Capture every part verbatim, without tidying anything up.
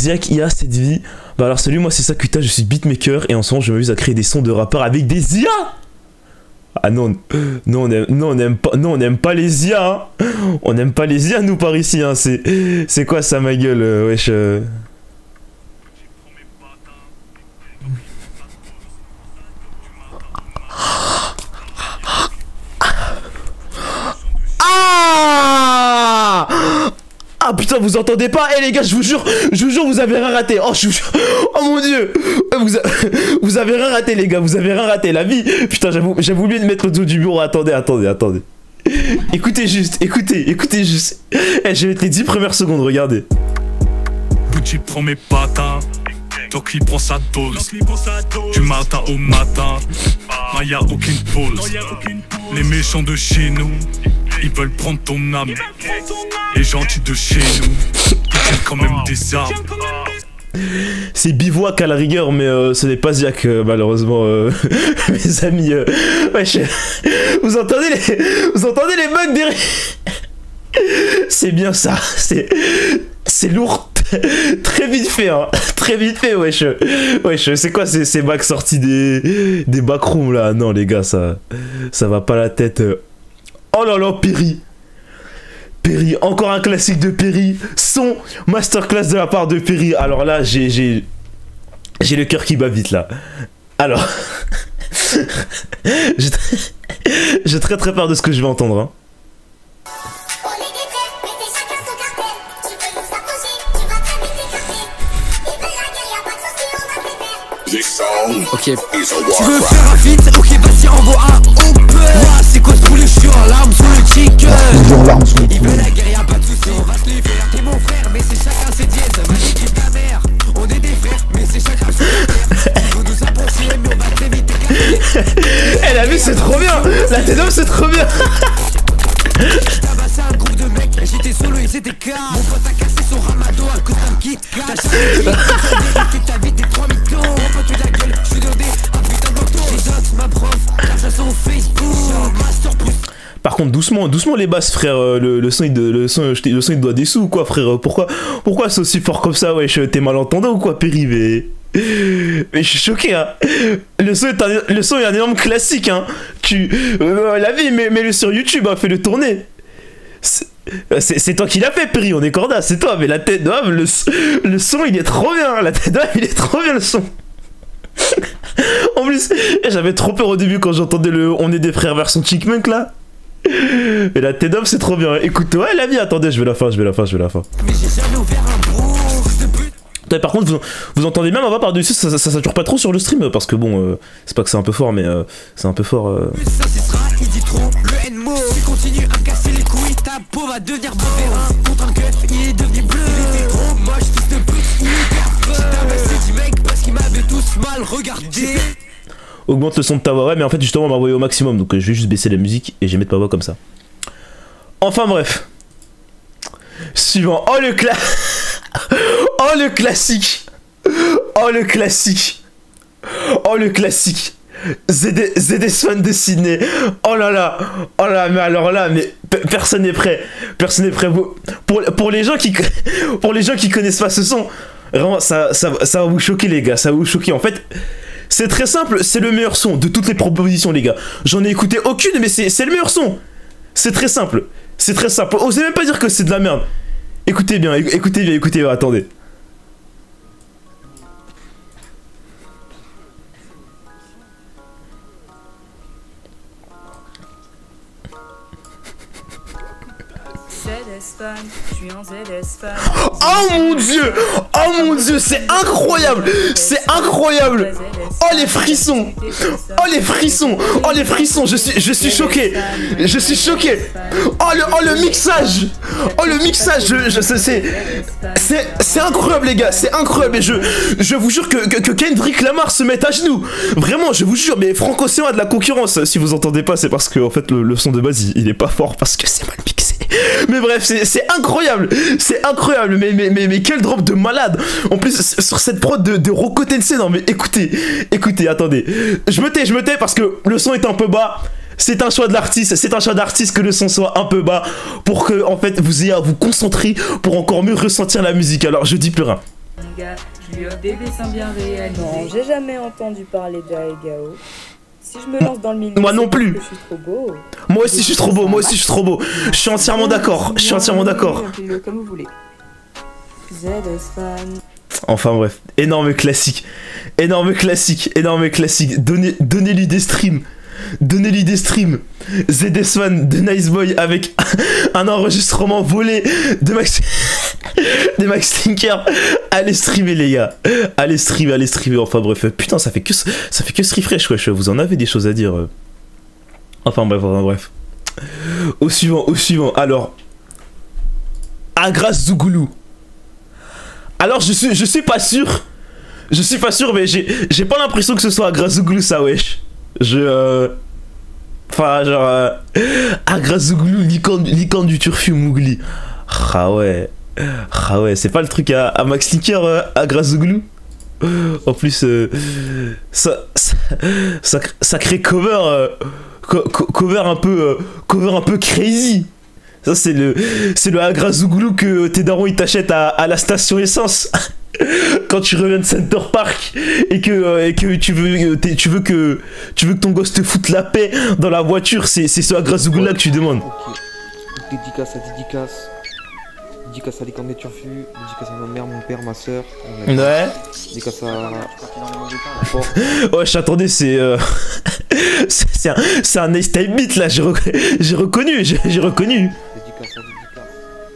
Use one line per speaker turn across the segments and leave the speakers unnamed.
Ziak I A cette vie. Bah alors salut, moi c'est Sakuta, je suis beatmaker et en ce moment je m'amuse à créer des sons de rappeurs avec des I A. Ah non, non on aime, non on aime pas, non on aime pas les I A. Hein. On n'aime pas les I A nous par ici. Hein. C'est, c'est quoi ça ma gueule, euh, wesh. Euh... Ah Ah putain, vous entendez pas? Eh les gars, je vous jure, je vous jure, vous avez rien raté. Oh, je vous jure. Oh mon dieu. Vous, a... vous avez rien raté les gars, vous avez rien raté. La vie. Putain, j'avais oublié de mettre le dos du bureau. Attendez, attendez, attendez. Écoutez juste, écoutez, écoutez juste. Eh, j'ai les dix premières secondes, regardez.
Gucci prend mes patins, donc il prend sa dose. Du matin au matin, il n'y a aucune pause. Les méchants de chez nous, ils veulent prendre ton âme. Les gentils de chez nous, ils tiennent quand même des armes.
C'est Bivouac à la rigueur, mais euh, ce n'est pas Ziak, euh, malheureusement, euh, mes amis. Euh, wesh, vous entendez les, vous entendez les bugs derrière? C'est bien ça, c'est, c'est lourd, très vite fait, hein, très vite fait, wesh. Wesh, c'est quoi ces, ces bacs sortis des, des backrooms là? Non les gars, ça, ça va pas la tête. Oh là là, Perry. Perry, encore un classique de Perry, son masterclass de la part de Perry. Alors là, j'ai j'ai j'ai le cœur qui bat vite là. Alors, j'ai très, j'ai très très peur de ce que je vais entendre. Hein.
Ok. Tu veux faire un feat? Ok, vas-y, envoie un open. Moi, c'est quoi ce poulet? Je suis en larmes sous le chicken. Il veut la guerre, y'a pas de soucis. On va se les faire. T'es mon frère, mais c'est chacun ses dièses. Vas-y, kiffe ta mère. On est des frères, mais c'est chacun son frère. Il faut nous approcher, mais on va très vite écarter.
Eh, la vie, c'est trop bien. La tête d'homme, c'est trop bien.
J'ai tabassé un groupe de mecs. J'étais solo, ils étaient calmes. Mon pote a cassé son ramado à cause d'un kit. T'as jamais dit que ta vie, t'es trois mythos. Mon pote, tu la gueule. Je suis dodé. Un putain de moto. J'ai dote ma prof. Car son Facebook. Master plus.
Par contre, doucement, doucement les basses, frère. Le, le son, il, le son, le son, il doit des sous ou quoi, frère? Pourquoi, pourquoi c'est aussi fort comme ça, wesh? T'es malentendant ou quoi, Perry? Mais, mais je suis choqué, hein. Le son est un, le son est un énorme classique, hein. Tu, euh, la vie, mais, mais le sur YouTube, hein, fais-le tourner. C'est toi qui l'as fait, Perry, on est corda, c'est toi. Mais la tête d'homme, le, le son, il est trop bien. La tête d'homme, il est trop bien, le son. En plus, j'avais trop peur au début quand j'entendais le On est des frères version Chickmunk là. Mais la tête d'homme, c'est trop bien. Écoute, ouais, la vie, attendez, je vais la fin, je vais la fin, je vais la fin.
Mais j'ai jamais ouvert un bro.
Par contre, vous, vous entendez même avoir par-dessus, ça, ça, ça sature pas trop sur le stream, parce que bon, euh, c'est pas que c'est un peu fort, mais euh, c'est un peu fort. Euh...
Ça cessera, il dit trop, le N-mot. Tu continues à me casser les couilles, ta peau va devenir bovin. Contre un keuf, il est devenu bleu. Il était trop moche, fils de pute, il est peur. J'ai tabassé dix mecs parce qu'ils m'avaient tous mal regardé.
Augmente le son de ta voix, ouais, mais en fait, justement, on m'a envoyé au maximum, donc euh, je vais juste baisser la musique et je vais mettre ma voix comme ça. Enfin, bref. Suivant. Oh, le cla... Oh, le classique. Oh, le classique. Oh, le classique. Z D S fan de Sydney. Oh là là. Oh là, mais alors là, mais personne n'est prêt. Personne n'est prêt. Pour, pour, les gens qui, pour les gens qui connaissent pas ce son, vraiment, ça, ça, ça va vous choquer, les gars. Ça va vous choquer. En fait, c'est très simple. C'est le meilleur son de toutes les propositions, les gars. J'en ai écouté aucune, mais c'est le meilleur son. C'est très simple. C'est très simple. Osez même pas dire que c'est de la merde. Écoutez bien, écoutez bien, écoutez bien, attendez.
Z S fan, je suis un Z S fan.
Oh mon dieu! Oh mon dieu, c'est incroyable! C'est incroyable! Oh les frissons! Oh les frissons! Oh les frissons! Je suis, je suis choqué! Je suis choqué! Oh le, oh le mixage! Oh le mixage! Je, je, c'est, c'est, c'est incroyable les gars! C'est incroyable! Et je, je vous jure que, que, que Kendrick Lamar se mette à genoux! Vraiment, je vous jure, mais Franco-Océan a de la concurrence! Si vous entendez pas, c'est parce que en fait le, le son de base il, il est pas fort parce que c'est mal mixé! Mais bref, c'est incroyable, c'est incroyable, mais, mais, mais, mais quel drop de malade. En plus, sur cette prod de, de Rocco Tensei, non mais écoutez, écoutez, attendez. Je me tais, je me tais parce que le son est un peu bas. C'est un choix de l'artiste, c'est un choix d'artiste que le son soit un peu bas pour que, en fait, vous ayez à vous concentrer pour encore mieux ressentir la musique. Alors, je dis plus rien.
Mon gars, je lui offre des dessins bien réalisés.
Non, j'ai jamais entendu parler d'Aegao. Si je me lance dans le milieu,
moi non plus.
Je suis trop beau.
Moi aussi je suis trop beau, moi aussi je suis trop beau. Je suis entièrement d'accord, je suis entièrement d'accord.
Comme vous voulez. Z S fan.
Enfin bref, énorme classique, énorme classique, énorme classique. Donnez, donnez-lui des streams, donnez-lui des streams. Z S Fan de Nice Boy avec un enregistrement volé de Max, de Max Tinker. Allez streamer les gars, allez streamer, allez streamer. Enfin bref, putain ça fait que ça fait que se refresh wesh. Vous en avez des choses à dire. Enfin bref, enfin bref. Au suivant, au suivant. Alors, Agras Zougoulou. Alors je suis, je suis pas sûr, je suis pas sûr, mais j'ai, j'ai pas l'impression que ce soit Agrazouglou ça wesh. Je, euh... enfin genre, euh... Agrazouglou, licorne, licorne du turfu Mougli. Ah ouais, ah ouais, c'est pas le truc à, à Max Tinker, euh, Agrazouglou. En plus, euh, ça, ça, ça, sacré cover, euh, co cover un peu, euh, cover un peu crazy. Ça c'est le c'est le Agrazouglou que tes darons ils t'achètent à, à la station essence quand tu reviens de Center Park et que, euh, et que tu veux tu veux que tu veux que ton gosse te foute la paix dans la voiture, c'est c'est ce Agrazouglou là que tu demandes.
Ok. Dédicace à dédicace. Dédicace à les cornets turfus, dédicace à ma mère, mon père, ma soeur.
Ouais.
Dédicace à...
Ouais, j'attendais, c'est... Euh... c'est un, c'est un nice type beat là, j'ai rec... reconnu, j'ai reconnu.
Dédicace à dédicace.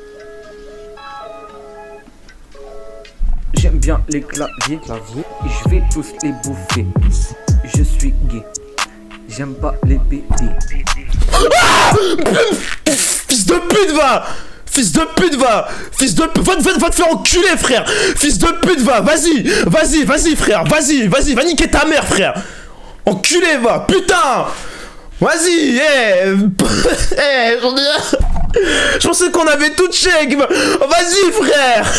J'aime bien les claviers, claviers, et je vais tous les bouffer. Je suis gay, j'aime pas les bébés.
Ah, fils de pute va. Fils de pute va. Fils de pute, va, va, va te faire enculer frère. Fils de pute va, vas-y, vas-y, vas-y frère, vas-y, vas-y, va niquer ta mère frère. Enculé va, putain. Vas-y, eh, eh, je pensais qu'on avait tout check. Vas-y frère.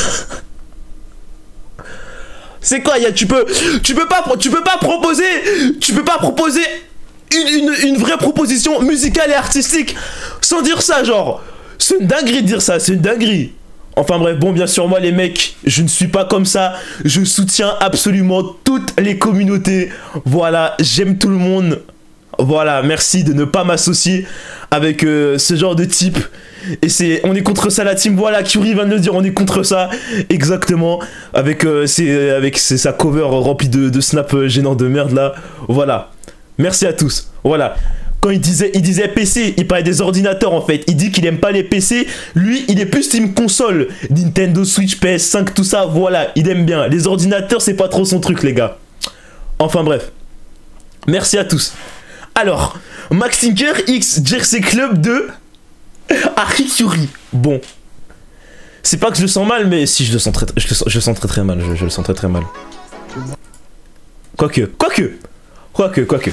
C'est quoi, y a, tu peux, tu peux pas, tu peux pas proposer, tu peux pas proposer une, une, une vraie proposition musicale et artistique sans dire ça, genre. C'est une dinguerie de dire ça, c'est une dinguerie. Enfin bref, bon, bien sûr, moi les mecs, je ne suis pas comme ça. Je soutiens absolument toutes les communautés. Voilà, j'aime tout le monde. Voilà, merci de ne pas m'associer avec euh, ce genre de type. Et c'est, on est contre ça la team, voilà, Curie vient de le dire, on est contre ça, exactement, avec, euh, ses, avec ses, sa cover remplie de, de snaps gênants de merde là, voilà, merci à tous, voilà. Quand il disait, il disait P C, il parlait des ordinateurs en fait, il dit qu'il aime pas les P C, lui il est plus team console, Nintendo Switch, P S cinq, tout ça, voilà, il aime bien, les ordinateurs c'est pas trop son truc les gars. Enfin bref, merci à tous. Alors, Max Tinker X Jersey Club de... Arikuri. Bon. C'est pas que je le sens mal, mais si je le sens très, je le sens, je le sens très très mal. Je, je le sens très très mal. Quoique, quoique, quoique, quoique.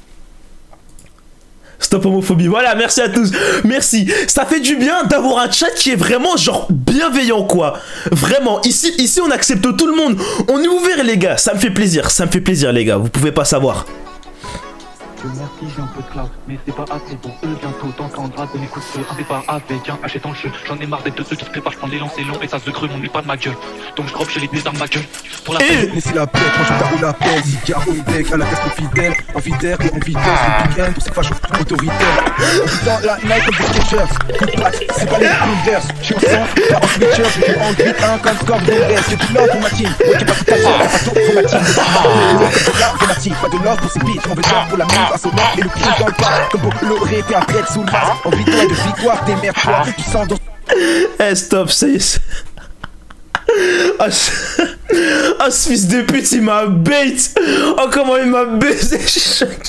Stop homophobie. Voilà, merci à tous. Merci. Ça fait du bien d'avoir un chat qui est vraiment genre bienveillant quoi. Vraiment. Ici, ici on accepte tout le monde. On est ouvert les gars. Ça me fait plaisir. Ça me fait plaisir les gars. Vous pouvez pas savoir.
Merci, j'ai un peu de classe, mais c'est pas assez pour eux. Bientôt t'entendras de mes coups de feu. Un départ avec un H dans le jeu. J'en ai marre d'être de ceux qui se préparent, je prends des lancers longs et ça se creux, mon n'est pas de ma gueule. Donc je drop chez les désarmes ma gueule. Pour la
peine.
Laissez la paix, moi je t'avoue la paix. Cigare, on deck, à la casque fidèle. Envidère et en vitesse, le week-end, tous ces fachos autoritaires. Dans la night comme des sketchers. Coup de patte, c'est pas les Blunders. J'suis en sang, pas en switcher. J'suis en huit un comme score d'Ondès. J'ai du love pour ma team, ouais, j'ai pas tout à fait. Attends, pour ma team. Là, pour ma team, pas de love pour ces bitches. On veut genre pour la mise à sonore et le pied dans le pas. Comme pour l'aurait fait un prêtre sous le masque. Envie-toi de victoire, démerde-toi. Tu sens dans...
Eh stop, ça y est. Ah, ce... ah, ce fils de pute, il m'a bait. Oh, comment il m'a baisé. Je suis choqué.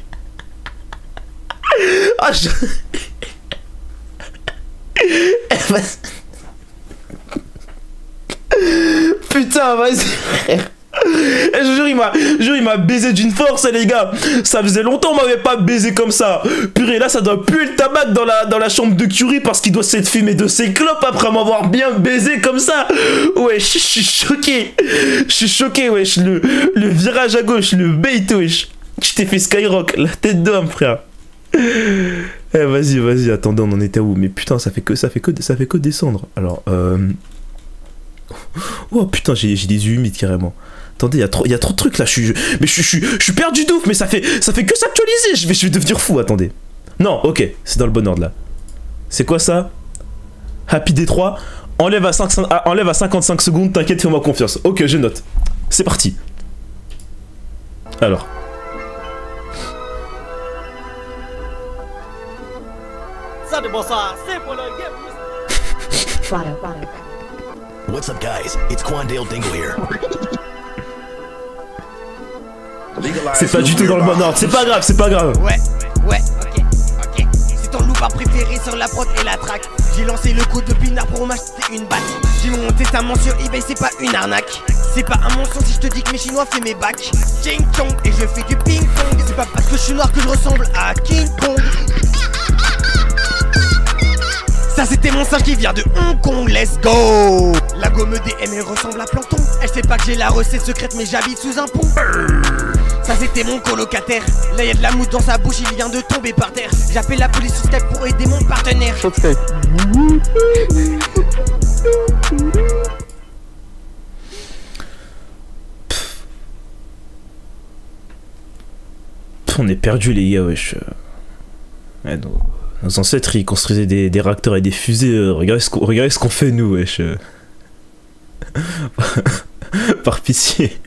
Ah, je... Putain, vas-y, frère. Et je jure, il m'a, jure, il m'a baisé d'une force, les gars. Ça faisait longtemps qu'on m'avait pas baisé comme ça. Purée, là, ça doit puer le tabac dans la, dans la chambre de Curie parce qu'il doit s'être fumé de ses clopes après m'avoir bien baisé comme ça. Ouais, je suis choqué. Je suis choqué, wesh. Le, le virage à gauche, le bait, wesh. Tu t'es fait Skyrock, la tête d'homme, frère. Eh, vas-y, vas-y, attendez, on en était où? Mais putain, ça fait que, ça fait que, ça fait que descendre. Alors, euh... Oh putain, j'ai des yeux humides carrément. Attendez, il y a trop, y a trop de trucs là. Je suis, je, mais je, je, je suis perdu d'ouf, mais ça fait, ça fait que s'actualiser. Je vais, je vais devenir fou. Attendez. Non, ok, c'est dans le bon ordre là. C'est quoi ça? Happy D trois. Enlève à, cinq, enlève à cinquante-cinq secondes. T'inquiète, fais-moi confiance. Ok, je note. C'est parti. Alors.
Ça de bonsoir, c'est pour le game.
What's up, guys? It's Quandale Dingle here.
C'est pas du tout dans le bon ordre, c'est pas grave, c'est pas grave.
Ouais, ouais, ok, ok. C'est ton loup préféré sur la prod et la track. J'ai lancé le coup de pinard pour m'acheter une batte. J'ai mon testament sur eBay, c'est pas une arnaque. C'est pas un mensonge si je te dis que mes chinois fait mes bacs. Ching chong, et je fais du ping pong. C'est pas parce que je suis noir que je ressemble à King Kong. Ça c'était mon singe qui vient de Hong Kong, let's go. La gomme D M elle ressemble à Plankton. Elle sait pas que j'ai la recette secrète mais j'habite sous un pont. Ça c'était mon colocataire. Là y'a de la mousse dans sa bouche, il vient de tomber par terre. J'appelle la police sur Skype pour aider mon partenaire. Sur Skype.
On est perdu les gars, wesh. Ouais, nos, nos ancêtres ils construisaient des, des réacteurs et des fusées. Euh, regardez ce qu'on ce qu'on fait nous, wesh. Par pitié.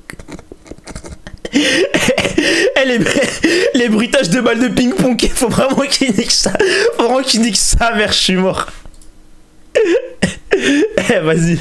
Eh, les, les bruitages de balles de ping-pong, faut vraiment qu'ils niquent ça. Faut vraiment qu'ils niquent ça, merde, je suis mort. Eh, vas-y.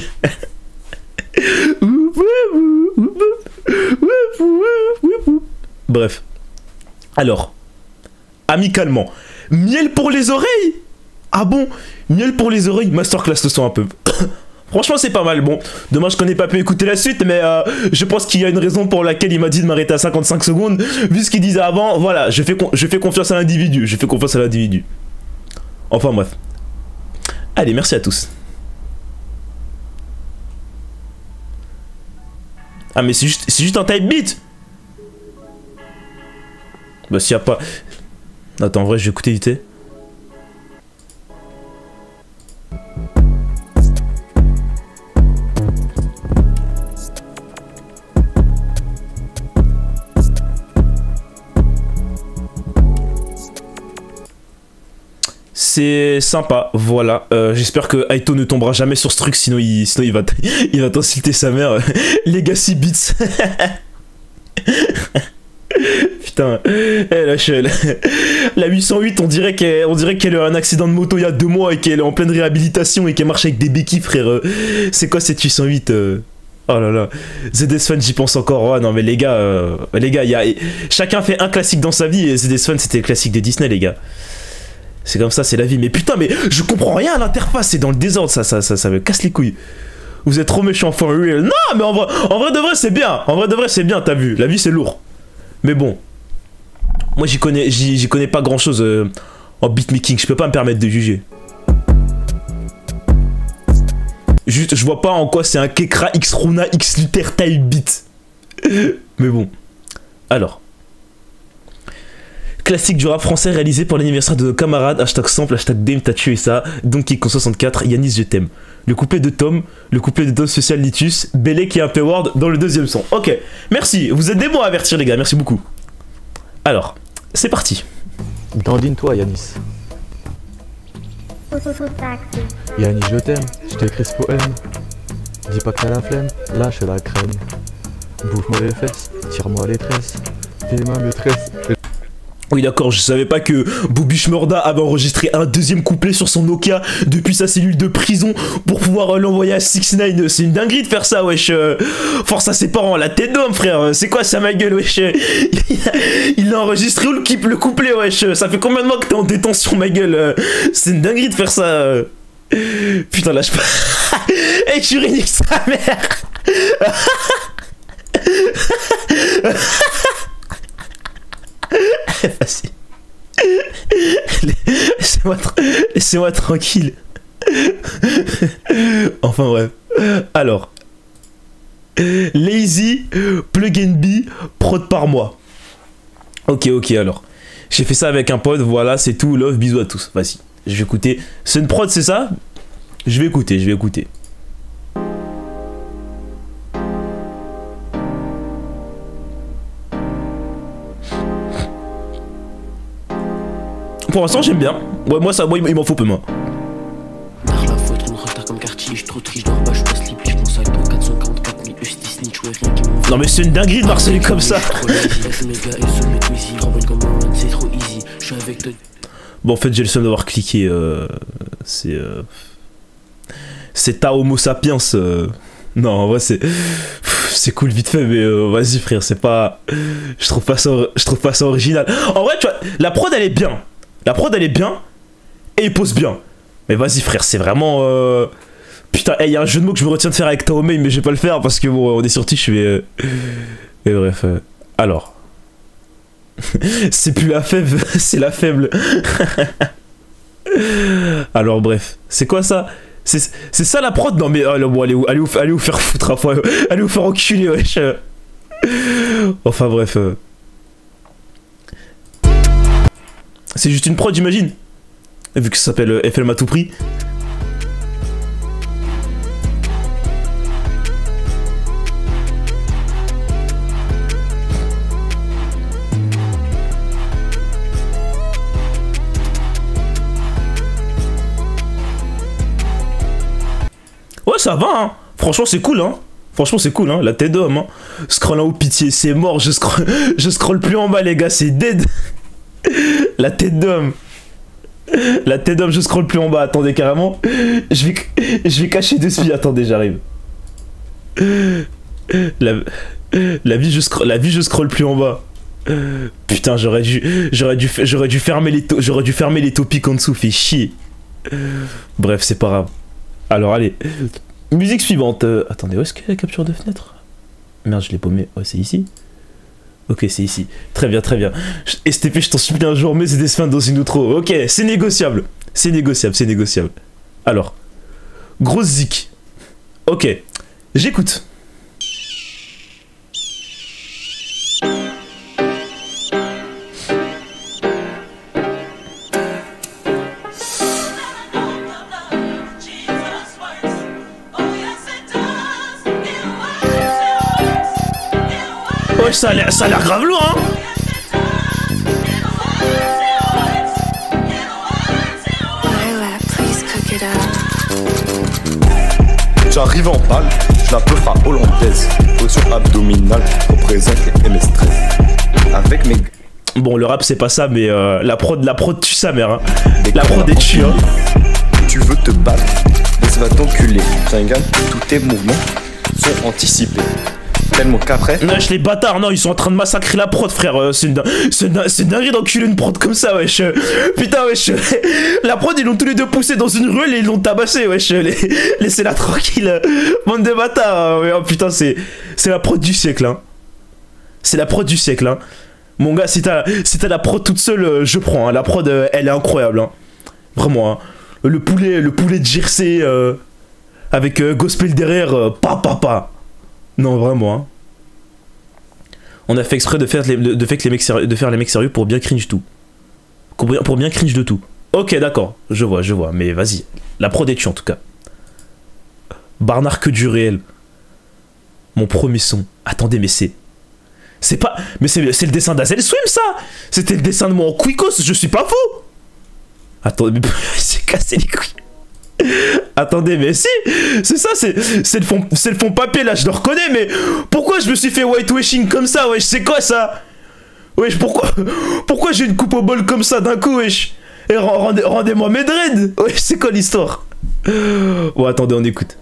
Bref. Alors. Amicalement. Miel pour les oreilles? Ah bon? Miel pour les oreilles? Masterclass le son un peu. Franchement, c'est pas mal. Bon, dommage qu'on n'ait pas pu écouter la suite, mais euh, je pense qu'il y a une raison pour laquelle il m'a dit de m'arrêter à cinquante-cinq secondes. Vu ce qu'il disait avant, voilà, je fais, je fais confiance à l'individu. Je fais confiance à l'individu. Enfin, bref. Allez, merci à tous. Ah, mais c'est juste, c'est juste un type beat. Bah, s'il y a pas... Attends, en vrai, je vais écouter vite. C'est sympa, voilà. Euh, J'espère que Aito ne tombera jamais sur ce truc, sinon il, sinon il va, il va t'insulter sa mère. Legacy Beats. Putain, eh, la, la, la huit cent huit, on dirait qu'elle qu'elle a eu un accident de moto il y a deux mois et qu'elle est en pleine réhabilitation et qu'elle marche avec des béquilles, frère. C'est quoi cette huit cent huit euh... Oh là là, Z S Fun, j'y pense encore. Oh non mais les gars, euh, les gars, y a... chacun fait un classique dans sa vie et Z S Fun c'était le classique de Disney, les gars. C'est comme ça, c'est la vie. Mais putain, mais je comprends rien à l'interface, c'est dans le désordre, ça, ça, ça, ça me casse les couilles. Vous êtes trop méchant, for real. Non, mais en vrai, en vrai de vrai, c'est bien. En vrai de vrai, c'est bien, t'as vu. La vie, c'est lourd. Mais bon, moi, j'y connais, j'y connais pas grand chose euh, en beatmaking. Je peux pas me permettre de juger. Juste, je vois pas en quoi c'est un Kekra X Runa X Luther type beat. Mais bon. Alors. Classique du rap français réalisé pour l'anniversaire de nos camarades, hashtag sample, hashtag Dame, t'as tué ça, Donkey Kong soixante-quatre, Yanis je t'aime. Le couplet de Tom, le couplet de Tom spécial Litus, Bélé qui est un P-word dans le deuxième son. Ok, merci, vous êtes des bons à avertir les gars, merci beaucoup. Alors, c'est parti.
Dandine-toi Yanis. Yanis je t'aime, je t'écris ce poème. Dis pas que t'as la flemme, lâche la crème. Bouffe-moi les fesses, tire-moi les tresses, t'es ma maîtresse.
Oui d'accord, je savais pas que Bobby Shmurda avait enregistré un deuxième couplet sur son Nokia depuis sa cellule de prison pour pouvoir l'envoyer à six neuf. C'est une dinguerie de faire ça, wesh. Force à ses parents, la tête d'homme, frère. C'est quoi ça, ma gueule, wesh? Il a enregistré où le, clip, le couplet, wesh? Ça fait combien de mois que t'es en détention, ma gueule? C'est une dinguerie de faire ça. Putain, lâche pas. Eh, tu réniques sa mère. Vas-y. Laissez-moi tra laissez-moi tranquille. Enfin bref. Alors. Lazy, plug and be, prod par mois. Ok, ok, alors. J'ai fait ça avec un pod, voilà, c'est tout. Love, bisous à tous. Vas-y, je vais écouter. C'est une prod, c'est ça? Je vais écouter, je vais écouter. pour l'instant j'aime bien. Ouais, moi ça, moi il m'en faut peu, moi. Non mais c'est une dinguerie de harceler comme ça. Bon, en fait j'ai le seul d'avoir cliqué. Euh, c'est... Euh, c'est ta homo sapiens. Euh, non, en vrai c'est... C'est cool vite fait, mais euh, vas-y frère, c'est pas... Je trouve pas ça, je trouve pas ça original. En vrai, tu vois, la prod elle est bien. La prod elle est bien. Et il pose bien. Mais vas-y frère, c'est vraiment... Euh... Putain, il hey, y a un jeu de mots que je me retiens de faire avec Taomei, mais je vais pas le faire parce que bon, on est sur Twitch, mais... Euh... Et bref, euh... alors... c'est plus la faible, c'est la faible. Alors bref, c'est quoi ça? C'est ça la prod? Non mais oh, bon, allez, allez, allez, allez vous faire foutre, enfin, allez vous faire enculer, wesh. Enfin bref. Euh... C'est juste une prod, j'imagine. Vu que ça s'appelle F L M à tout prix. Ouais, ça va, hein. Franchement, c'est cool, hein. Franchement, c'est cool, hein. La tête d'homme, hein. Scroll en haut, pitié, c'est mort. Je scroll, je scroll plus en bas, les gars, c'est dead. La tête d'homme. La tête d'homme, je scroll plus en bas. Attendez, carrément. Je vais, je vais cacher dessus. Attendez, j'arrive. La, la vie, je scroll, la vie, je scroll plus en bas. Putain, j'aurais dû, j'aurais dû, j'aurais dû fermer les, j'aurais dû fermer les topics en dessous. Fait chier. Bref, c'est pas grave. Alors allez, musique suivante. Euh, attendez, où est-ce qu'il y a la capture de fenêtre? Merde, je l'ai paumé. Ouais, c'est ici. Ok, c'est ici. Très bien, très bien. S T P, je t'en supplie un jour, mais c'est des semaines dans une outro. Ok, c'est négociable. C'est négociable, c'est négociable. Alors, grosse zik. Ok, j'écoute. Ouais, ça a l'air, ça a l'air grave lourd, hein.
J'arrive en balle, je la peux à hollandaise. Position abdominale, représente les M S treize. Avec mes...
Bon, le rap c'est pas ça, mais euh, la prod, la prod tue sa mère, hein. La prod est tue, hein.
Tu veux te battre, laisse-va t'enculer. Ringan, tous tes mouvements sont anticipés. Tellement qu'après...
Non, les bâtards, non, ils sont en train de massacrer la prod, frère. Euh, c'est une, une dinguerie d'enculer une prod comme ça, wesh. Putain, wesh. La prod, ils l'ont tous les deux poussé dans une ruelle et ils l'ont tabassé, wesh. Les, laissez-la tranquille. Bande de bâtards. Oh, putain, c'est la prod du siècle, hein. C'est la prod du siècle, hein. Mon gars, si t'as si t'as la prod toute seule, je prends. Hein. La prod, euh, elle est incroyable, hein. Vraiment, hein. Le poulet, le poulet de Jersey euh, avec euh, gospel derrière, euh, pa, pa, pa. Non, vraiment, hein. On a fait exprès de faire les, de, de, faire les mecs sérieux, de faire les mecs sérieux pour bien cringe tout. Pour bien cringe de tout. Ok, d'accord, je vois, je vois, mais vas-y. La prod est tue en tout cas. Barnard que du réel. Mon premier son. Attendez, mais c'est... C'est pas... Mais c'est le dessin d'Azel Swim, ça. C'était le dessin de moi en Quicos, je suis pas fou. Attendez, mais... c'est cassé les couilles. Attendez, mais si, c'est ça, c'est le fond, c'est le fond papier là, je le reconnais, mais pourquoi je me suis fait whitewashing comme ça, wesh, c'est quoi ça? Wesh, pourquoi, pourquoi j'ai une coupe au bol comme ça d'un coup, wesh? Et rendez, rendez-moi mes dreads, wesh, c'est quoi l'histoire? Bon, attendez, on écoute.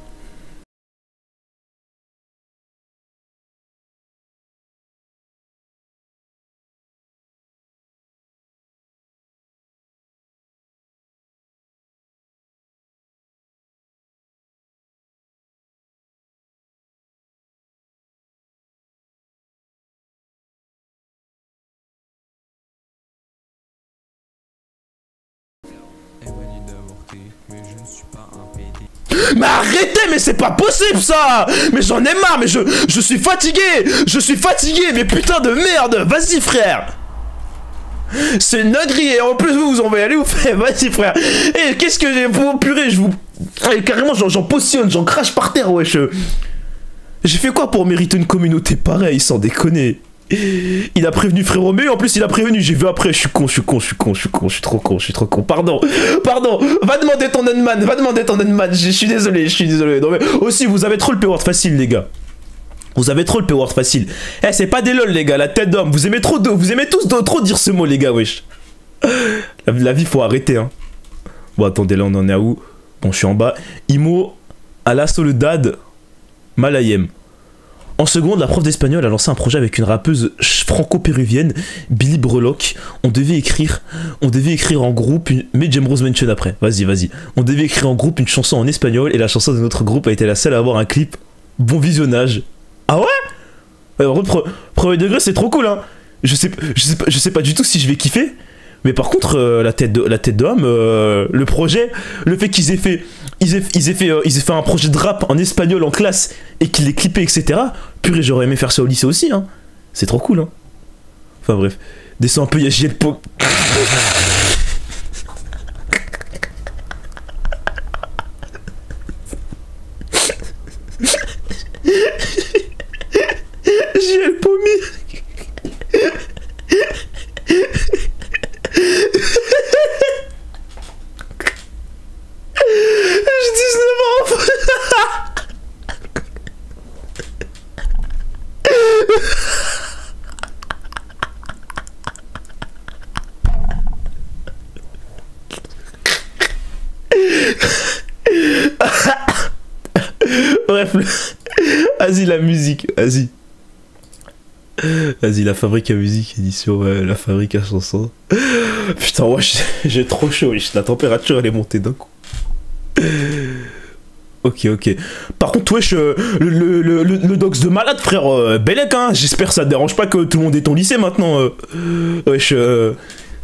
Mais arrêtez, mais c'est pas possible ça. Mais j'en ai marre, mais je, je suis fatigué. Je suis fatigué, mais putain de merde. Vas-y frère. C'est une dinguerie. Et en plus vous, vous en allez aller vous faire. Vas-y frère. Et qu'est-ce que j'ai pour purée, je vous... Allez, carrément j'en potionne, j'en crache par terre, wesh. J'ai fait quoi pour mériter une communauté pareille, sans déconner? Il a prévenu frérot, mais en plus il a prévenu, j'ai vu après, je suis con, je suis con, je suis con, je suis con, je suis trop con, je suis trop con, pardon, pardon, va demander ton Unman, va demander ton Unman, je suis désolé, je suis désolé. Non mais aussi, vous avez trop le P-word facile les gars. Vous avez trop le P-word facile. Eh, hey, c'est pas des lol les gars, la tête d'homme, vous aimez trop, de, vous aimez tous de, trop dire ce mot les gars, wesh. La, la vie, faut arrêter, hein. Bon, attendez, là on en est à où? Bon, je suis en bas. Imo à la Soledad Malayem. En seconde, la prof d'espagnol a lancé un projet avec une rappeuse franco-péruvienne, Billy Breloque. On devait écrire, on devait écrire en groupe, une... mais James Rose mention après. Vas-y, vas-y. On devait écrire en groupe une chanson en espagnol et la chanson de notre groupe a été la seule à avoir un clip. Bon visionnage. Ah ouais? Alors, pre premier degré, c'est trop cool, hein. Je sais, je sais pas, je sais pas du tout si je vais kiffer. Mais par contre, euh, la tête de la tête d'homme, euh, le projet, le fait qu'ils aient fait, ils aient, ils aient fait, euh, ils aient fait un projet de rap en espagnol en classe et qu'ils l'aient clippé, et cetera. Purée, j'aurais aimé faire ça au lycée aussi, hein. C'est trop cool, hein. Enfin bref, descends un peu, il y a J L Po. J L Pomi. J'ai dix-neuf ans. Bref, le... vas-y la musique, vas-y. Vas-y, la fabrique à musique, édition, ouais, la fabrique à chanson. Putain, ouais, j'ai trop chaud, la température elle est montée d'un coup. Ok, ok. Par contre, wesh, euh, le, le, le, le, le dox de malade, frère, euh, Bellec, hein. J'espère que ça te dérange pas que tout le monde ait ton lycée maintenant. Euh. Wesh, euh...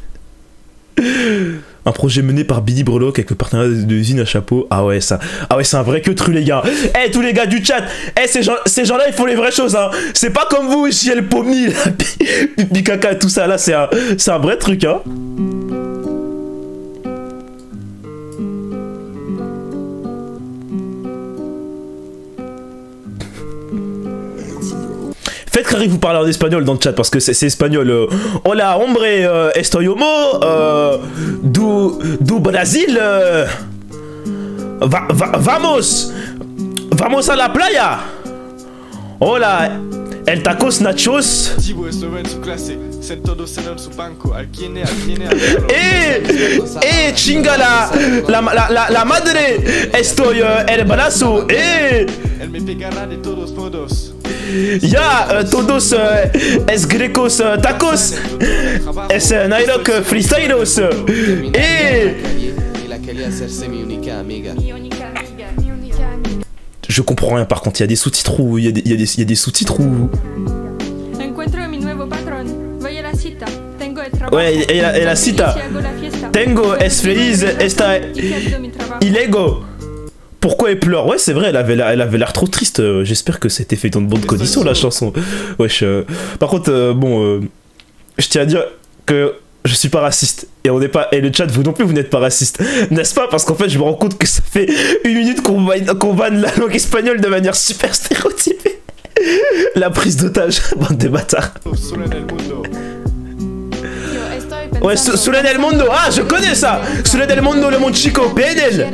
Un projet mené par Billy Breloque avec le partenariat de l'usine à chapeau. Ah ouais, ça. Ah ouais, c'est un vrai que tru, les gars. Eh, hey, tous les gars du chat. Eh, hey, ces gens, ces gens-là, ils font les vraies choses, hein. C'est pas comme vous, J L Pomni, pipi caca et tout ça. Là, c'est un, c'est un vrai truc, hein. Faites Carré vous parler en espagnol dans le chat parce que c'est espagnol. Euh, Hola, hombre, euh, estoy homo, euh, du, du Brasil. Euh, va, va, vamos, vamos a la playa. Hola, el tacos nachos. Eh, eh, chingala, la, la, la, la madre, estoy uh, el brazo, eh. Ya, uh, todos uh, es grecos uh, tacos, es uh, Nairok uh, freestylos, eh. Je comprends rien par contre, il y a des sous-titres ou il y a des, il y a des, il y a des sous-titres ou... Ouais, et la, et la cita. Tengo es feliz esta ilego. Pourquoi elle pleure? Ouais, c'est vrai, elle avait l'air, elle avait l'air trop triste. Euh, J'espère que c'était fait dans de bonnes conditions la chanson. Wesh. Euh... Par contre, euh, bon, euh, je tiens à dire que je suis pas raciste et on n'est pas, et le chat vous non plus vous n'êtes pas raciste, n'est-ce pas? Parce qu'en fait je me rends compte que ça fait une minute qu'on qu'on vanne la langue espagnole de manière super stéréotypée. La prise d'otage, bande de bâtards. Ouais, Solen el Mundo, ah je connais ça. Solen el Mundo, le monde chico, P N L.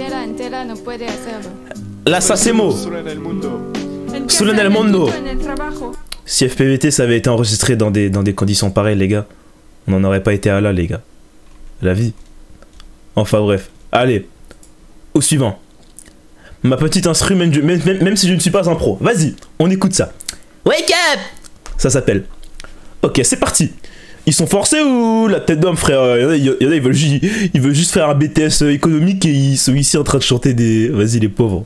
Là ça c'est mot. Solen el Mundo. Si F P V T ça avait été enregistré dans des, dans des conditions pareilles les gars, on n'en aurait pas été à là les gars. La vie. Enfin bref, allez, au suivant. Ma petite instru, même, même, même si je ne suis pas un pro. Vas-y, on écoute ça. Wake up. Ça s'appelle. Ok, c'est parti. Ils sont forcés ou la tête d'homme, frère? Il y en a, il y en a ils, veulent juste, ils veulent juste faire un B T S économique et ils sont ici en train de chanter des... Vas-y les pauvres.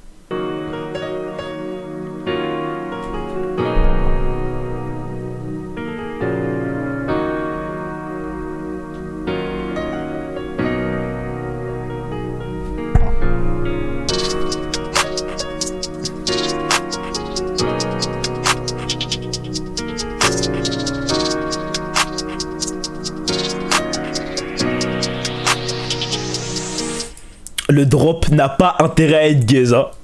Le drop n'a pas intérêt à être gaze, hein.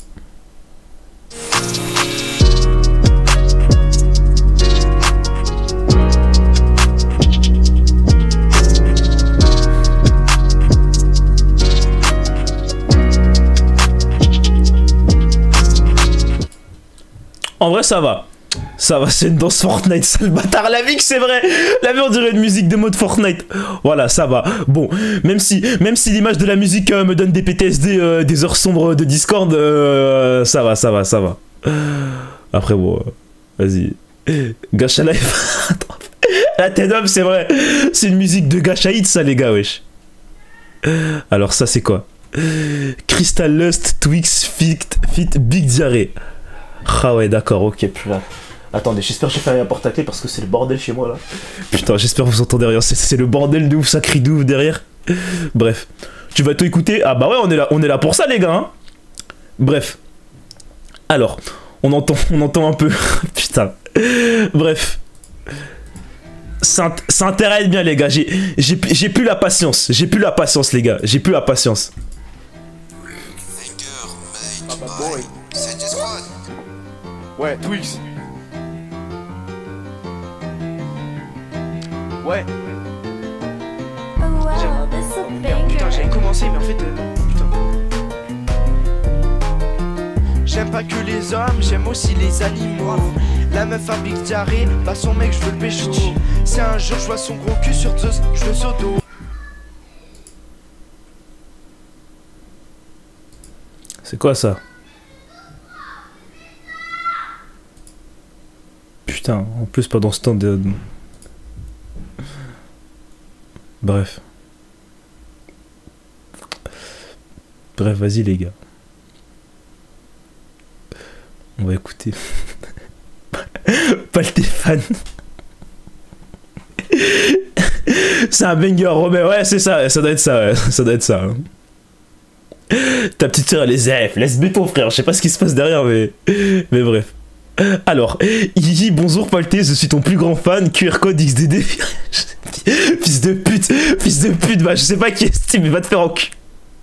En vrai, ça va. Ça va, c'est une danse Fortnite, sale bâtard. La vie que c'est vrai. La vie, on dirait une musique de mode Fortnite. Voilà, ça va. Bon, même si, même si l'image de la musique euh, me donne des P T S D, euh, des heures sombres de Discord, euh, ça va, ça va, ça va. Après, bon, euh, vas-y. Gacha Life. La tête d'homme, c'est vrai. C'est une musique de Gacha Hit, ça, les gars, wesh. Alors, ça, c'est quoi? Crystal Lust, Twix, Fit, Fit, Big Diarrhée. Ah ouais, d'accord, ok, plus là. Attendez, j'espère que j'ai fait un porte-clés parce que c'est le bordel chez moi là. Putain, j'espère que vous entendez rien, c'est le bordel de ouf, ça crie de ouf derrière. Bref, tu vas tout écouter? Ah bah ouais, on est là, on est là pour ça les gars. Hein. Bref. Alors, on entend, on entend un peu. Putain. Bref. Ça, ça intéresse bien les gars, j'ai plus la patience, j'ai plus la patience les gars, j'ai plus la patience.
Ouais, Twix. Ouais.
Putain, j'avais commencé, mais en fait, euh, non, putain. J'aime pas que les hommes, j'aime aussi les animaux. La meuf a big diarrhée, bah son mec, je veux le pécho. Si un jour je vois son gros cul sur Zeus, je le sauto.
C'est quoi ça? Putain, en plus pas dans ce temps de... Bref. Bref, vas-y les gars. On va écouter. Pas le téléphone. C'est un banger, Romain. Ouais, c'est ça, ça doit être ça, ouais. Ça doit être ça. Hein. Ta petite sœur, les F, laisse béton, frère. Je sais pas ce qui se passe derrière, mais... Mais bref. Alors, Yiji, bonjour Palté, je suis ton plus grand fan, Q R code X D D. Fils de pute, fils de pute, bah je sais pas qui est Steam, mais va te faire en cul.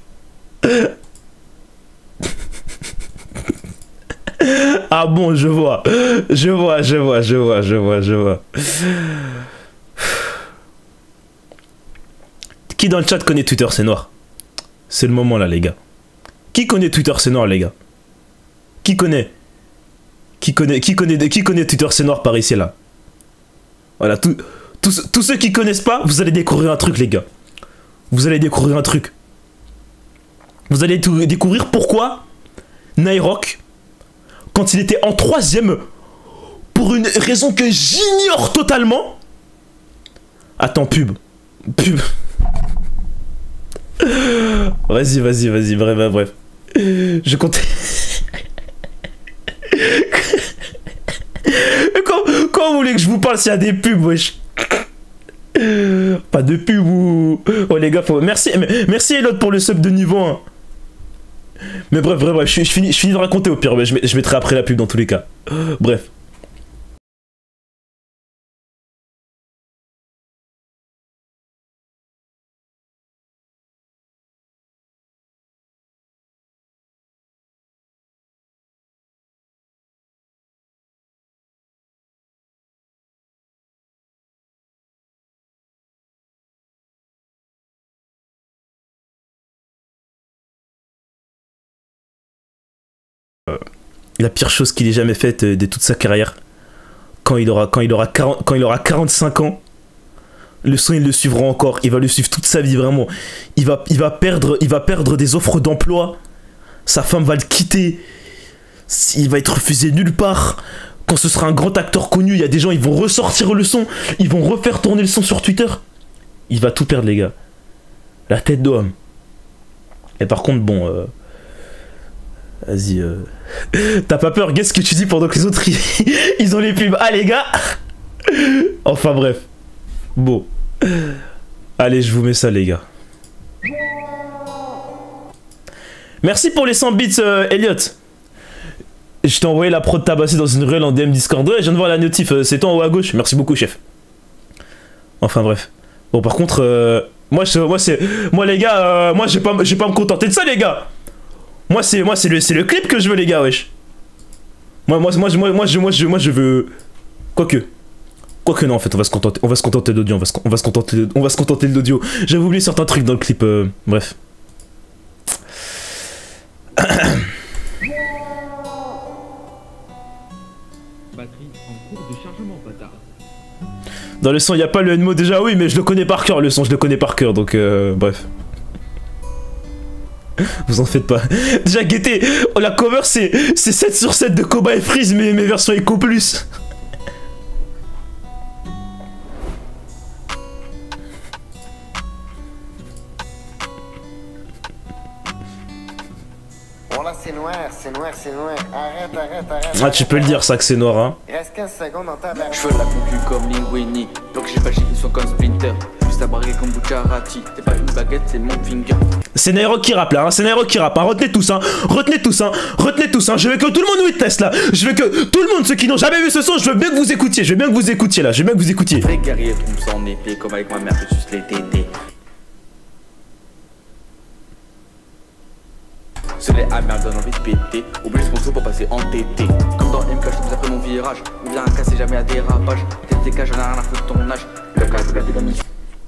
Ah bon, je vois, je vois, je vois, je vois, je vois, je vois. Qui dans le chat connaît Twitter, c'est noir? C'est le moment là, les gars. Qui connaît Twitter, c'est noir, les gars? Qui connaît? Qui connaît, qui connaît, qui connaît Twitter, c'est noir par ici, là? Voilà, tous, tous, tous ceux qui connaissent pas, vous allez découvrir un truc, les gars. Vous allez découvrir un truc. Vous allez découvrir pourquoi Nairok, quand il était en troisième, pour une raison que j'ignore totalement. Attends, pub. Pub. Vas-y, vas-y, vas-y, bref, bref, bref. Je comptais... Quand, quand vous voulez que je vous parle s'il y a des pubs, wesh. Pas de pub ou... Oh les gars, faut... Merci, merci Elod pour le sub de niveau un. Mais bref, bref, bref, je, je, finis, je finis de raconter au pire, mais je, je mettrai après la pub dans tous les cas. Bref. La pire chose qu'il ait jamais faite de toute sa carrière, quand il aura, quand il aura, quarante, quand il aura quarante-cinq ans, le son il le suivra encore, il va le suivre toute sa vie vraiment. Il va, il va perdre, il va perdre des offres d'emploi, sa femme va le quitter, il va être refusé nulle part. Quand ce sera un grand acteur connu, il y a des gens, ils vont ressortir le son, ils vont refaire tourner le son sur Twitter. Il va tout perdre les gars. La tête d'homme. Et par contre bon... Euh... Vas-y, euh... t'as pas peur, qu'est-ce que tu dis pendant que les autres ils, ils ont les pubs? Ah les gars. Enfin bref. Bon. Allez, je vous mets ça les gars. Merci pour les cent bits euh, Elliot. Je t'ai envoyé la prod tabassée dans une ruelle en D M Discord. Ouais, je viens de voir la notif, euh, c'est toi en haut à gauche. Merci beaucoup chef. Enfin bref. Bon par contre, euh, moi, je, moi c'est... Moi les gars, euh, moi je vais pas, je vais pas me contenter de ça les gars. Moi c'est moi c'est le c'est le clip que je veux les gars wesh. Moi moi moi moi moi je moi je moi je veux quoique quoique non en fait on va se contenter on va se contenter d'audio on va se on va se contenter on va se contenter de l'audio. J'avais oublié certains trucs dans le clip euh, bref.
Batterie en cours de chargement, bâtard.
Dans le son, il n'y a pas le N-mot déjà, oui, mais je le connais par cœur, le son, je le connais par cœur, donc euh, bref. Vous en faites pas. Déjà, guettez, oh, la cover, c'est sept sur sept de Koba et Freeze, mais mes versions Eco Plus.
Voilà, c'est noir, c'est noir, c'est noir. Arrête, arrête, arrête.
Ah, tu peux le dire, ça, que c'est noir, hein.
Il reste quinze secondes en tabac.
Je veux la concu comme Linguini. Donc j'ai pas chier, ils sont comme Splinter. Juste à barrer comme Bucciarati. T'es pas une baguette, c'est mon finger.
C'est Nairo qui rappe là, hein. C'est Nairo qui rappe, hein. Retenez tous, hein. Retenez tous, hein. Retenez tous, hein. Je veux que tout le monde witness là. Je veux que tout le monde, ceux qui n'ont jamais vu ce son, je veux bien que vous écoutiez. Je veux bien que vous écoutiez là. Je veux bien que vous écoutiez.
Vrai guerrier tombe sans épée, comme avec ma mère, je suce les tétés. Ce lait amer donne envie de péter. Oublie le sponsor pour passer en T T. Comme dans M K, je tombe après mon virage. Ou bien un cassé jamais à dérapage. Tête des cas, j'en ai rien à foutre de ton âge. Le cas, de la dynamique.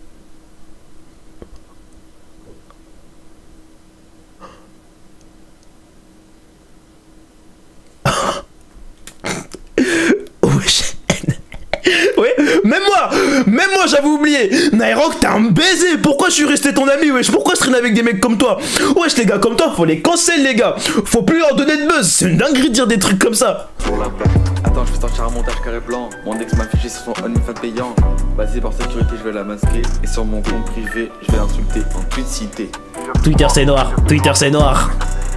Ouais, même moi, même moi j'avais oublié. Nairok, t'es un baiser. Pourquoi je suis resté ton ami, wesh? Pourquoi je traîne avec des mecs comme toi? Wesh, les gars comme toi, faut les cancel, les gars. Faut plus leur donner de buzz. C'est une dinguerie de dire des trucs comme ça.
Sur la plage. Attends, je vais sortir un montage carré blanc. Mon ex m'a affiché sur son OnlyFans payant. Basé par sécurité, je vais la masquer. Et sur mon compte privé, je vais l'insulter en tweet cité.
Twitter c'est noir, Twitter c'est noir.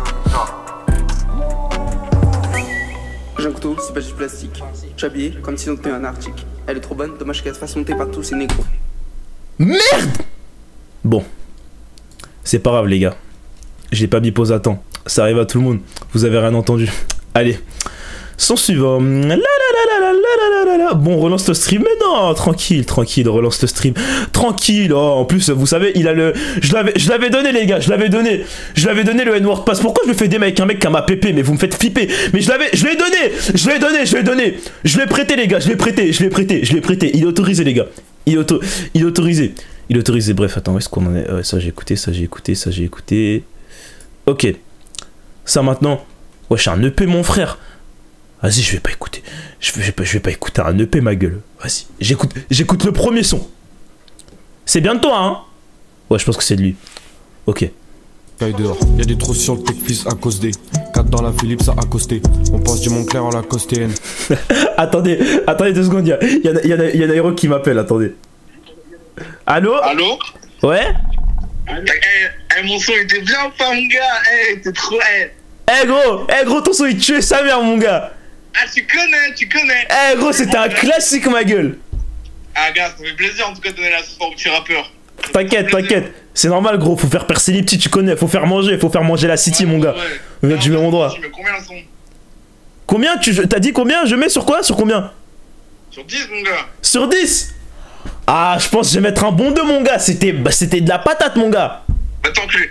J'ai un couteau, c'est pas du plastique. Je suis habillé comme si on était un arctique. Elle est trop bonne, dommage qu'elle se fasse monter par tous ces négros.
Merde. Bon. C'est pas grave les gars. J'ai pas mis pause à temps. Ça arrive à tout le monde. Vous avez rien entendu. Allez. Son suivant. La la la la la la la la. Bon, relance le stream. Mais non, tranquille, tranquille, relance le stream. Tranquille. Oh, en plus, vous savez, il a le. Je l'avais, je l'avais donné, les gars. Je l'avais donné. Je l'avais donné le N-word pass. Pourquoi je me fais des mecs, un mec qui m'a pépé, mais vous me faites flipper. Mais je l'avais, je l'ai donné. Je l'ai donné, je l'ai donné. Je l'ai prêté, les gars. Je l'ai prêté, je l'ai prêté, je l'ai prêté. Il est autorisé, les gars. Il est auto, il est autorisé. Il est autorisé. Bref, attends, où est-ce qu'on en est? Ouais, ça j'ai écouté, ça j'ai écouté, ça j'ai écouté. Ok. Ça maintenant. Ouais, j'ai un E P, mon frère. Vas-y, je vais pas écouter. Je vais pas, je vais pas écouter un E P, ma gueule. Vas-y, j'écoute, j'écoute le premier son. C'est bien de toi, hein? Ouais, je pense que c'est de lui. Ok.
Dehors. Y'a des trous sur le tech fils à cause des quatre dans la Philips à accosté. On passe du Montclair en la costéenne.
Attendez, attendez deux secondes. Il y a, y a, y a Nairo qui m'appelle. Attendez. Allô?
Allô?
Ouais?
Eh, hey, mon son était bien pas, mon gars. Eh, hey, t'es trop. Eh
hey, gros, eh hey, gros, ton son il tuait sa mère, mon gars.
Ah, tu connais, tu connais.
Eh hey, gros, c'était un classique, ma gueule.
Ah, gars, ça fait plaisir en tout cas de donner la sauce au petit rappeur.
T'inquiète, t'inquiète. C'est normal, gros. Faut faire percer les petits, tu connais. Faut faire manger, faut faire manger la city, ouais, mon gars. Ouais. Tu mets mon droit.
Tu mets combien le son?
Combien tu. T'as dit combien? Je mets sur quoi? Sur combien?
Sur dix, mon gars.
Sur dix? Ah, je pense que je vais mettre un bon deux, mon gars. C'était bah, c'était de la patate, mon gars.
Bah, t'enculé.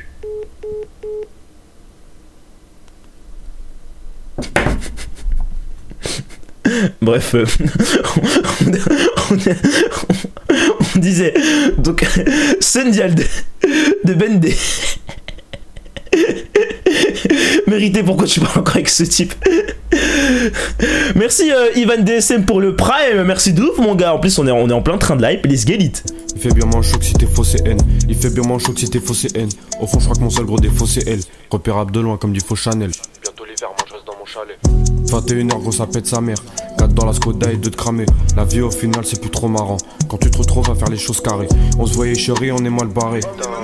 Bref, euh, on, on, on, on disait donc Sendial de, de Bendé. Mérité, pourquoi tu parles encore avec ce type? Merci euh, Ivan D S M pour le prime, merci de ouf mon gars. En plus on est, on est en plein train de hype, let's get it.
Il fait bien moins chaud que si t'es faux C N. Il fait bien moins chaud que si t'es faux C N. Au fond je crois que mon seul gros défaut c'est elle. Repérable de loin comme du faux Chanel. Bientôt l'hiver, moi je reste dans mon chalet. vingt et une heures gros ça pète sa mère. quatre dans la Skoda et deux de cramer. La vie au final c'est plus trop marrant. Quand tu te retrouves à faire les choses carrées. On se voyait chérie, on est mal barré.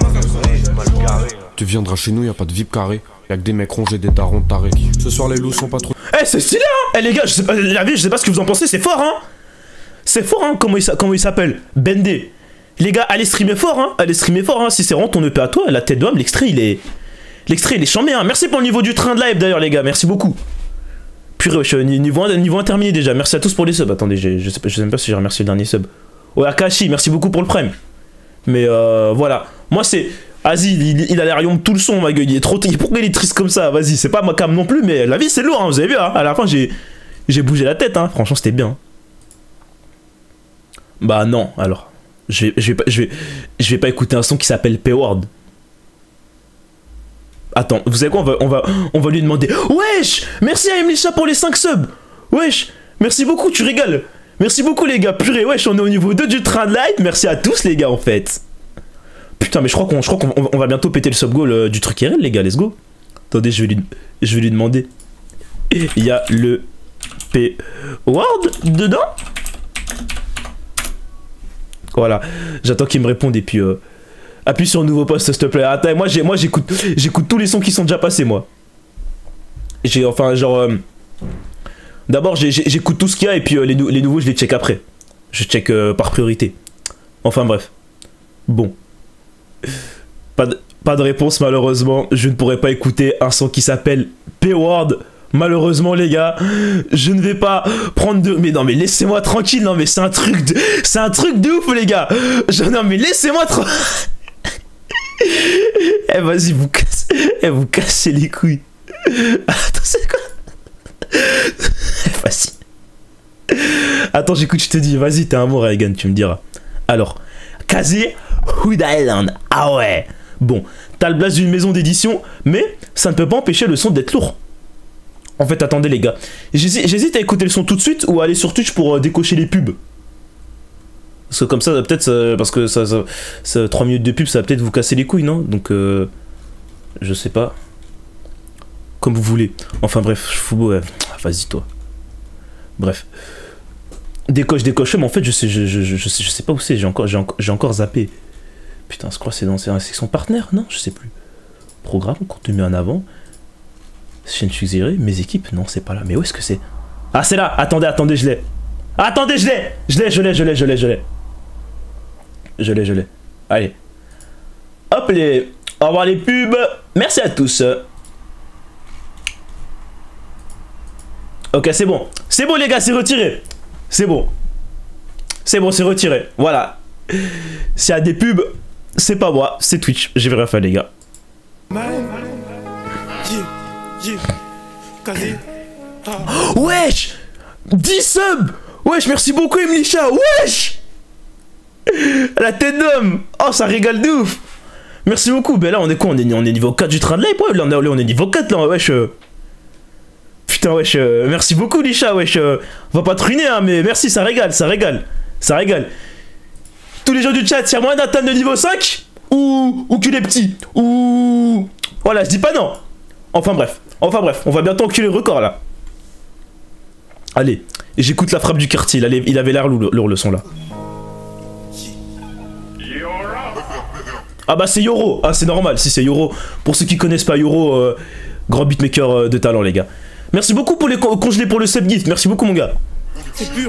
Tu viendras chez nous, y'a pas de V I P carré. Y'a que des mecs rongés, des darons tarés. Ce soir les loups sont pas trop.
Eh hey, c'est stylé hein. Eh hey, les gars, je sais pas, la vie, je sais pas ce que vous en pensez, c'est fort hein. C'est fort hein, comment il, comment il s'appelle? Bendé. Les gars, allez streamer fort hein. Allez streamer fort hein, si c'est vraiment ton E P à toi, la tête d'homme, l'extrait il est... L'extrait il est chambé hein. Merci pour le niveau du train de live d'ailleurs les gars, merci beaucoup. Purée, je suis niveau, niveau un terminé déjà, merci à tous pour les subs. Attendez, je, je sais pas, je sais même pas si j'ai remercié le dernier sub. Ouais, Akashi, merci beaucoup pour le prime. Mais euh, voilà, moi c'est... Vas-y, il, il a l'air yombe tout le son, ma gueule. Il est trop. Pourquoi il est triste comme ça? Vas-y, c'est pas ma cam non plus, mais la vie c'est lourd, hein, vous avez vu, hein. À la fin, j'ai j'ai bougé la tête, hein. Franchement, c'était bien. Bah non, alors. Je vais, je vais, pas, je vais, je vais pas écouter un son qui s'appelle P-Word. Attends, vous savez quoi? On va, on va, on va lui demander. Wesh! Merci à Emlisha pour les cinq subs! Wesh! Merci beaucoup, tu régales. Merci beaucoup les gars, purée, wesh, on est au niveau deux du train de light. Merci à tous les gars en fait. Putain, mais je crois qu'on je crois qu'on on va bientôt péter le sub goal euh, du truc R L les gars, let's go. Attendez, je vais lui, je vais lui demander. Il y a le P Word dedans. Voilà, j'attends qu'il me réponde et puis euh, appuie sur un nouveau post s'il te plaît. Attends, moi j'ai moi j'écoute j'écoute tous les sons qui sont déjà passés moi. J'ai enfin genre euh, d'abord j'écoute tout ce qu'il y a et puis euh, les, nou les nouveaux je les check après. Je check euh, par priorité. Enfin bref. Bon. Pas de, pas de réponse malheureusement. Je ne pourrai pas écouter un son qui s'appelle P-Word. Malheureusement les gars, je ne vais pas prendre de... Mais non mais laissez-moi tranquille, non mais c'est un truc de... C'est un truc de ouf les gars. Je... Non mais laissez-moi tranquille. Eh vas-y, vous cassez... Eh vous cassez les couilles. Attends, c'est quoi? Vas-y. Attends, j'écoute, je te dis, vas-y, t'es un mot Reagan, tu me diras. Alors, Kazé Hood Island. Ah ouais. Bon, t'as le blast d'une maison d'édition, mais ça ne peut pas empêcher le son d'être lourd. En fait, attendez les gars, j'hésite à écouter le son tout de suite ou à aller sur Twitch pour euh, décocher les pubs. Parce que comme ça, peut-être, parce que ça, ça, ça, trois minutes de pub, ça va peut-être vous casser les couilles, non? Donc, euh, je sais pas. Comme vous voulez. Enfin bref, je fous beau, ouais. Vas-y toi. Bref. Décoche, décoche, mais en fait, je sais, je, je, je, je sais, je sais pas où c'est, j'ai encore, j'ai encore, j'ai encore zappé. Putain, je crois que c'est dans la section partenaire, non? Je sais plus. Programme, contenu en avant. Chaîne suggérée, mes équipes, non c'est pas là, mais où est-ce que c'est? Ah c'est là, attendez, attendez, je l'ai. Attendez, je l'ai, je l'ai, je l'ai, je l'ai, je l'ai, je l'ai. Je l'ai, je l'ai. Allez. Hop les, au revoir les pubs, merci à tous. Ok c'est bon, c'est bon les gars, c'est retiré. C'est bon. C'est bon, c'est retiré, voilà. S'il y a des pubs, c'est pas moi, c'est Twitch, j'ai rien fait les gars. Wesh, dix subs. Wesh, merci beaucoup Emlisha. Wesh, la tête d'homme. Oh ça régale de ouf. Merci beaucoup. Ben là on est quoi? On est, on est niveau quatre du train de live. Ouais, là on est, on est niveau quatre là. Wesh. Putain wesh, merci beaucoup Lisha. Wesh, on va pas te ruiner hein, mais merci, ça régale, ça régale. Ça régale. Tous les gens du chat, s'il y a moyen d'atteindre le niveau cinq ou, ou que les petits ou... Voilà, je dis pas non. Enfin bref, enfin bref, on va bientôt enculer le record là. Allez, j'écoute la frappe du quartier, il, allait, il avait l'air lourd, lourd le son là. Ah bah c'est Yoro, ah c'est normal si c'est Yoro. Pour ceux qui connaissent pas Yoro, euh, grand beatmaker euh, de talent les gars. Merci beaucoup pour les con congelés pour le sub gift, merci beaucoup mon gars.
C'est pur.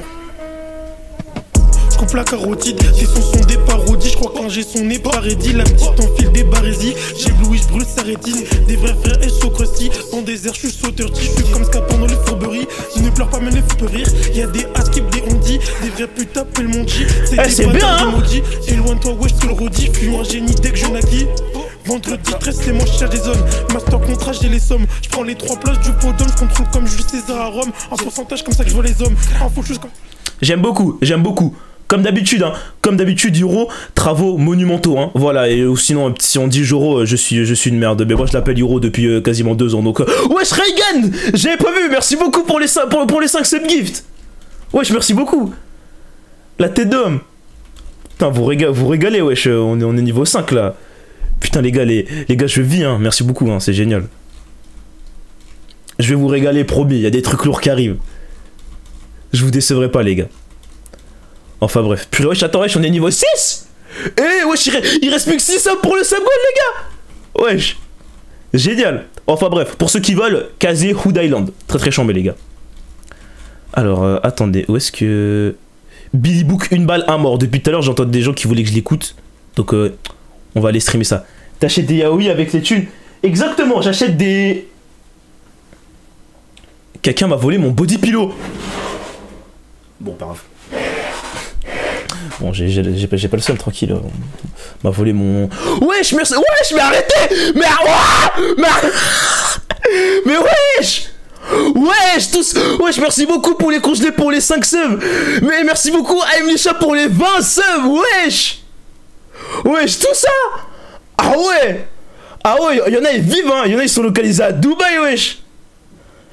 Je coupe la carotide, tes sons sont des parodies. Je crois qu'un j'ai son nez pas ready. La petite enfile des barésies. J'ai Louis, je brûle sa rétine. Des vrais frères et so crusty. Dans des airs, je suis sauteur. Je suis comme Ska pendant les fourberies. Ne pleure pas, mais ne faut pas rire. Y'a des as qui des on dit. Des vrais putes appellent mon G.
C'est bien hein.
Éloigne-toi, wesh, sur le rodi. Je suis un génie dès que je naquis. Vendredi treize, les manches à des zones. Master contrat, j'ai les sommes. Je prends les trois places du podium. Je contrôle comme Jules César à Rome. En pourcentage, comme ça que je vois les hommes. En faux chose comme.
J'aime beaucoup, j'aime beaucoup. Comme d'habitude, hein, comme d'habitude, Yoro, travaux monumentaux, hein, voilà, et euh, sinon, si on dit Joro, euh, je suis, je suis une merde, mais moi je l'appelle Yoro depuis euh, quasiment deux ans, donc... Euh... Wesh, Reagan, j'avais pas vu, merci beaucoup pour les, pour, pour les cinq subgifts. Wesh, merci beaucoup. La tête d'homme. Putain, vous, réga vous régalez, wesh, euh, on, est, on est niveau cinq, là. Putain, les gars, les, les gars, je vis, hein, merci beaucoup, hein, c'est génial. Je vais vous régaler, promis, il y a des trucs lourds qui arrivent. Je vous décevrai pas, les gars. Enfin bref, purée wesh, attends wesh, on est niveau six. Eh wesh, il reste plus que six subs pour le sub goal les gars. Wesh, génial. Enfin bref, pour ceux qui veulent, Kazé Hood Island. Très très chambé les gars. Alors, euh, attendez, où est-ce que... Billy Book, une balle, un mort. Depuis tout à l'heure, j'entends des gens qui voulaient que je l'écoute. Donc, euh, on va aller streamer ça. T'achètes des yaoi avec les thunes. Exactement, j'achète des... Quelqu'un m'a volé mon body pillow. Bon, pas grave. Bon, j'ai pas le seul, tranquille. On m'a volé mon... Wesh, merci... Wesh, mais arrêtez. Mais... Mais... Mais wesh. Wesh, tous... Wesh, merci beaucoup pour les congelés pour les cinq subs. Mais merci beaucoup à Emlisha pour les vingt subs. Wesh. Wesh, tout ça. Ah ouais. Ah ouais, il y en a, ils vivent, hein. Il y en a, ils sont localisés à Dubaï, wesh.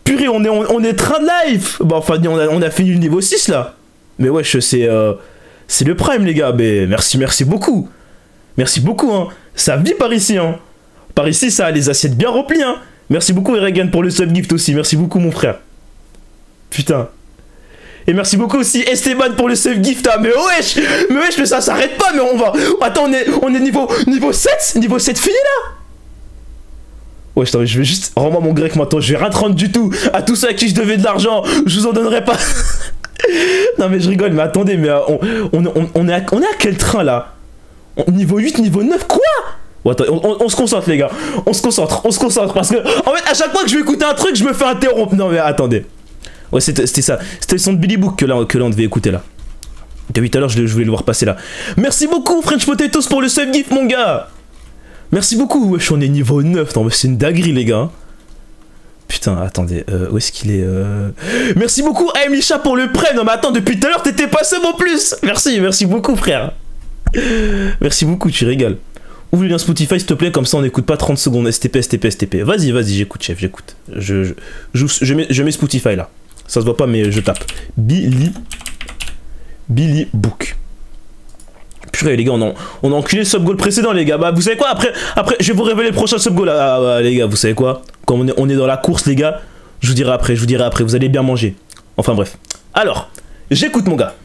Purée, on est, on, on est train de life. Bah enfin, on a, on a fini le niveau six là. Mais wesh, c'est euh, c'est le prime les gars. Mais merci, merci beaucoup. Merci beaucoup hein. Ça vit par ici hein. Par ici ça a les assiettes bien remplies hein. Merci beaucoup Eregan pour le subgift aussi. Merci beaucoup mon frère. Putain. Et merci beaucoup aussi Esteban pour le subgift hein. Mais wesh, mais wesh, mais ça s'arrête pas. Mais on va... Attends, on est, on est niveau, niveau sept. Niveau sept fini là. Ouais, attends, je vais juste... Rends-moi mon grec maintenant. Je vais rien te rendre du tout. À tous ceux à qui je devais de l'argent, je vous en donnerai pas. Non mais je rigole. Mais attendez, mais euh, on, on, on, on, est à, on est à quel train là? Niveau huit, niveau neuf, quoi? Bon, attends, on, on, on se concentre les gars. On se concentre, on se concentre. Parce que, en fait, à chaque fois que je vais écouter un truc, je me fais interrompre. Non mais attendez. Ouais, c'était ça. C'était le son de Billy Book que là, que là on devait écouter là. Depuis tout à l'heure, je, je voulais le voir passer là. Merci beaucoup French Potatoes pour le subgift mon gars. Merci beaucoup. Wesh, on est niveau neuf. Non mais c'est une dinguerie les gars. Putain, attendez, euh, où est-ce qu'il est, euh... Merci beaucoup à Emicha pour le prêt. Non mais attends, depuis tout à l'heure, t'étais pas sub en plus. Merci, merci beaucoup frère. Merci beaucoup, tu régales. Ouvre le lien Spotify s'il te plaît, comme ça on n'écoute pas trente secondes. S T P, S T P, S T P. Vas-y, vas-y, j'écoute chef, j'écoute. Je, je, je, je, mets, je mets Spotify là. Ça se voit pas mais je tape. Billy... Billy Book. Purée les gars, on a, on a enculé le sub goal précédent les gars. Bah vous savez quoi, après, après je vais vous révéler le prochain sub goal ah, ah, les gars, vous savez quoi. Quand on est, on est dans la course les gars, je vous dirai après, je vous dirai après, vous allez bien manger. Enfin bref. Alors, j'écoute mon gars.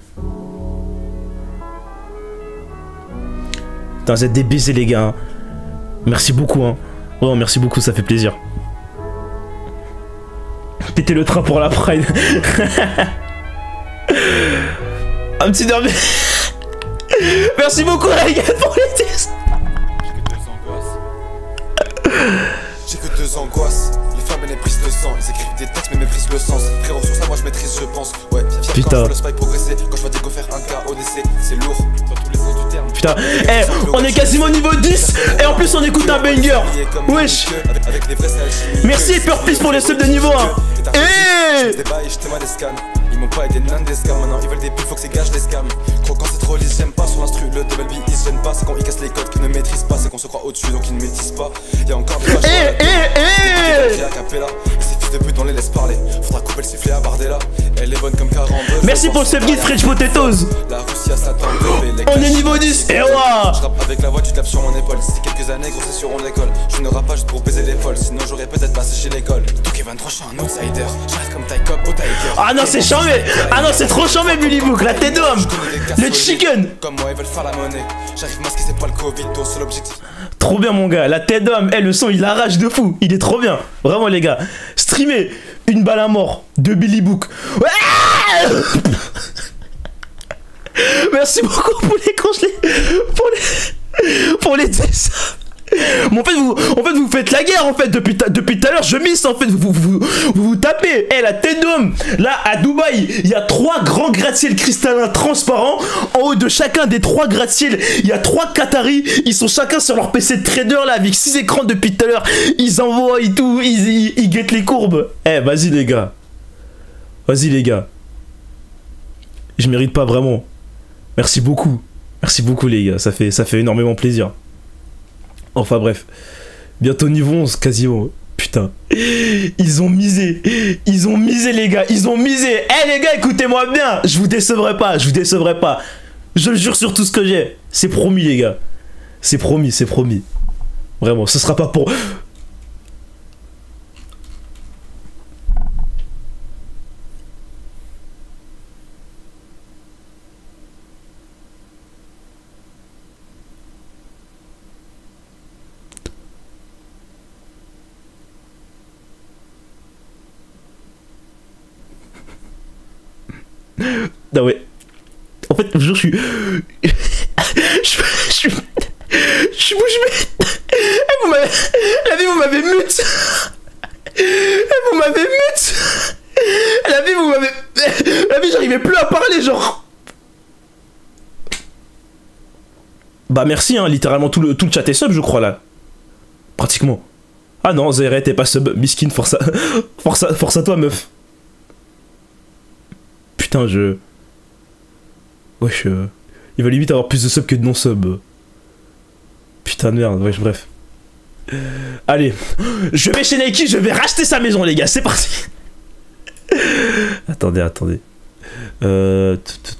Putain, vous êtes des baisers les gars. Hein. Merci beaucoup hein. Oh merci beaucoup, ça fait plaisir. Pétez le train pour la Pride. Un petit derby. Merci beaucoup les gars pour les tests.
J'ai que deux angoisses. Les femmes et les prises de sang. Ils écrivent des textes mais méprisent le sens. Frérot sur ça moi je maîtrise je pense. Ouais, fier
putain.
Quand je vois le spy progresser. Quand je vois des go faire un K O D C. C'est lourd dans tous les sens du terme.
Putain, eh, hey, on est quasiment niveau dix. Et en plus on écoute un banger. Wesh. Merci et Purpose pour les subs de niveau un. Eh
ils m'ont pas aidé nan des scams, maintenant ils veulent des pubs, faut que c'est gage des scams. Gros quand c'est trop lisse, j'aime pas sur l'instru, le double B ils se gênent pas. C'est quand ils cassent les codes qu'ils ne maîtrisent pas, c'est qu'on se croit au-dessus donc ils ne maîtrisent pas. Y'a encore des pages
eh eh eh
à Capella, et ces fils de pute on les laisse parler. Faudra couper le sifflet à Bardella, elle est bonne comme quarante-deux.
Merci pour le subgift French Potatoes.
La Russie a sa tente de
on est niveau dix, et ouah.
Je rappe avec la voix, tu tapes sur mon épaule. C'est quelques années, gros c'est sur mon école. Je ne rappe pas juste pour baiser l'épaule, sinon j'aurais peut-être passé chez l'école. Donc vingt-trois, je suis un outsider, j'arrive comme Ty Cobb au Tiger.
Ah non c'est chambé. Ah non c'est trop chambé Billy Book, la tête d'homme. Le chicken.
Comme moi ils veulent faire la monnaie. J'arrive masqué c'est pas le Covid, c'est l'objectif.
Trop bien mon gars, la tête d'homme, eh, le son il arrache de fou, il est trop bien, vraiment les gars. Streamer une balle à mort de Billy Book. Ouais. Merci beaucoup pour les congelés, pour les, pour les dessins. Mais en fait vous, en fait vous faites la guerre en fait depuis depuis tout à l'heure. Je miss en fait vous vous, vous, vous tapez. Eh hey, la tête d'homme. Là à Dubaï il y a trois grands gratte-ciel cristallins transparents. En haut de chacun des trois gratte-ciel il y a trois Qataris. Ils sont chacun sur leur P C de trader là avec six écrans depuis tout à l'heure. Ils envoient et tout. Ils, ils, ils guettent les courbes. Eh hey, vas-y les gars. Vas-y les gars. Je mérite pas vraiment. Merci beaucoup. Merci beaucoup les gars. Ça fait, ça fait énormément plaisir. Enfin bref, bientôt niveau onze quasiment, putain. Ils ont misé, ils ont misé les gars, ils ont misé. Eh hey, les gars, écoutez-moi bien, je vous décevrai pas, je vous décevrai pas. Je le jure sur tout ce que j'ai, c'est promis les gars. C'est promis, c'est promis. Vraiment, ce sera pas pour... Non ouais. En fait, je suis... Je suis... Je suis bouche bée. Vous m'avez... La vie, vous m'avez mute. Vous m'avez mute. La vie, vous m'avez... La vie, j'arrivais plus à parler, genre... Bah merci, hein, littéralement tout le, tout le chat est sub, je crois, là. Pratiquement. Ah non, Zéret, t'es pas sub. Miskin, force à... Force à, force à toi, meuf. Putain, je... Wesh, euh... il va limite avoir plus de subs que de non-subs. Putain de merde, wesh, bref. Allez, je vais chez Nike, je vais racheter sa maison, les gars, c'est parti. Attendez, attendez. Euh...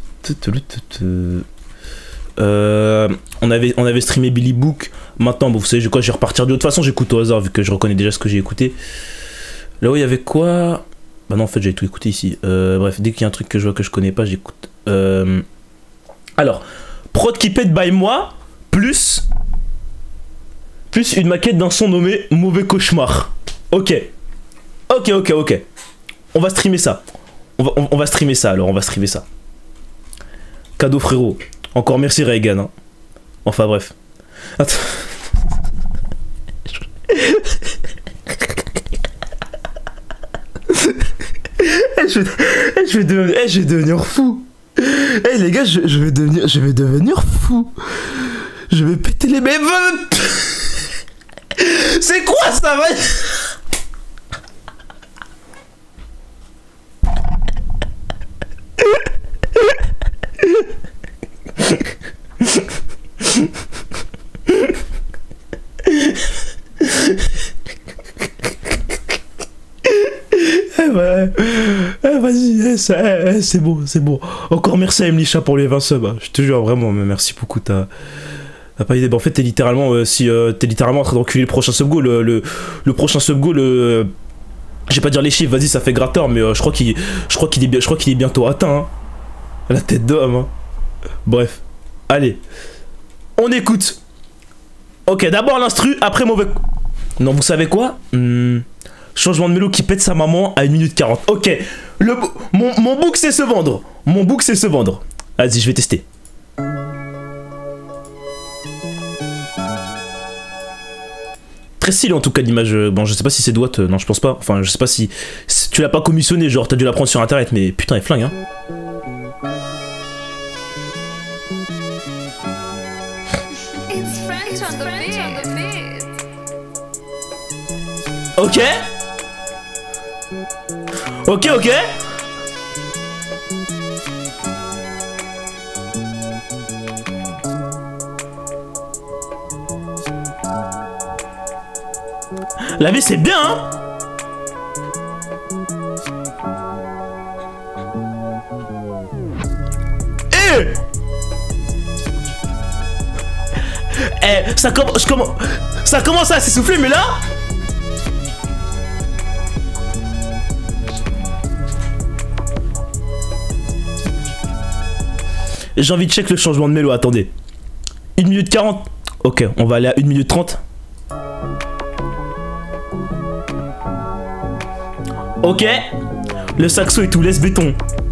Euh... On avait, on avait streamé Billy Book. Maintenant, bon, vous savez quoi, je vais repartir de toute façon, j'écoute au hasard vu que je reconnais déjà ce que j'ai écouté. Là où il y avait quoi? Bah non, en fait, j'avais tout écouté ici. Euh, bref, dès qu'il y a un truc que je vois que je connais pas, j'écoute. Euh... Alors, prod qui pète by moi, plus... Plus une maquette d'un son nommé Mauvais Cauchemar. Ok. Ok, ok, ok. On va streamer ça. On va, on, on va streamer ça, alors, on va streamer ça. Cadeau, frérot. Encore merci, Reagan. Hein. Enfin, bref. Attends. je, vais, je, vais devenir, je vais devenir fou. Eh hey, les gars, je, je vais devenir, je vais devenir fou. Je vais péter les mêmes. C'est quoi ça, va? Eh bah, eh vas-y, eh, c'est bon, c'est bon. Encore merci à Emlisha pour les vingt subs. Je te jure, vraiment, mais merci beaucoup. T'as pas idée. Bah, en fait, t'es littéralement, euh, si, euh, t'es littéralement en train d'enculer le prochain sub goal. Le, le, le prochain sub goal, euh, je vais pas dire les chiffres, vas-y, ça fait gratteur, mais euh, je crois qu'il je crois qu'il est, je crois qu'il est bientôt atteint. Hein. La tête d'homme. Hein. Bref, allez, on écoute. Ok, d'abord l'instru, après mauvais. Non, vous savez quoi? hmm. Changement de mélo qui pète sa maman à une minute quarante. Ok, le, mon, mon book c'est se vendre. Mon book c'est se vendre. Vas-y, je vais tester. Très stylé en tout cas l'image. Bon, je sais pas si c'est doigts. Non, je pense pas. Enfin, je sais pas si, si tu l'as pas commissionné. Genre, t'as dû la prendre sur internet. Mais putain, elle flingue, hein. Ok. Ok, ok. La vie c'est bien, hein. Eh Eh, ça commence, je commence, ça commence à s'essouffler, mais là. J'ai envie de check le changement de mélo, attendez. une minute quarante. Ok, on va aller à une minute trente. Ok. Le saxo et tout, laisse béton.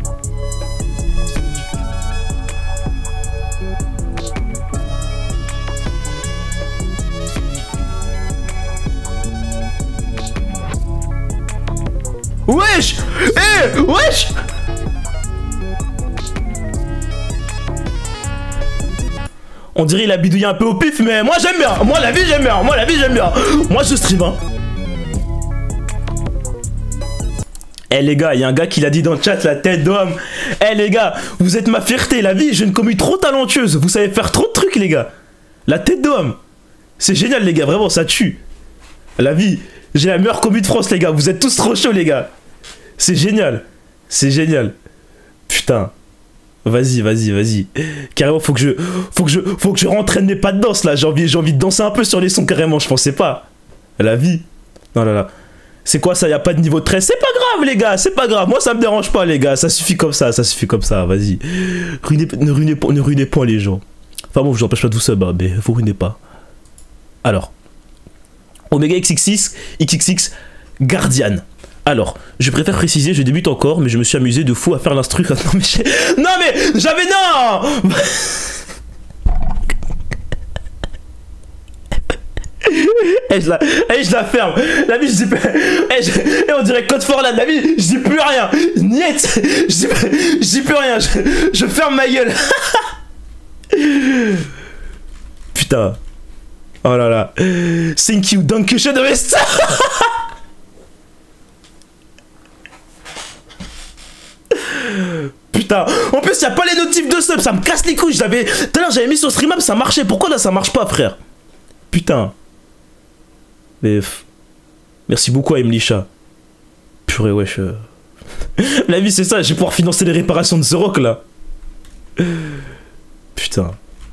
Wesh. Eh, wesh. On dirait il a bidouillé un peu au pif, mais moi j'aime bien. Moi la vie j'aime bien. Moi la vie j'aime bien. Moi je stream, hein. Eh les gars, il y a un gars qui l'a dit dans le chat, la tête d'homme. Eh les gars, vous êtes ma fierté. La vie, j'ai une commu trop talentueuse. Vous savez faire trop de trucs, les gars. La tête d'homme. C'est génial, les gars. Vraiment, ça tue. La vie, j'ai la meilleure commu de France, les gars. Vous êtes tous trop chauds, les gars. C'est génial. C'est génial. Putain. Vas-y, vas-y, vas-y. Carrément, faut que je, faut que je, faut que je rentraîne mes pas de danse là. J'ai envie, j'ai envie de danser un peu sur les sons carrément. Je pensais pas. La vie. Non là là. C'est quoi ça? Y a pas de niveau de treize. C'est pas grave, les gars. C'est pas grave. Moi, ça me dérange pas, les gars. Ça suffit comme ça. Ça suffit comme ça. Vas-y. Ruinez, ne ruinez pas, ne ruinez pas les gens. Enfin bon, je vous empêche pas de vous sub, hein, mais vous ruinez pas. Alors. Omega X X six, X X X, Guardian. Alors, je préfère préciser, je débute encore, mais je me suis amusé de fou à faire l'instru. Non mais, non mais, j'avais non. Et je la, et je la ferme. La vie, je dis, et, je, et on dirait Code for Land. La vie, je dis plus rien. Niet, je dis, je dis plus rien. Je, je ferme ma gueule. Putain. Oh là là. Thank you, Dankeschön, West. Putain, en plus y'a pas les notifs de sub, ça me casse les couilles. J'avais, tout à l'heure j'avais mis sur Streamlab, ça marchait. Pourquoi là ça marche pas, frère? Putain. Mais merci beaucoup à Emlisha. Purée, wesh. La vie c'est ça, je vais pouvoir financer les réparations de The Rock là. Putain.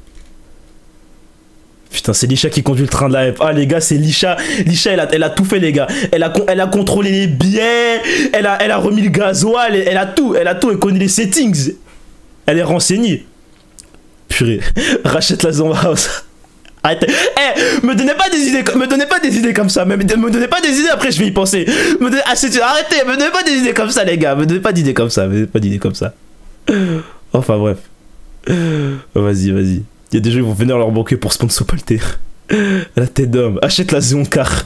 Putain, c'est Lisha qui conduit le train de la F. Ah les gars, c'est Lisha. Lisha, elle a, elle a tout fait les gars. Elle a, elle a contrôlé les billets, elle a, elle a remis le gasoil, elle, elle a tout, elle a tout, elle connaît les settings. Elle est renseignée. Purée, rachète la Zomba House. Arrêtez. Eh, hey, me donnez pas des idées, me donnez pas des idées comme ça. Me, me donnez pas des idées, après je vais y penser. Me donnez, ah, arrêtez, me donnez pas des idées comme ça les gars. Me donnez pas d'idées comme ça, me donnez pas d'idées comme ça. Enfin bref. Vas-y, vas-y. Il y a des gens qui vont venir leur banquer pour sponsor Palté. La tête d'homme. Achète la Zioncar.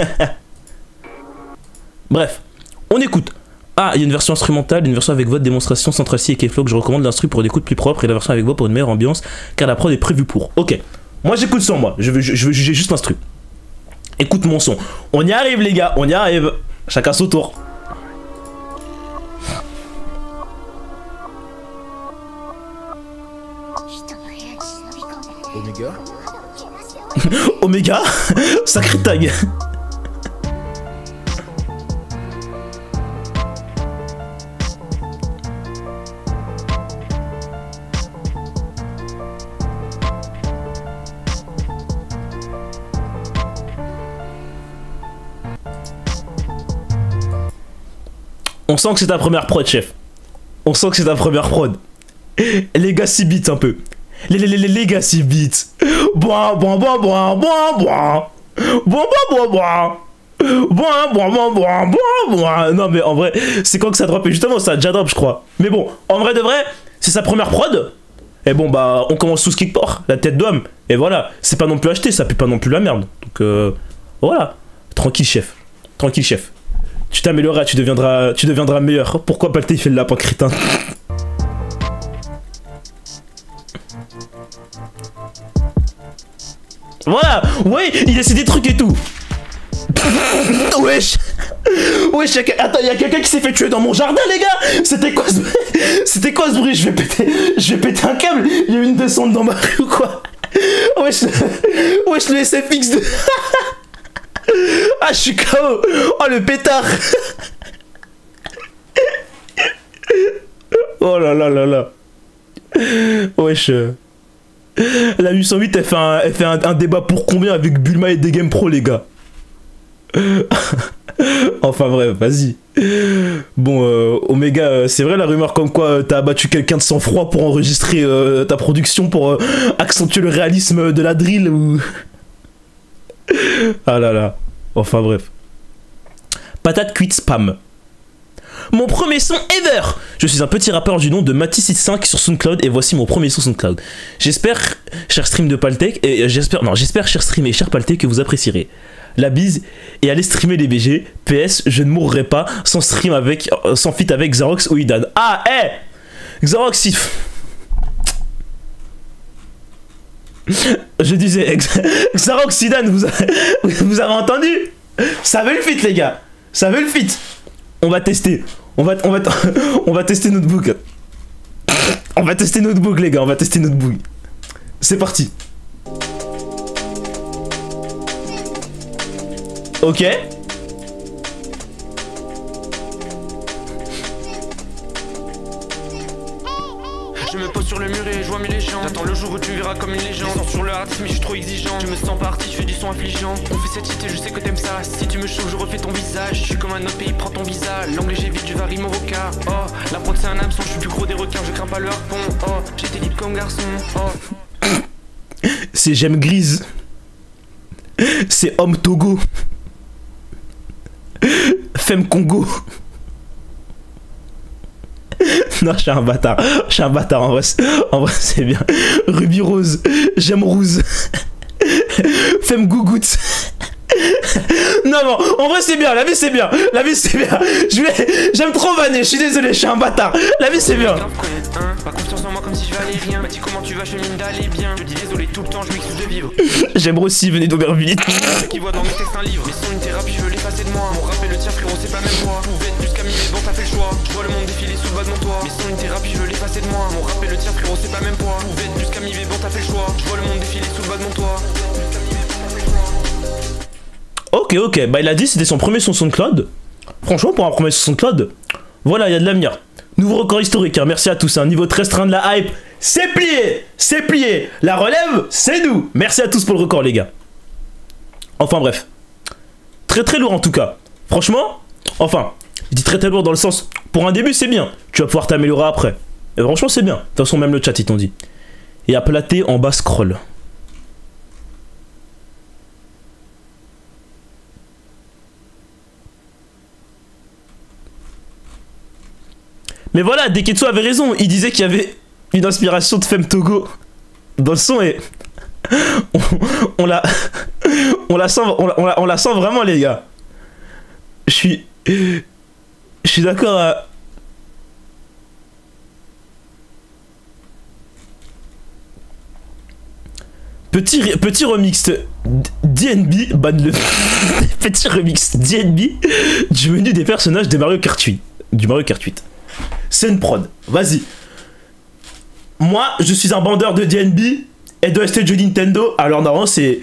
Bref, on écoute. Ah, il y a une version instrumentale, une version avec voix de démonstration, Central C et K-Flow que je recommande l'instru pour une écoute plus propre et la version avec voix pour une meilleure ambiance car la prod est prévue pour. Ok, moi j'écoute sans moi, je veux, je veux juger juste l'instru. Écoute mon son. On y arrive les gars, on y arrive. Chacun son tour.
Oméga.
Oméga. Sacré tag. On sent que c'est ta première prod, chef. On sent que c'est ta première prod. Legacy beats un peu. Les, les, les, les Legacy beats. Boin, boin, boin, boin, boin, boin. Boin, boin, boin, boin. Boin, boin, boin, boin, boin, boin. Non, mais en vrai, c'est quand que ça drop? Et justement, ça a déjà drop, je crois. Mais bon, en vrai de vrai, c'est sa première prod. Et bon, bah, on commence sous Kickport, la tête d'homme. Et voilà, c'est pas non plus acheté, ça pue pas non plus la merde. Donc, euh, voilà. Tranquille, chef. Tranquille, chef. Tu t'amélioreras, tu deviendras, tu deviendras meilleur. Pourquoi Palté il fait le lapin crétin? Voilà, ouais, il essaie des trucs et tout. Wesh. Wesh, attends, il y a quelqu'un qui s'est fait tuer dans mon jardin, les gars. C'était quoi ce bruit? C'était quoi ce bruit? Je vais péter, je vais péter un câble. Il y a eu une descente dans ma rue ou quoi? Wesh, wesh, le S F X de... Ah, je suis K O. Oh, le pétard. Oh là là là là. Wesh. La huit cent huit, elle fait un, elle fait un, un débat pour combien avec Bulma et des Game Pro, les gars. Enfin bref, vas-y. Bon, euh, Oméga, euh, c'est vrai la rumeur comme quoi euh, t'as abattu quelqu'un de sang-froid pour enregistrer euh, ta production, pour euh, accentuer le réalisme de la drill ou... Ah là là. Enfin bref. Patate cuite spam. Mon premier son ever. Je suis un petit rappeur du nom de Matty soixante-cinq sur SoundCloud et voici mon premier son SoundCloud. J'espère, cher stream de Paltec, et j'espère, non, j'espère, cher stream et cher Paltec, que vous apprécierez. La bise et allez streamer les B G. P S, je ne mourrai pas sans stream avec, euh, sans feat avec Xarox ou Idan. Ah, hé hey Xarox, si... Je disais, Xarox, Idan, vous, a... vous avez entendu? Ça veut le feat, les gars. Ça veut le feat. On va tester. On va, on va, on va tester notre book. On va tester notre book, les gars. On va tester notre book. C'est parti. Ok.
Je me pose sur le mur et je vois mes légendes. J'attends le jour où tu verras comme une légende. Je sors sur le hard mais je suis trop exigeant. Je me sens parti, je fais du son affligeant. On fait cette shit et je sais que t'aimes ça. Si tu me chauffes, je refais ton visage. Je suis comme un autre pays, prends ton visa. L'anglais j'évite, je varie mon vocab. Oh, la prod c'est un hameçon, je suis plus gros des requins, je crains pas le harpon. Oh, j'étais libre comme garçon. Oh.
C'est J'aime Grise. C'est Homme Togo. Femme Congo. Non, je suis un bâtard. Je suis un bâtard en vrai. En vrai, c'est bien. Ruby Rose. J'aime Rose. Femme Gougoute. Non, non, en vrai, c'est bien. La vie, c'est bien. La vie, c'est bien. J'aime trop vanner. Je suis désolé, je suis un bâtard. La vie, c'est bien.
Pas confiance en moi comme si je valais rien. Bah, dis comment tu vas, je mine d'aller bien. Je dis désolé tout le temps, je mixe de vivre.
J'aime aussi, venez d'Aubervilliers.
Qui voit dans mes textes un livre. Mais son une thérapie, je veux l'effacer de moi. Mon rap et le tien, frérot, c'est pas même moi. Pouvait être plus qu'ami, mais bon, t'as fait le choix. Je vois le monde défiler sous le bas de mon toit. Mais son une thérapie, je veux l'effacer de moi. Mon rap et le tien, frérot, c'est pas même poids. Pouvait être plus qu'ami, mais bon, t'as fait le choix. Je vois le monde défiler sous le bas de mon toit.
Ok, ok, bah il a dit c'était son premier son SoundCloud. Franchement, pour un premier son SoundCloud, Voilà, il y a de l'avenir. Nouveau record historique, hein. Merci à tous. Un hein. Niveau très restreint de la hype, c'est plié, c'est plié. La relève, c'est nous. Merci à tous pour le record, les gars. Enfin bref. Très très lourd en tout cas. Franchement, enfin, je dis très très lourd dans le sens, pour un début c'est bien. Tu vas pouvoir t'améliorer après. Et franchement c'est bien. De toute façon même le chat ils t'ont dit. Et à plater en bas scroll. Mais voilà, Deketsu avait raison. Il disait qu'il y avait une inspiration de Femme Togo dans le son et on, on la on la sent on la, on la, on la sent vraiment les gars. Je suis je suis d'accord à... Petit, petit remix D N B, ban le... Petit remix D N B du menu des personnages de Mario Kart huit. Du Mario Kart huit. C'est une prod, vas-y. Moi, je suis un bandeur de D N B et de S T de Nintendo. Alors normalement, c'est...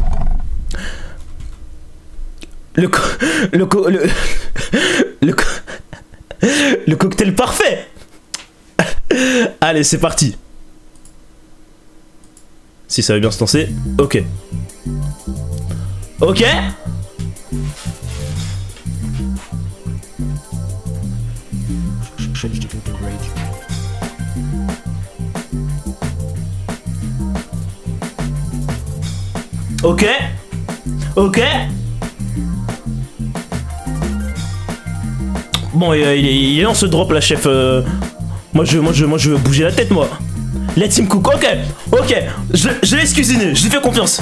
Le, co le, co le, le, co le cocktail parfait. Allez, c'est parti. Si ça veut bien se lancer, ok. Ok. Ok. Ok. Bon, il est, il est dans ce drop là, chef. Euh, moi, je, moi, je, moi, je veux bouger la tête, moi. Let him cook. Ok. Ok. Je, je laisse cuisiner. Je lui fais confiance.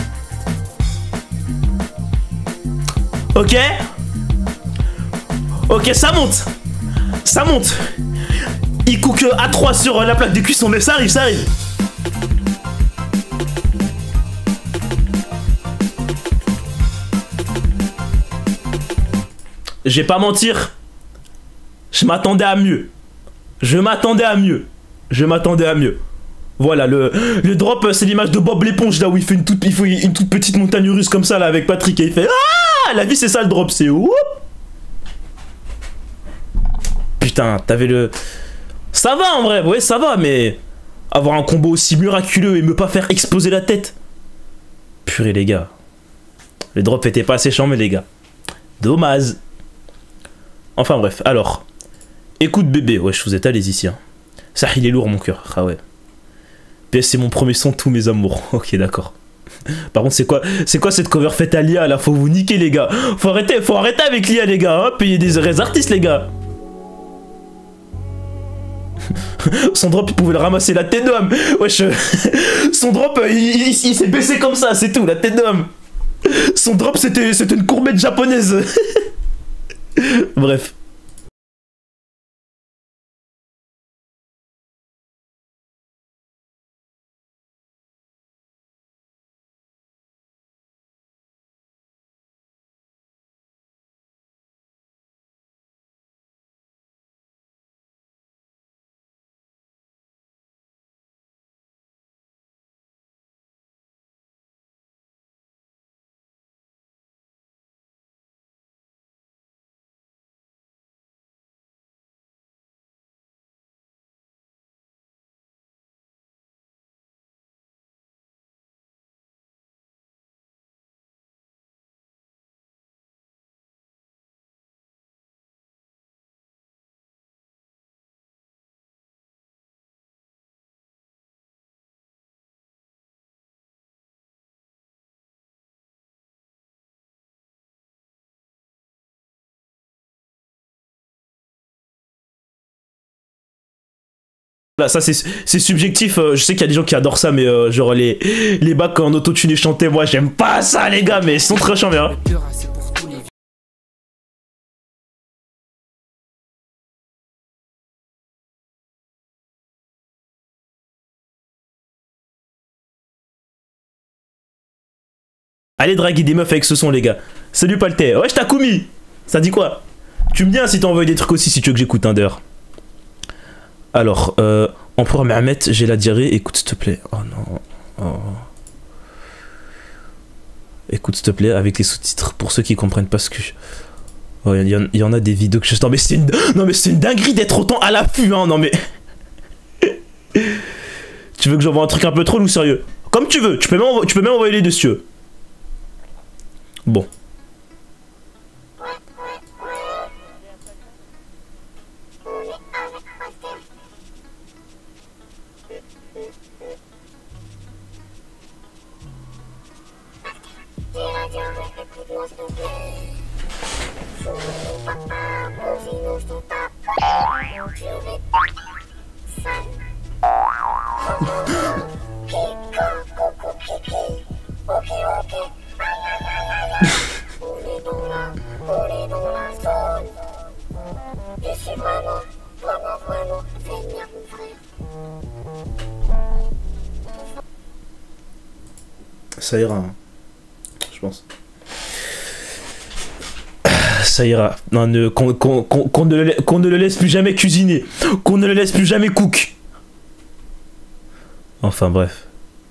Ok. Ok, ça monte. Ça monte. Il cook à trois sur la plaque de cuisson, mais ça arrive, ça arrive. Je vais pas mentir. Je m'attendais à mieux. Je m'attendais à mieux. Je m'attendais à mieux. Voilà, le, le drop, c'est l'image de Bob l'éponge, là où il fait une toute, il fait une toute petite montagne russe comme ça, là, avec Patrick, et il fait ah, la vie, c'est ça le drop, c'est whoop. Putain, t'avais le... Ça va, en vrai, ouais, ça va, mais... Avoir un combo aussi miraculeux et me pas faire exploser la tête. Purée, les gars. Le drop était pas assez chambé, les gars. Dommage. Enfin, bref, alors... Écoute, bébé, ouais, je vous étale ici, hein. Ça, il est lourd, mon cœur, ah ouais. P S, c'est mon premier son de tous mes amours. Ok, d'accord. Par contre, c'est quoi, c'est quoi cette cover faite à l'I A là? Faut vous niquer, les gars. Faut arrêter, faut arrêter avec l'I A, les gars. Hein, payer des vrais artistes, les gars. Son drop, il pouvait le ramasser la tête d'homme. Wesh. Son drop, il, il, il s'est baissé comme ça, c'est tout, la tête d'homme. Son drop, c'était une courbette japonaise. Bref. Là, ça c'est subjectif, euh, je sais qu'il y a des gens qui adorent ça, mais euh, genre les, les bacs en autotune et chanter, moi j'aime pas ça les gars, mais ils sont très chambés hein. Allez draguer des meufs avec ce son les gars. Salut Paltais, ouais je Takumi. Ça dit quoi? Tu me dis hein, si t'as envoyé des trucs aussi si tu veux que j'écoute un d'heure. Alors, euh, Empereur Mehmet, j'ai la diarrhée, écoute s'il te plaît. Oh non. Oh. Écoute s'il te plaît avec les sous-titres pour ceux qui comprennent pas ce que je... Oh, il y, y en a des vidéos que je... Non mais c'est une... Non mais c'est une dinguerie d'être autant à l'affût, hein, non mais... Tu veux que j'envoie un truc un peu trop ou sérieux? Comme tu veux, tu peux même, tu peux même envoyer les deux si tu veux. Bon. Ça ira, hein. Je pense. Ça ira. Non, ne, qu'on, qu'on, qu'on, qu'on ne, qu'on ne le laisse plus jamais cuisiner. Qu'on ne le laisse plus jamais cook. Enfin bref.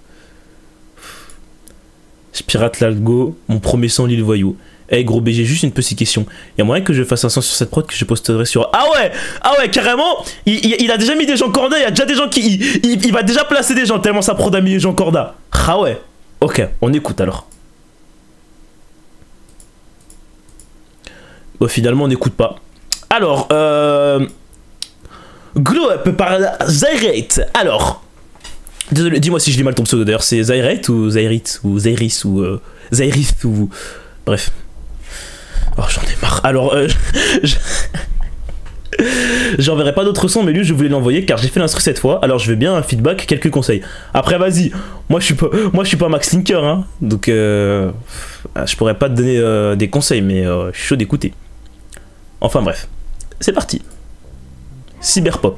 Je pirate l'algo, mon premier sang l'île voyou. Eh hey, gros B G, juste une petite question. Il y a moyen que je fasse un son sur cette prod que je posterai sur... Ah ouais. Ah ouais, carrément. Il, il, il a déjà mis des gens corda, il y a déjà des gens qui... Il, il, il va déjà placer des gens tellement sa prod a mis des gens corda. Ah ouais. Ok, on écoute alors. Bon, finalement, on n'écoute pas. Alors, euh... Glow Up par Zyrate. Alors... Désolé, dis-moi si je lis mal ton pseudo d'ailleurs. C'est Zyrate ou Zyrite ou Zyris ou... Euh... Zyris ou... Bref. Oh, j'en ai marre. Alors, euh... je... J'enverrai pas d'autres sons, mais lui je voulais l'envoyer car j'ai fait l'instru cette fois. Alors je veux bien un feedback, quelques conseils. Après vas-y, moi je suis pas, moi je suis pas Max Linker, hein. Donc euh, je pourrais pas te donner euh, des conseils, mais euh, je suis chaud d'écouter. Enfin bref, c'est parti. Cyberpop.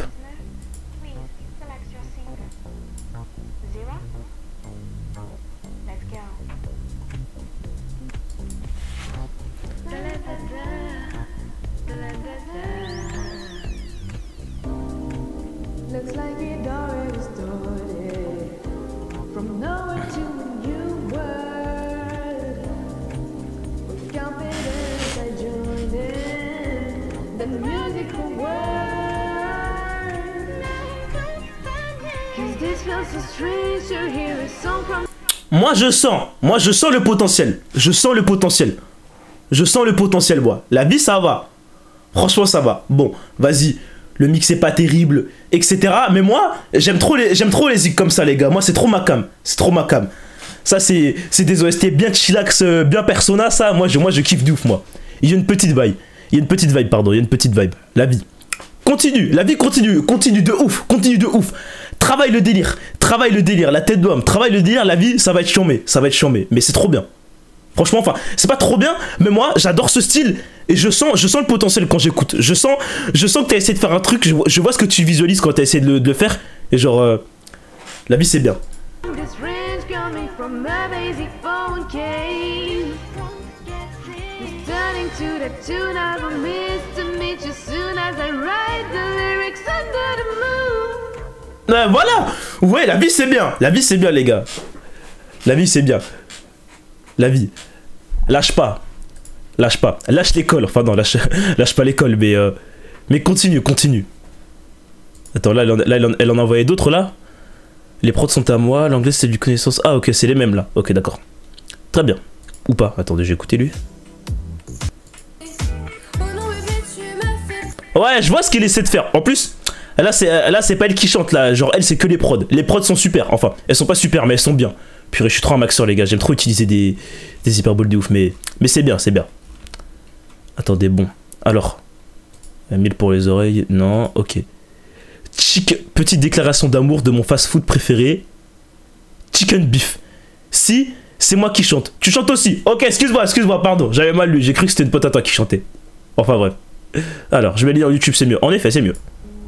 Moi je sens, moi je sens le potentiel, je sens le potentiel, je sens le potentiel moi. La vie ça va, franchement ça va. Bon, vas-y, le mix est pas terrible, et cetera. Mais moi j'aime trop les, j'aime trop les zigs comme ça les gars. Moi c'est trop ma cam, c'est trop ma cam. Ça c'est, c'est des O S T bien chillax, bien persona ça. Moi je, moi je kiffe de ouf moi. Il y a une petite vibe, il y a une petite vibe pardon, il y a une petite vibe. La vie continue, la vie continue, continue de ouf, continue de ouf. Travaille le délire, travaille le délire, la tête d'homme, travaille le délire, la vie, ça va être chômé, ça va être chômé, mais c'est trop bien. Franchement, enfin, c'est pas trop bien, mais moi, j'adore ce style et je sens, je sens le potentiel quand j'écoute. Je sens, je sens que t'as essayé de faire un truc, je, je vois ce que tu visualises quand t'as essayé de le, de le faire et genre, euh, la vie c'est bien. Euh, voilà. Ouais, la vie c'est bien. La vie c'est bien les gars. La vie c'est bien. La vie. Lâche pas. Lâche pas. Lâche l'école. Enfin non, lâche, lâche pas l'école, mais euh, mais continue, continue. Attends, là, elle en, là, elle en, elle en a envoyé d'autres là. Les prods sont à moi. L'anglais c'est du connaissance. Ah ok, c'est les mêmes là. Ok, d'accord. Très bien. Ou pas. Attendez, j'ai écouté lui. Ouais, je vois ce qu'il essaie de faire. En plus, là c'est là c'est pas elle qui chante là, genre elle c'est que les prods. Les prods sont super, enfin elles sont pas super mais elles sont bien. Purée, je suis trop un maxeur les gars, j'aime trop utiliser des des hyperboles de ouf, mais mais c'est bien, c'est bien. Attendez, bon. Alors, mille pour les oreilles, non, ok. Chick, petite déclaration d'amour de mon fast-food préféré. Chicken beef. Si, c'est moi qui chante. Tu chantes aussi. Ok, excuse-moi, excuse-moi, pardon, j'avais mal lu, j'ai cru que c'était une pote à toi qui chantait. Enfin bref. Alors, je vais lire YouTube, c'est mieux. En effet, c'est mieux.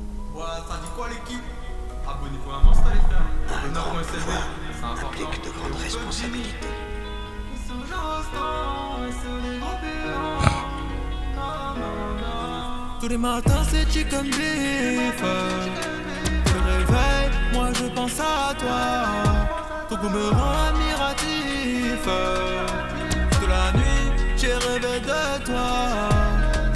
Tous les matins c'est chicken beef. Je me réveille, moi je pense à toi. Ton goût me rend admiratif. Toute la nuit j'ai rêvé de toi.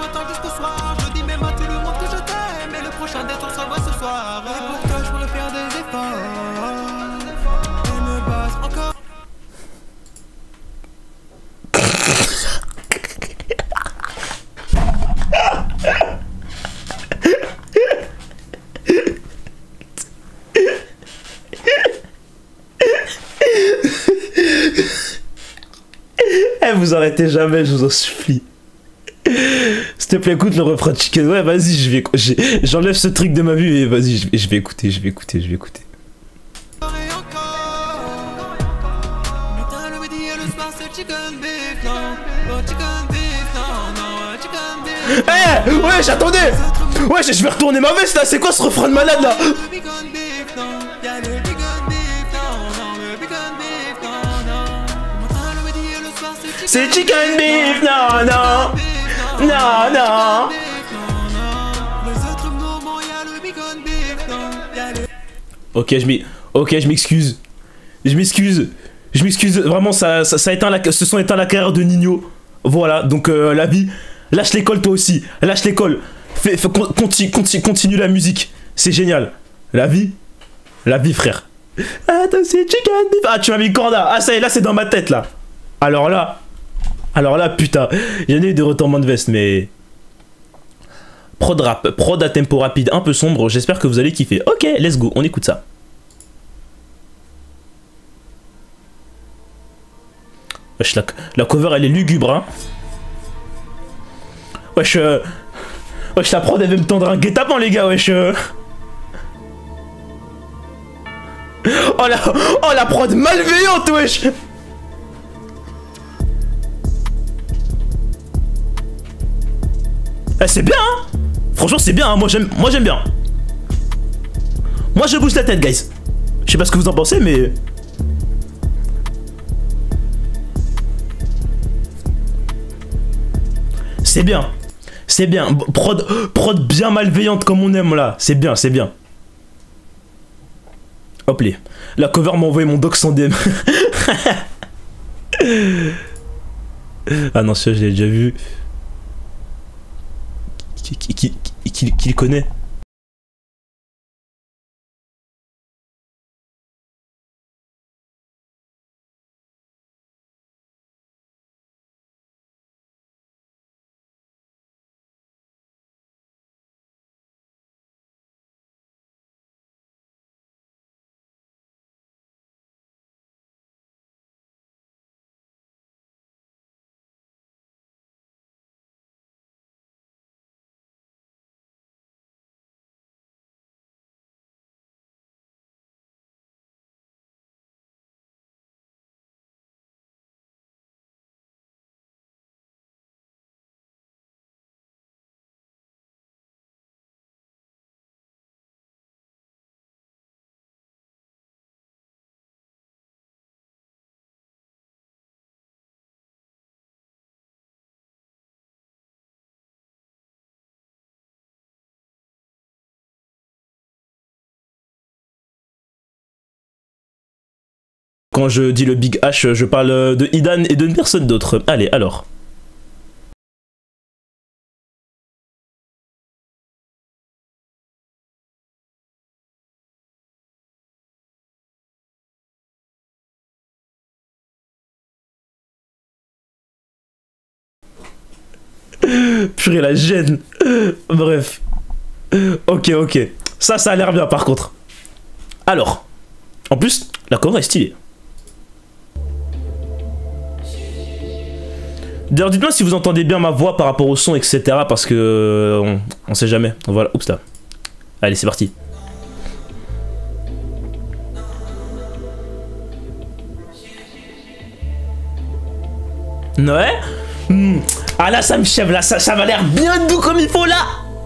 t'attends jusqu'au soir. Je dis même à tout le monde que je t'aime. Et le prochain date on se revoit ce soir. Et pour toi je pourrais faire des efforts. Et me base encore.
Eh, vous arrêtez jamais, je vous en supplie. S'il te plaît, écoute le refrain de Chicken. Ouais, vas-y, je vais, j'enlève ce truc de ma vue et vas-y, je, je vais écouter, je vais écouter, je vais écouter. Eh, ouais, j'attendais. Ouais, je vais retourner ma veste là. C'est quoi ce refrain de malade là? C'est chicken beef, non, non, non, non. Ok, je m'y... Ok, je m'excuse. Je m'excuse. Je m'excuse. Vraiment, ça, ça, ça éteint la... ce son éteint la carrière de Nino. Voilà, donc euh, la vie. Lâche l'école toi aussi. Lâche l'école. Fais, fais, continue, continue, continue la musique. C'est génial. La vie. La vie, frère. Attends, c'est chicken beef. Ah, tu m'as mis corda. Ah, ça y est, là, c'est dans ma tête, là. Alors là... Alors là, putain, il y en a eu des retournements de veste, mais... Prod rap, prod à tempo rapide, un peu sombre, j'espère que vous allez kiffer. Ok, let's go, on écoute ça. Wesh, la, la cover, elle est lugubre, hein. Wesh, euh... Wesh, la prod, elle veut me tendre un guet-apens, les gars, wesh. Euh... Oh la... Oh la prod malveillante, wesh. Eh, c'est bien, hein. Franchement, c'est bien, hein. Moi, j'aime moi, j'aime bien. Moi, je bouge la tête, guys. Je sais pas ce que vous en pensez, mais... C'est bien. C'est bien. Prod, prod bien malveillante comme on aime, là. C'est bien, c'est bien. Hop, les. La cover m'a envoyé mon doc sans D M. Ah non, ça, je l'ai déjà vu. Qui, qui, qui, qui, qui le connaît? Quand je dis le Big H, je parle de Idan et de personne d'autre. Allez, alors. Purée, la gêne. Bref. Ok, ok. Ça, ça a l'air bien par contre. Alors. En plus, la cover est stylée. D'ailleurs, dites-moi si vous entendez bien ma voix par rapport au son, et cetera. Parce que... Euh, on, on sait jamais. Voilà, oups là. Allez, c'est parti. Ouais. Mmh. Ah là, ça me chèvre, là, ça, ça va l'air bien doux comme il faut, là.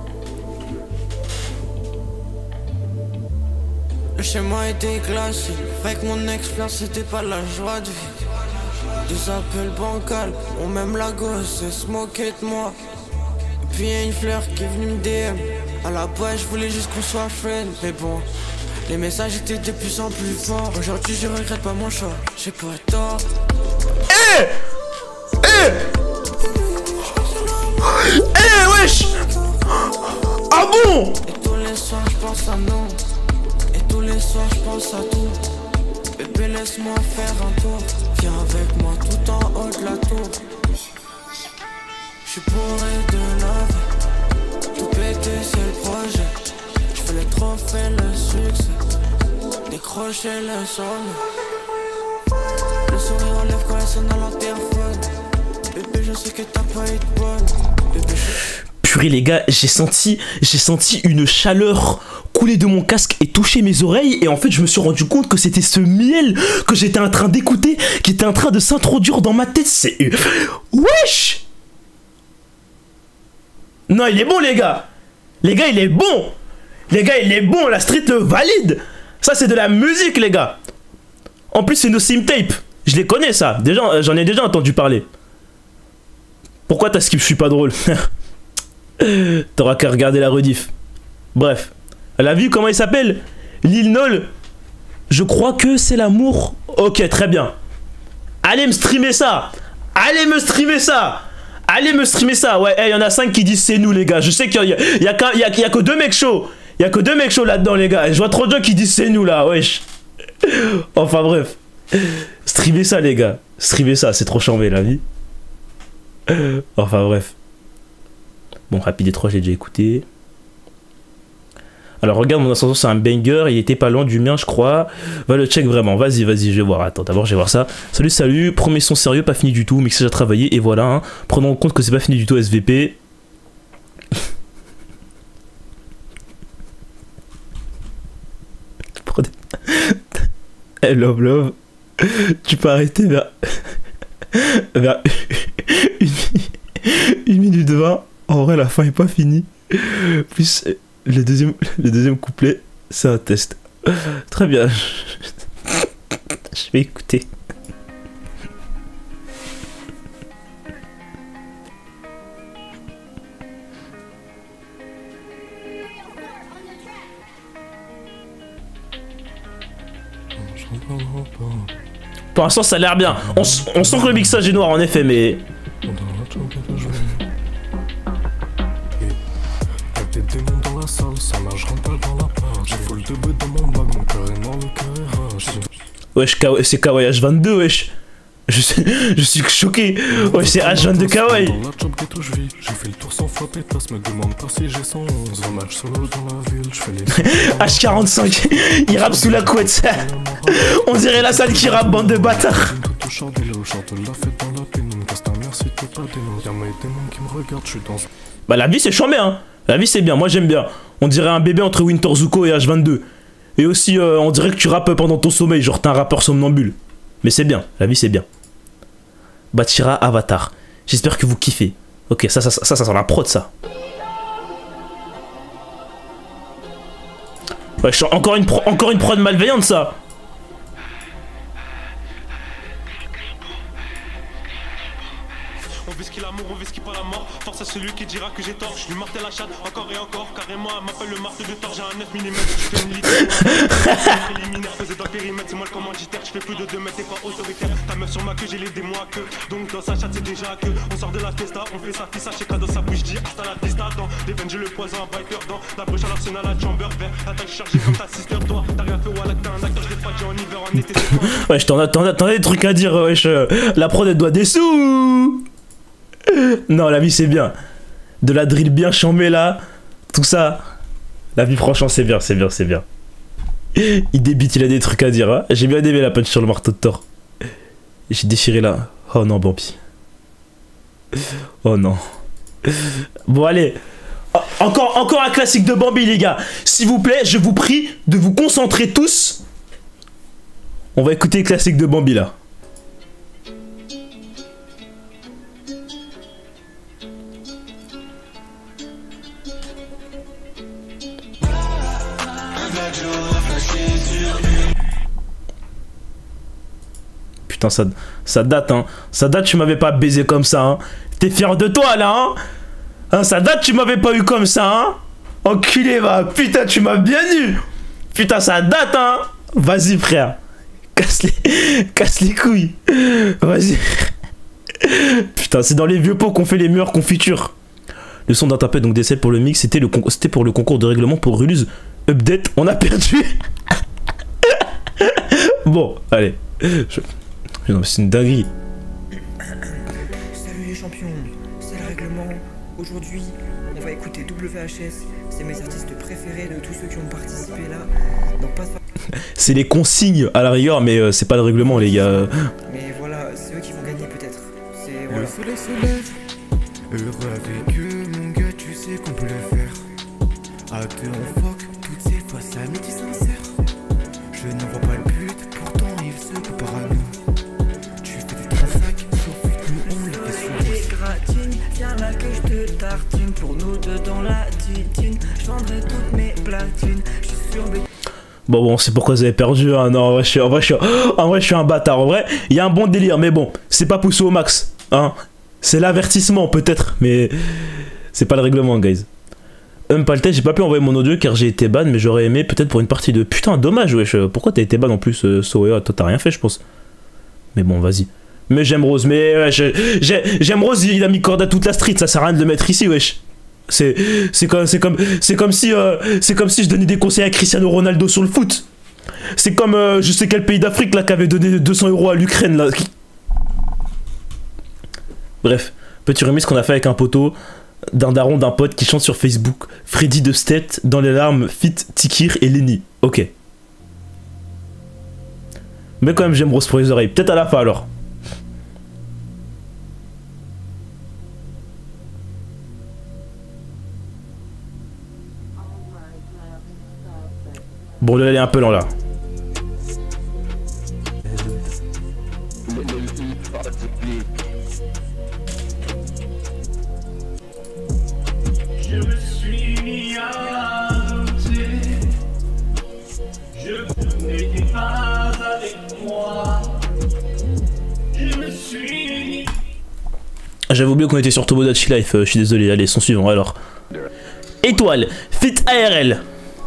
Le schéma était classique. Avec mon ex-fleur, c'était pas la joie de vie. Des appels bancals, on même la gosse, elle se moquait de moi. Et puis y'a une fleur qui est venue me D M. À la base, je voulais juste qu'on soit friends. Mais bon, les messages étaient de plus en plus forts. Aujourd'hui, je regrette pas mon choix, j'ai pas tort.
Eh Eh Eh wesh. Ah bon?
Et tous les soirs je pense à nous. Et tous les soirs je pense à tout. Bébé laisse-moi faire un tour. Viens avec moi tout en haut de la tour. J'suis bourré de love. Tout péter c'est le projet. J'fais les trophées, le succès. Décrocher le sommet. Le sourire en lèvres quand elle sonne à l'interphone. Bébé je sais que t'as pas été bonne. Bébé je...
Purée les gars, j'ai senti, j'ai senti une chaleur couler de mon casque et toucher mes oreilles. Et en fait je me suis rendu compte que c'était ce miel que j'étais en train d'écouter qui était en train de s'introduire dans ma tête. C'est... Wesh. Non il est bon les gars. Les gars il est bon. Les gars il est bon, la street le valide. Ça c'est de la musique les gars. En plus c'est nos sim tape. Je les connais ça, déjà, j'en ai déjà entendu parler. Pourquoi t'as skip, je suis pas drôle. T'auras qu'à regarder la rediff. Bref. Elle a vu comment il s'appelle? Lil Nol. Je crois que c'est l'amour. Ok, très bien. Allez me streamer ça. Allez me streamer ça. Allez me streamer ça. Ouais, il hey, y en a cinq qui disent c'est nous les gars. Je sais qu'il y, y, y, y a que deux mecs chauds. Il y a que deux mecs chauds là-dedans les gars. Je vois trop de gens qui disent c'est nous là. Wesh. Enfin bref. Streamer ça les gars. Streamer ça, c'est trop chambé la vie. Enfin bref. Bon, Rapide trois, j'ai déjà écouté. Alors regarde, mon ascenseur c'est un banger, il était pas loin du mien je crois. Va le check vraiment, vas-y, vas-y, je vais voir. Attends, d'abord je vais voir ça. Salut, salut, premier son sérieux, pas fini du tout, mixage à travailler, et voilà. Hein. Prenons en compte que c'est pas fini du tout S V P. Hey, love, love. Tu peux arrêter vers... vers une, une minute vingt. En vrai, la fin est pas finie. Plus le deuxième, le deuxième couplet, c'est un test. Très bien. Je vais écouter. Pour l'instant, ça a l'air bien. On, on sent que le mixage est noir en effet, mais... Wesh, c'est Kawaii H vingt-deux, wesh. Je suis, je suis choqué. Wesh, c'est H vingt-deux Kawaii. H quarante-cinq, il rappe sous la couette. On dirait la salle qui rappe, bande de bâtards. Bah la vie c'est chambé hein. La vie c'est bien, moi j'aime bien. On dirait un bébé entre Winter Zuko et H vingt-deux. Et aussi euh, on dirait que tu rappes pendant ton sommeil, genre t'es un rappeur somnambule. Mais c'est bien, la vie c'est bien. Bachira Avatar. J'espère que vous kiffez. Ok, ça ça, ça, ça, ça sent la prod ça. Ouais, encore une, pro, encore une prod malveillante ça.
On veut ce qu'il a l'amour, on veut ce qui pas la mort. Force à celui qui dira que j'ai tort. Je lui martèle la chatte encore et encore. Carrément, elle m'appelle le marteau de Thor. J'ai un neuf millimètres, je fais une litre. Préliminaire, faisais dans le périmètre, c'est moi le commanditaire. Je fais plus de deux mètres, t'es pas autoritaire. Ta meuf sur ma queue, j'ai les démons à queue. Donc dans sa chatte, c'est déjà que. On sort de la fiesta, on fait sa fissa. Chez dans sa bouche, dis hasta la vista. Dans les veines, j'ai le poison, un biker. Dans la broche à l'arsenal, la chamber vert. Attaque chargée comme ta sister, toi. T'as rien fait, voilà, t'es un acteur, je l'ai pas dit en hiver, en été.
Ouais, je t'en attendais des trucs à dire, wesh. La prod, elle doit des sous. Non, la vie c'est bien. De la drill bien chambée là. Tout ça. La vie franchement c'est bien, c'est bien, c'est bien. Il débite, il a des trucs à dire. Hein. J'ai bien aimé la punch sur le marteau de Thor. J'ai déchiré là. Oh non, Bambi. Oh non. Bon allez. Encore, encore un classique de Bambi les gars. S'il vous plaît, je vous prie de vous concentrer tous. On va écouter le classique de Bambi là. Putain, ça, ça date, hein. Ça date, tu m'avais pas baisé comme ça, hein. T'es fier de toi, là, hein, hein. Ça date, tu m'avais pas eu comme ça, hein. Enculé, va. Putain, tu m'as bien eu. Putain, ça date, hein. Vas-y, frère. Casse les, casse les couilles. Vas-y. Putain, c'est dans les vieux pots qu'on fait les meilleures confitures. Le son d'un tapet, donc décès pour le mix, c'était le c'était pour le concours de règlement pour Ruluse. Update, on a perdu. Bon, allez. Je... Non, c'est une dinguerie.
Salut les champions, c'est le règlement. Aujourd'hui, on va écouter W H S. C'est mes artistes préférés de tous ceux qui ont participé là. Donc pas...
C'est les consignes à la rigueur, mais euh, c'est pas le règlement, les gars.
Mais voilà, c'est eux qui vont gagner peut-être. C'est voilà.
Le soleil se lève. Heureux avec eux, mon gars, tu sais qu'on peut le faire. À deux on fuck, toutes ces fois ça amitié sincère. Je n'en vois pas le but, pourtant il se compare à nous. Tu fais des transacts, sur fut, nous on les fait sur
les gratines, viens là que je te tartine. Pour nous deux dans la titine, je vendrai toutes mes platines. Je suis sûr mais...
Bon, bon, c'est pourquoi vous avez perdu. Hein. Non, en vrai, je suis, en vrai, je suis, en vrai, je suis un bâtard. En vrai, il y a un bon délire, mais bon, c'est pas poussé au max. Hein. C'est l'avertissement, peut-être, mais c'est pas le règlement, guys. Um, Paltais, j'ai pas pu envoyer mon audio car j'ai été ban, mais j'aurais aimé peut-être pour une partie de. Putain, dommage, wesh. Pourquoi t'as été ban en plus, euh, Soea? Toi, t'as rien fait, je pense. Mais bon, vas-y. Mais j'aime Rose, mais ouais, j'aime Rose, il a mis corde à toute la street, ça sert à rien de le mettre ici, wesh. C'est c'est comme c'est comme c'est comme si euh, c'est comme si je donnais des conseils à Cristiano Ronaldo sur le foot. C'est comme euh, je sais quel pays d'Afrique là qui avait donné deux cents euros à l'Ukraine là. Bref, petit remix qu'on a fait avec un poteau d'un daron d'un pote qui chante sur Facebook. Freddy de Stet dans les larmes, fit Tikir et Lenny. Ok. Mais quand même j'aime Rose pour les oreilles. Peut-être à la fin alors. Bon, là, elle est un peu lent, là.
Je me suis mis à douter. Je n'étais pas avec moi. Je me suis mis...
J'avais oublié qu'on était sur Turbo Dachi Life, euh, je suis désolé. Allez, son suivant, alors. Étoile, Fit A R L.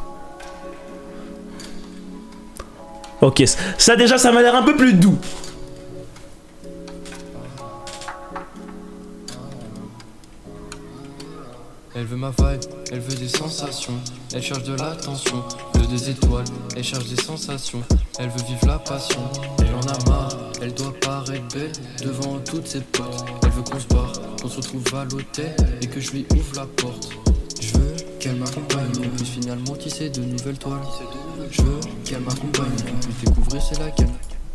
Ok, ça déjà ça m'a l'air un peu plus doux.
Elle veut ma vibe, elle veut des sensations. Elle cherche de l'attention, veut des étoiles. Elle cherche des sensations, elle veut vivre la passion. Elle en a marre, elle doit paraître belle devant toutes ses potes. Elle veut qu'on se barre, qu'on se retrouve à l'hôtel et que je lui ouvre la porte. Je veux qu'elle m'accompagne, qu'on puisse finalement tisser de nouvelles toiles. Je veux qu'elle m'accompagne, qu'on puisse découvrir c'est laquelle.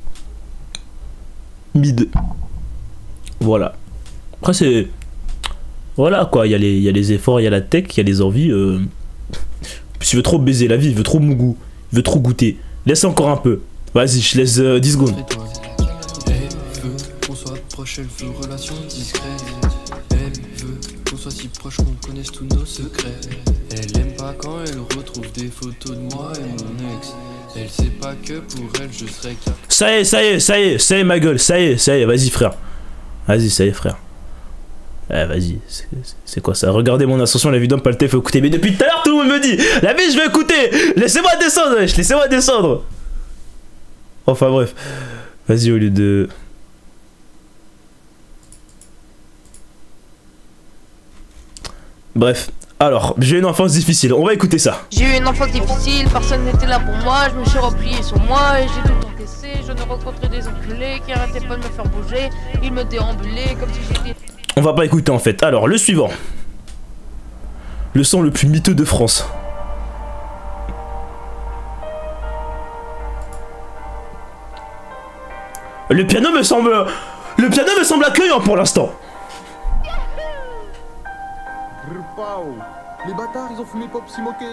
Mid. Voilà. Après c'est... Voilà quoi, il y, y a les efforts, il y a la tech, il y a les envies. Euh... Puis il veut trop baiser la vie, il veut trop mon goût, il veut trop goûter. Laisse encore un peu. Vas-y, je laisse euh, dix secondes.
Elle veut qu'on soit proche, elle veut relation discrète. Elle veut qu'on soit si proche qu'on connaisse tous nos secrets. Elle aime pas quand elle retrouve des photos de moi et mon ex. Elle sait pas que pour elle je serais capable.
Ça y est, ça y est, ça y est, ça y est ma gueule, ça y est, ça y est, vas-y frère. Vas-y, ça y est frère. Eh vas-y, c'est quoi ça? Regardez mon ascension, la vidéo Paltais, faut écouter. Mais depuis tout à l'heure tout le monde me dit la vie je vais écouter. Laissez-moi descendre, wesh, laissez-moi descendre. Enfin bref. Vas-y au lieu de... Bref. Alors, j'ai eu une enfance difficile, on va écouter ça.
J'ai eu une enfance difficile, personne n'était là pour moi, je me suis replié sur moi et j'ai tout encaissé. Je ne rencontrais des enculés qui arrêtaient pas de me faire bouger, ils me déambulaient comme si j'étais...
On va pas écouter en fait. Alors, le suivant. Le son le plus miteux de France. Le piano me semble... Le piano me semble accueillant pour l'instant.
Les bâtards, ils ont fumé Pop Simoke.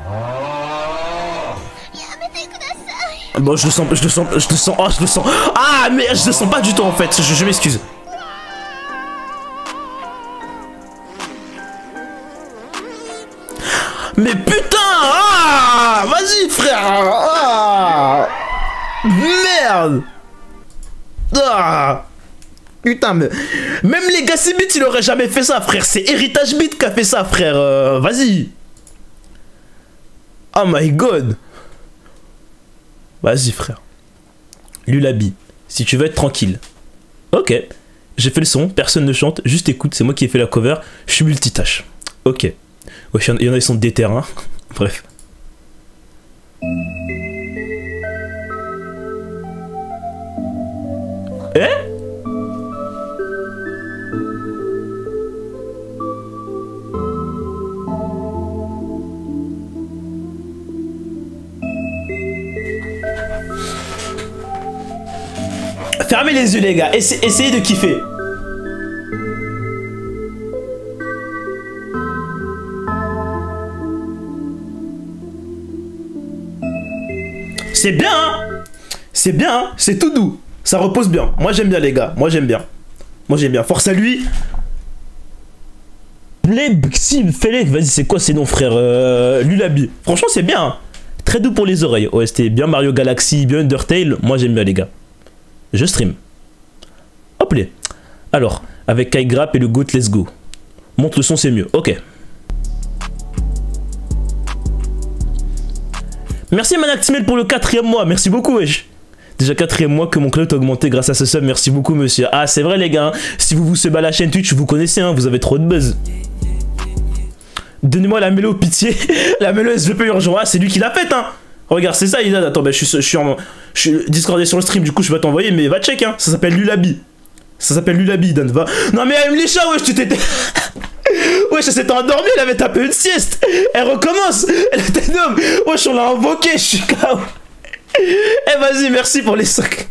Bon, je le sens, je le sens, je le sens, oh, je le sens. Ah, mais je le sens pas du tout en fait, je, je m'excuse. Mais putain, ah, vas-y frère, ah, merde, ah, putain, mais même les Legacy Beat, il aurait jamais fait ça, frère. C'est Héritage Beat qui a fait ça, frère. Euh, vas-y. Oh my god. Vas-y, frère. Lulabi, si tu veux être tranquille. Ok. J'ai fait le son, personne ne chante, juste écoute, c'est moi qui ai fait la cover. Je suis multitâche. Ok. Wesh, il y en a, ils sont déter, hein. Bref. Eh? Fermez les yeux les gars, Essa essayez de kiffer. C'est bien hein. C'est bien hein. C'est tout doux. Ça repose bien. Moi j'aime bien les gars. Moi j'aime bien. Moi j'aime bien. Force à lui. Plebxim, Felek, vas-y c'est quoi ces noms frère euh, Lulabi. Franchement c'est bien hein. Très doux pour les oreilles. O S T, bien Mario Galaxy, bien Undertale. Moi j'aime bien les gars. Je stream. Hop les. Alors, avec Kai Grapp et le Goat, let's go. Monte le son, c'est mieux. Ok. Merci Manactimel pour le quatrième mois. Merci beaucoup, wesh. Déjà quatrième mois que mon club a augmenté grâce à ce sub. Merci beaucoup, monsieur. Ah, c'est vrai, les gars. Hein. Si vous vous subez à la chaîne Twitch, vous connaissez, hein. Vous avez trop de buzz. Donnez-moi la mélo, pitié. La mélo S V P urgent. Ah, c'est lui qui l'a faite, hein. Regarde, c'est ça, il a. Attends, bah, je suis, je suis en. Je suis discordé sur le stream, du coup, je vais t'envoyer, mais va check, hein. Ça s'appelle Lulabi. Ça s'appelle Lulabi, Dan. Va. Non, mais M. Licha, wesh, tu t'étais. Wesh, elle s'était endormie, elle avait tapé une sieste. Elle recommence. Elle était d'homme. Wesh, on l'a invoqué, je suis K O. Eh, vas-y, merci pour les cinq.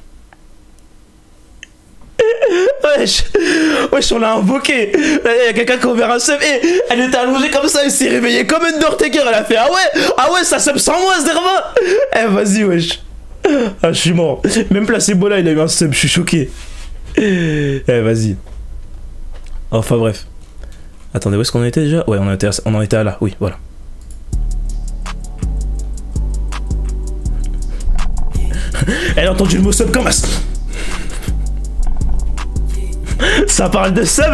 Wesh, wesh, on l'a invoqué. Il y a quelqu'un qui a ouvert un sub. Et elle était allongée comme ça, elle s'est réveillée comme Undertaker. Elle a fait ah ouais, ah ouais, ça sub sans moi, Zerva. Eh, vas-y, wesh. Ah, je suis mort. Même Placebo là, il a eu un sub, je suis choqué. Eh, vas-y. Enfin, bref. Attendez, où est-ce qu'on en était déjà? Ouais, on en était à, on en était à là, oui, voilà. Elle a entendu le mot sub comme as. Ça parle de sub.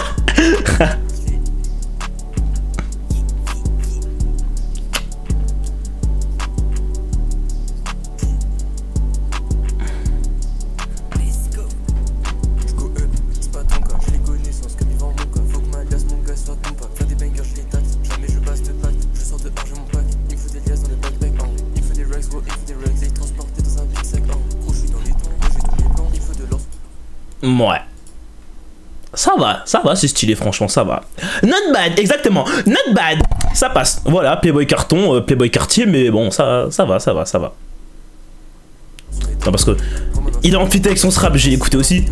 Ouais. Ça va, ça va, c'est stylé, franchement, ça va. Not bad, exactement, not bad. Ça passe. Voilà, Playboy carton, euh, Playboy quartier, mais bon, ça, ça va, ça va, ça va. Non, parce que il est en fit avec son strap, j'ai écouté aussi.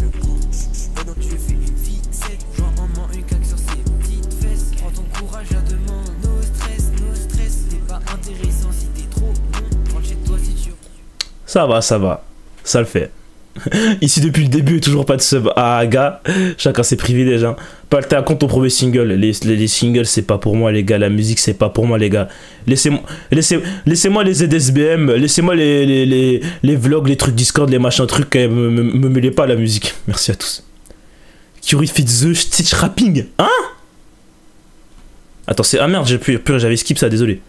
Ça va, ça va, ça le fait. Ici depuis le début et toujours pas de sub. Ah gars, chacun ses privilèges hein. Pas le temps contre ton premier single. Les, les, les singles c'est pas pour moi les gars. La musique c'est pas pour moi les gars. Laissez-moi laissez, laissez-moi les Z S B M. Laissez-moi les, les, les, les vlogs, les trucs Discord, les machins trucs. Me, me, me mêlez pas à la musique. Merci à tous. Curie fit the Stitch rapping. Hein? Attends c'est... Ah merde j'avais skip ça, désolé.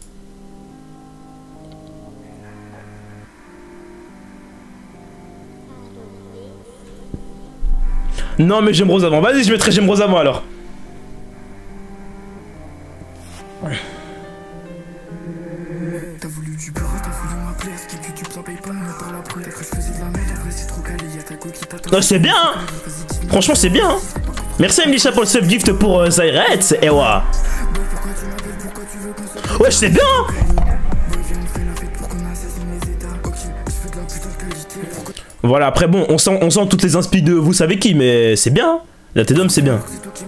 Non mais j'aime Rose avant. Vas-y je mettrai j'aime Rose avant alors.
T'as voulu du beurre, t'as voulu m'appeler. Ce qui pue du plan PayPal, mais par la preuve que je faisais de la merde. Après c'est trop calé, y'a ta go qui t'attend.
Non c'est bien hein. Franchement c'est bien hein. Merci Emlisha pour le sub gift pour euh, Zyrets. Et ouais. Ouais c'est bien hein. Voilà, après bon, on sent, on sent toutes les inspi de vous savez qui, mais c'est bien, hein. La tête d'homme c'est bien.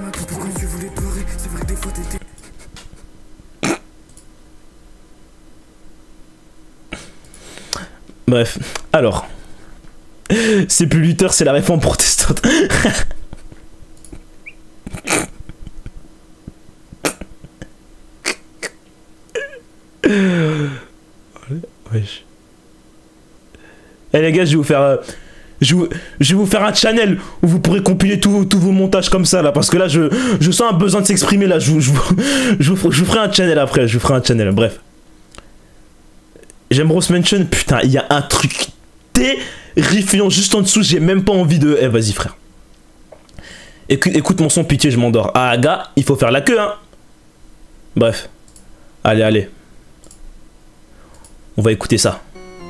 Bref, alors. C'est plus lutteur, c'est la réforme protestante. Wesh. Eh hey les gars, je vais vous faire, euh, je, vais, je vais vous faire un channel où vous pourrez compiler tous vos montages comme ça là, parce que là je, je sens un besoin de s'exprimer là. Je, je, je, je, je vous ferai un channel après, je vous ferai un channel. Bref, j'aime Rose Mansion. Putain, il y a un truc terrifiant juste en dessous. J'ai même pas envie de. Eh hey, vas-y frère. Écoute, écoute mon son, pitié, je m'endors. Ah, gars, il faut faire la queue, hein. Bref. Allez, allez. On va écouter ça.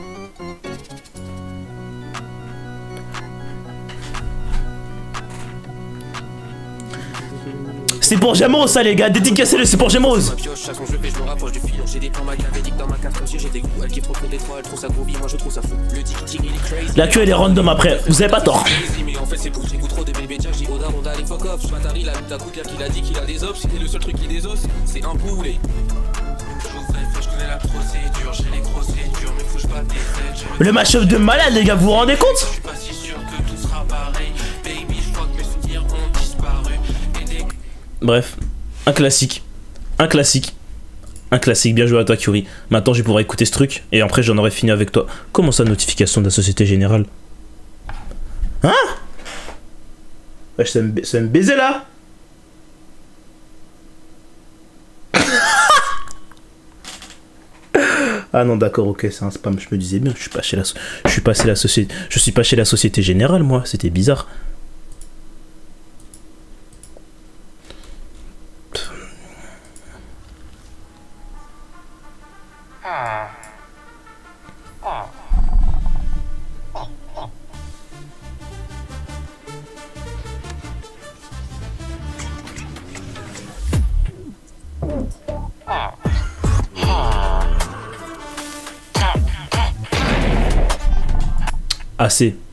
C'est pour Gemrose ça les gars, dédicacez-le, c'est pour Gemrose. La queue elle est random après, vous avez pas tort. Le match-up de malade les gars, vous vous rendez compte? Bref, un classique, un classique, un classique, bien joué à toi Curie. Maintenant je pourrai écouter ce truc et après j'en aurai fini avec toi. Comment ça, notification de la Société Générale? Hein? Wesh, ça me, ça me baiser là. Ah non d'accord, ok, c'est un spam, je me disais bien, je suis pas chez la, je suis pas chez la société, je suis pas chez la Société Générale moi, c'était bizarre. Assez.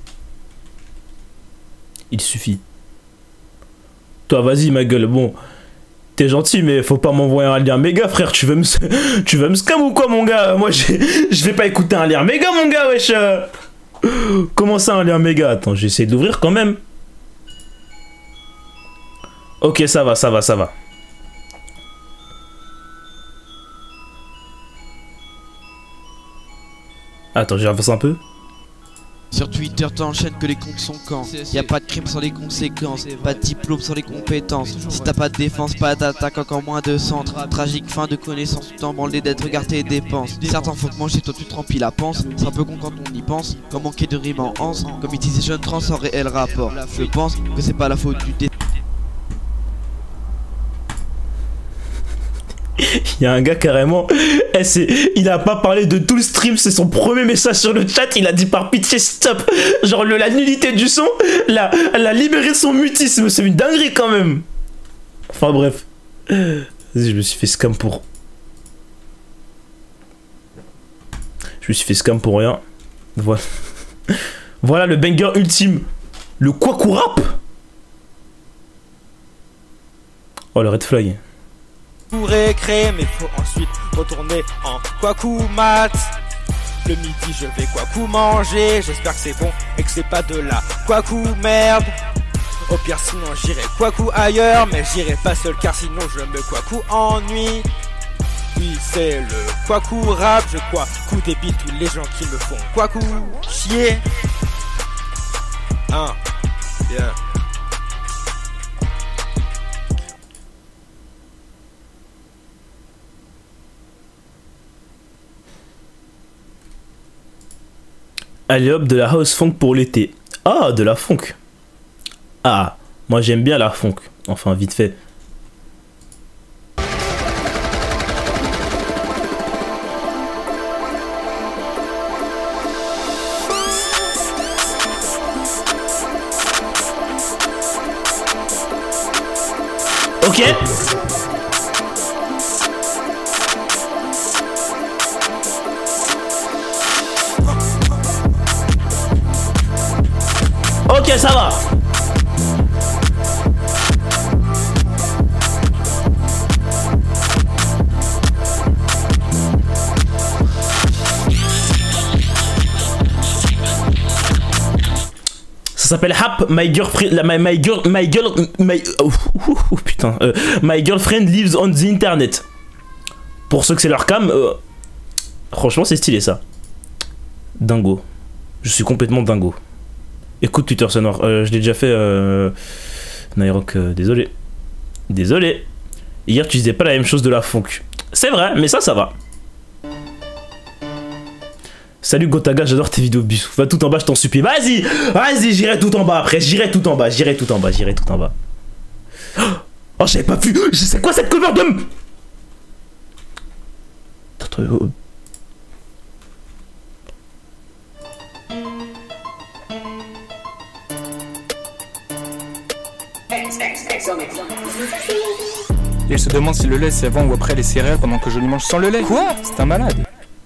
Il suffit. Toi, vas-y, ma gueule. Bon, t'es gentil, mais faut pas m'envoyer un lien méga, frère. Tu veux me, tu veux me scam ou quoi, mon gars? Moi, je vais pas écouter un lien méga, mon gars, wesh. Comment ça, un lien méga? Attends, j'essaie d'ouvrir quand même. Ok, ça va, ça va, ça va. Attends, j'avance un peu.
Sur Twitter t'enchaînes que les comptes sont quand. Y'a pas de crime sans les conséquences, pas de diplôme sans les compétences. Si t'as pas de défense, pas d'attaque, encore moins de centre. Tragique fin de connaissance, tout en branlé d'être, regarde tes dépenses. Certains faut que manger, toi tu te remplis la panse. C'est un peu con quand on y pense, comme manquer de rime en anse. Comme utiliser jeune trans sans réel rapport. Je pense que c'est pas la faute du dé.
Il y a un gars carrément, eh, il a pas parlé de tout le stream, c'est son premier message sur le chat, il a dit par pitié stop. Genre le, la nullité du son, la, elle a libéré son mutisme, c'est une dinguerie quand même. Enfin bref, vas-y, je me suis fait scam pour... Je me suis fait scam pour rien. Voilà, voilà le banger ultime, le Kwaku rap. Oh le red flag.
Pour récré, mais faut ensuite retourner en Kwaku mat. Le midi je vais Kwaku manger, j'espère que c'est bon et que c'est pas de la Kwaku merde. Au pire sinon j'irai Kwaku ailleurs, mais j'irai pas seul car sinon je me Kwaku ennuie. Oui c'est le Kwaku rap, je crois coup débite tous les gens qui me font Kwaku chier. Hein, yeah.
Allez hop, de la house funk pour l'été. Ah, de la funk. Ah, moi j'aime bien la funk. Enfin, vite fait. Ok. Ok, ça va. Ça s'appelle Hap, my girlfriend, la, my, my girl, my girl, my, oh, oh, oh, putain, euh, my girlfriend lives on the internet. Pour ceux que c'est leur cam, euh, franchement c'est stylé ça. Dingo. Je suis complètement dingo. Écoute Twitter sonore, euh, je l'ai déjà fait, euh, Nairok, euh, désolé. Désolé. Hier tu disais pas la même chose de la funk. C'est vrai, mais ça, ça va. Salut Gotaga, j'adore tes vidéos, bisous. Va tout en bas, je t'en supplie. Vas-y, vas-y, j'irai tout en bas après. J'irai tout en bas, j'irai tout en bas, j'irai tout en bas. Oh, j'avais pas vu. C'est quoi cette cover de... Attends, oh.
Et elle se demande si le lait c'est avant ou après les céréales pendant que je lui mange sans le lait. Quoi? C'est un malade.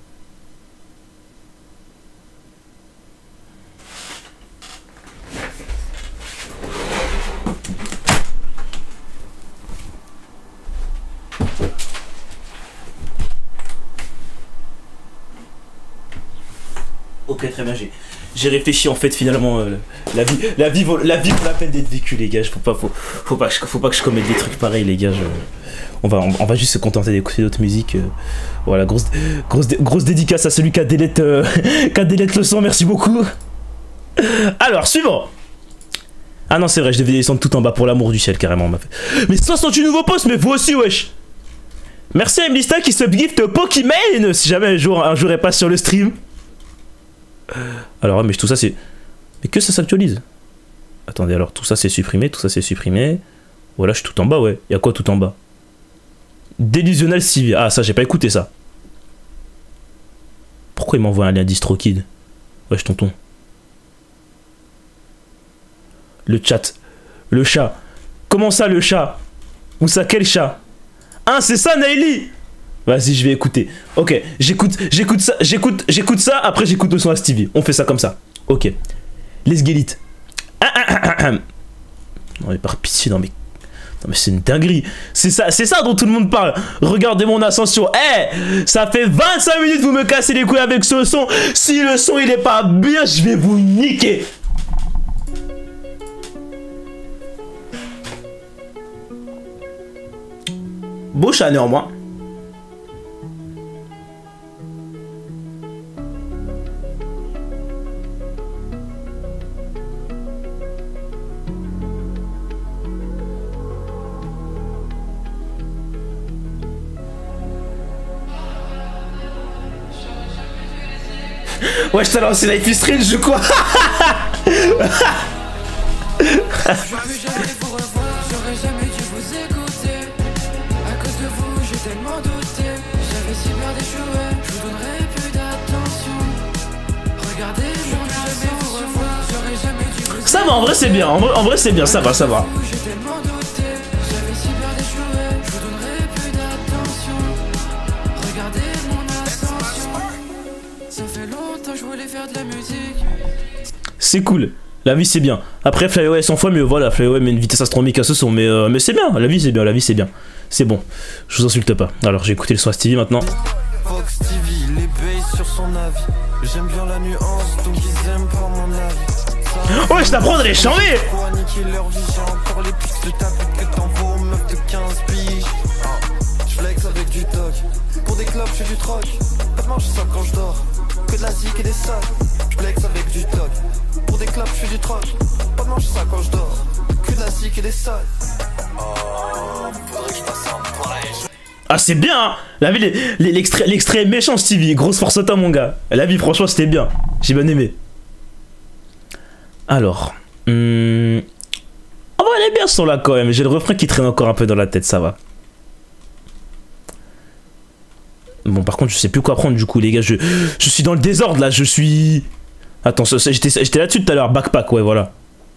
Ok, très bien, j'ai j'ai réfléchi en fait finalement euh, la vie la vie vaut la vie vaut la peine d'être vécue les gars, faut pas faut, faut pas faut pas que je commette des trucs pareils les gars, je, on va on, on va juste se contenter d'écouter d'autres musiques, euh, voilà, grosse grosse grosse dédicace à celui qui a délète euh, qui a délète le son, merci beaucoup. Alors, suivant. Ah non, c'est vrai, je devais descendre tout en bas pour l'amour du ciel carrément. Mais soixante-huit nouveaux posts, mais vous aussi wesh. Merci à Emlista qui se gift Pokémon si jamais un jour un jour elle passe sur le stream. Alors, mais tout ça c'est... Mais que ça s'actualise? Attendez, alors tout ça c'est supprimé, tout ça c'est supprimé. Voilà, je suis tout en bas, ouais. Y'a quoi tout en bas? Delusional Stevie. Ah, ça, j'ai pas écouté ça. Pourquoi il m'envoie un lien DistroKid? Wesh, tonton. Le chat. Le chat. Comment ça, le chat? Où ça, quel chat? Ah, c'est ça, Naili? Vas-y, je vais écouter. Ok, j'écoute, j'écoute ça, j'écoute, j'écoute ça, après j'écoute le son à Stevie. On fait ça comme ça. Ok. Les Guélites. Ah, ah, ah, ah. Non mais par pitié, non mais... Non mais c'est une dinguerie. C'est ça, c'est ça dont tout le monde parle. Regardez mon ascension. Eh, hey, ça fait vingt-cinq minutes que vous me cassez les couilles avec ce son. Si le son il est pas bien, je vais vous niquer. Beau chat néanmoins. Ouais, je t'ai lancé Life is Strange, je crois. Ça va, en vrai c'est bien, en vrai, en vrai c'est bien, ça va, ça va. C'est cool, la vie c'est bien. Après Flyaway cent fois mieux, voilà, Flyaway met une vitesse astronomique à ce son, mais, euh, mais c'est bien, la vie c'est bien, la vie c'est bien. C'est bon, je vous insulte pas. Alors j'ai écouté le son à Stevie maintenant.
Fox Stevie, les bays sur son avis. J'aime bien la nuance, donc ils aiment pas mon avis.
Ouais, je t'apprends à les chanter.
Quoi niquer leur vie, j'ai encore les pics de ta pute que t'envoies aux meufs de quinze piges. Je flex avec du toc, pour des clubs je fais du troc. Pas de manche ça quand je dors, que de la zik et des sacs. Je flex avec du toc, pour des clubs je fais du troc. Pas de manche ça quand je dors, que de la zik et des sacs. Oh, faudrait que je fasse un pareil.
Ah c'est bien hein. La vie, l'extrait l'extrait méchant Stevie, grosse force à toi mon gars. La vie franchement c'était bien, j'ai bien aimé. Alors, hum... oh bah elle est bien ce son là quand même, j'ai le refrain qui traîne encore un peu dans la tête, ça va. Bon par contre je sais plus quoi prendre du coup les gars, je, je suis dans le désordre là, je suis... Attends, j'étais là-dessus tout à l'heure, backpack, ouais voilà.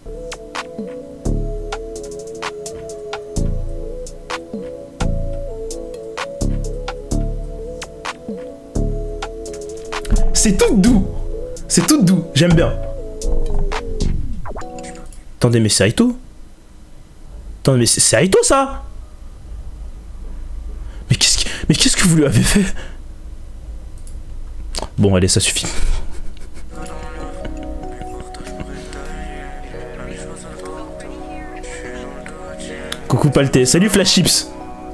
C'est tout doux. C'est tout doux. J'aime bien. Attendez, mais c'est Aito. Attendez, mais c'est Aito ça. Mais qu'est-ce que, mais qu'est-ce que vous lui avez fait? Bon, allez, ça suffit. Coucou Palté. Salut Flash Chips.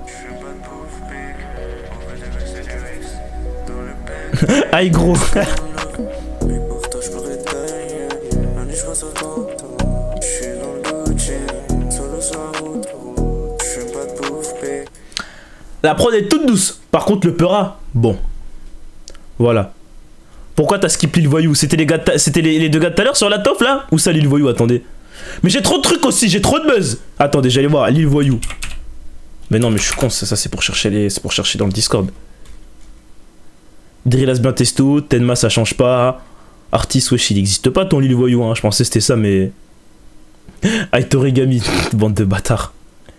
Aïe gros. La prod est toute douce. Par contre le peura, bon. Voilà. Pourquoi t'as skip Lil Voyou? C'était les, gars de c'était les, les deux gars de tout à l'heure sur la taupe là? Ou ça Lil Voyou? Attendez. Mais j'ai trop de trucs aussi, j'ai trop de buzz. Attendez, j'allais voir Lil Voyou. Mais non, mais je suis con, ça, ça c'est pour chercher les, c'est pour chercher dans le Discord. Drillas bien testo, Tenma ça change pas. Artiste, wesh, il existe pas ton Lil Voyou, hein. Je pensais que c'était ça, mais. Aitorigami, bande de bâtards.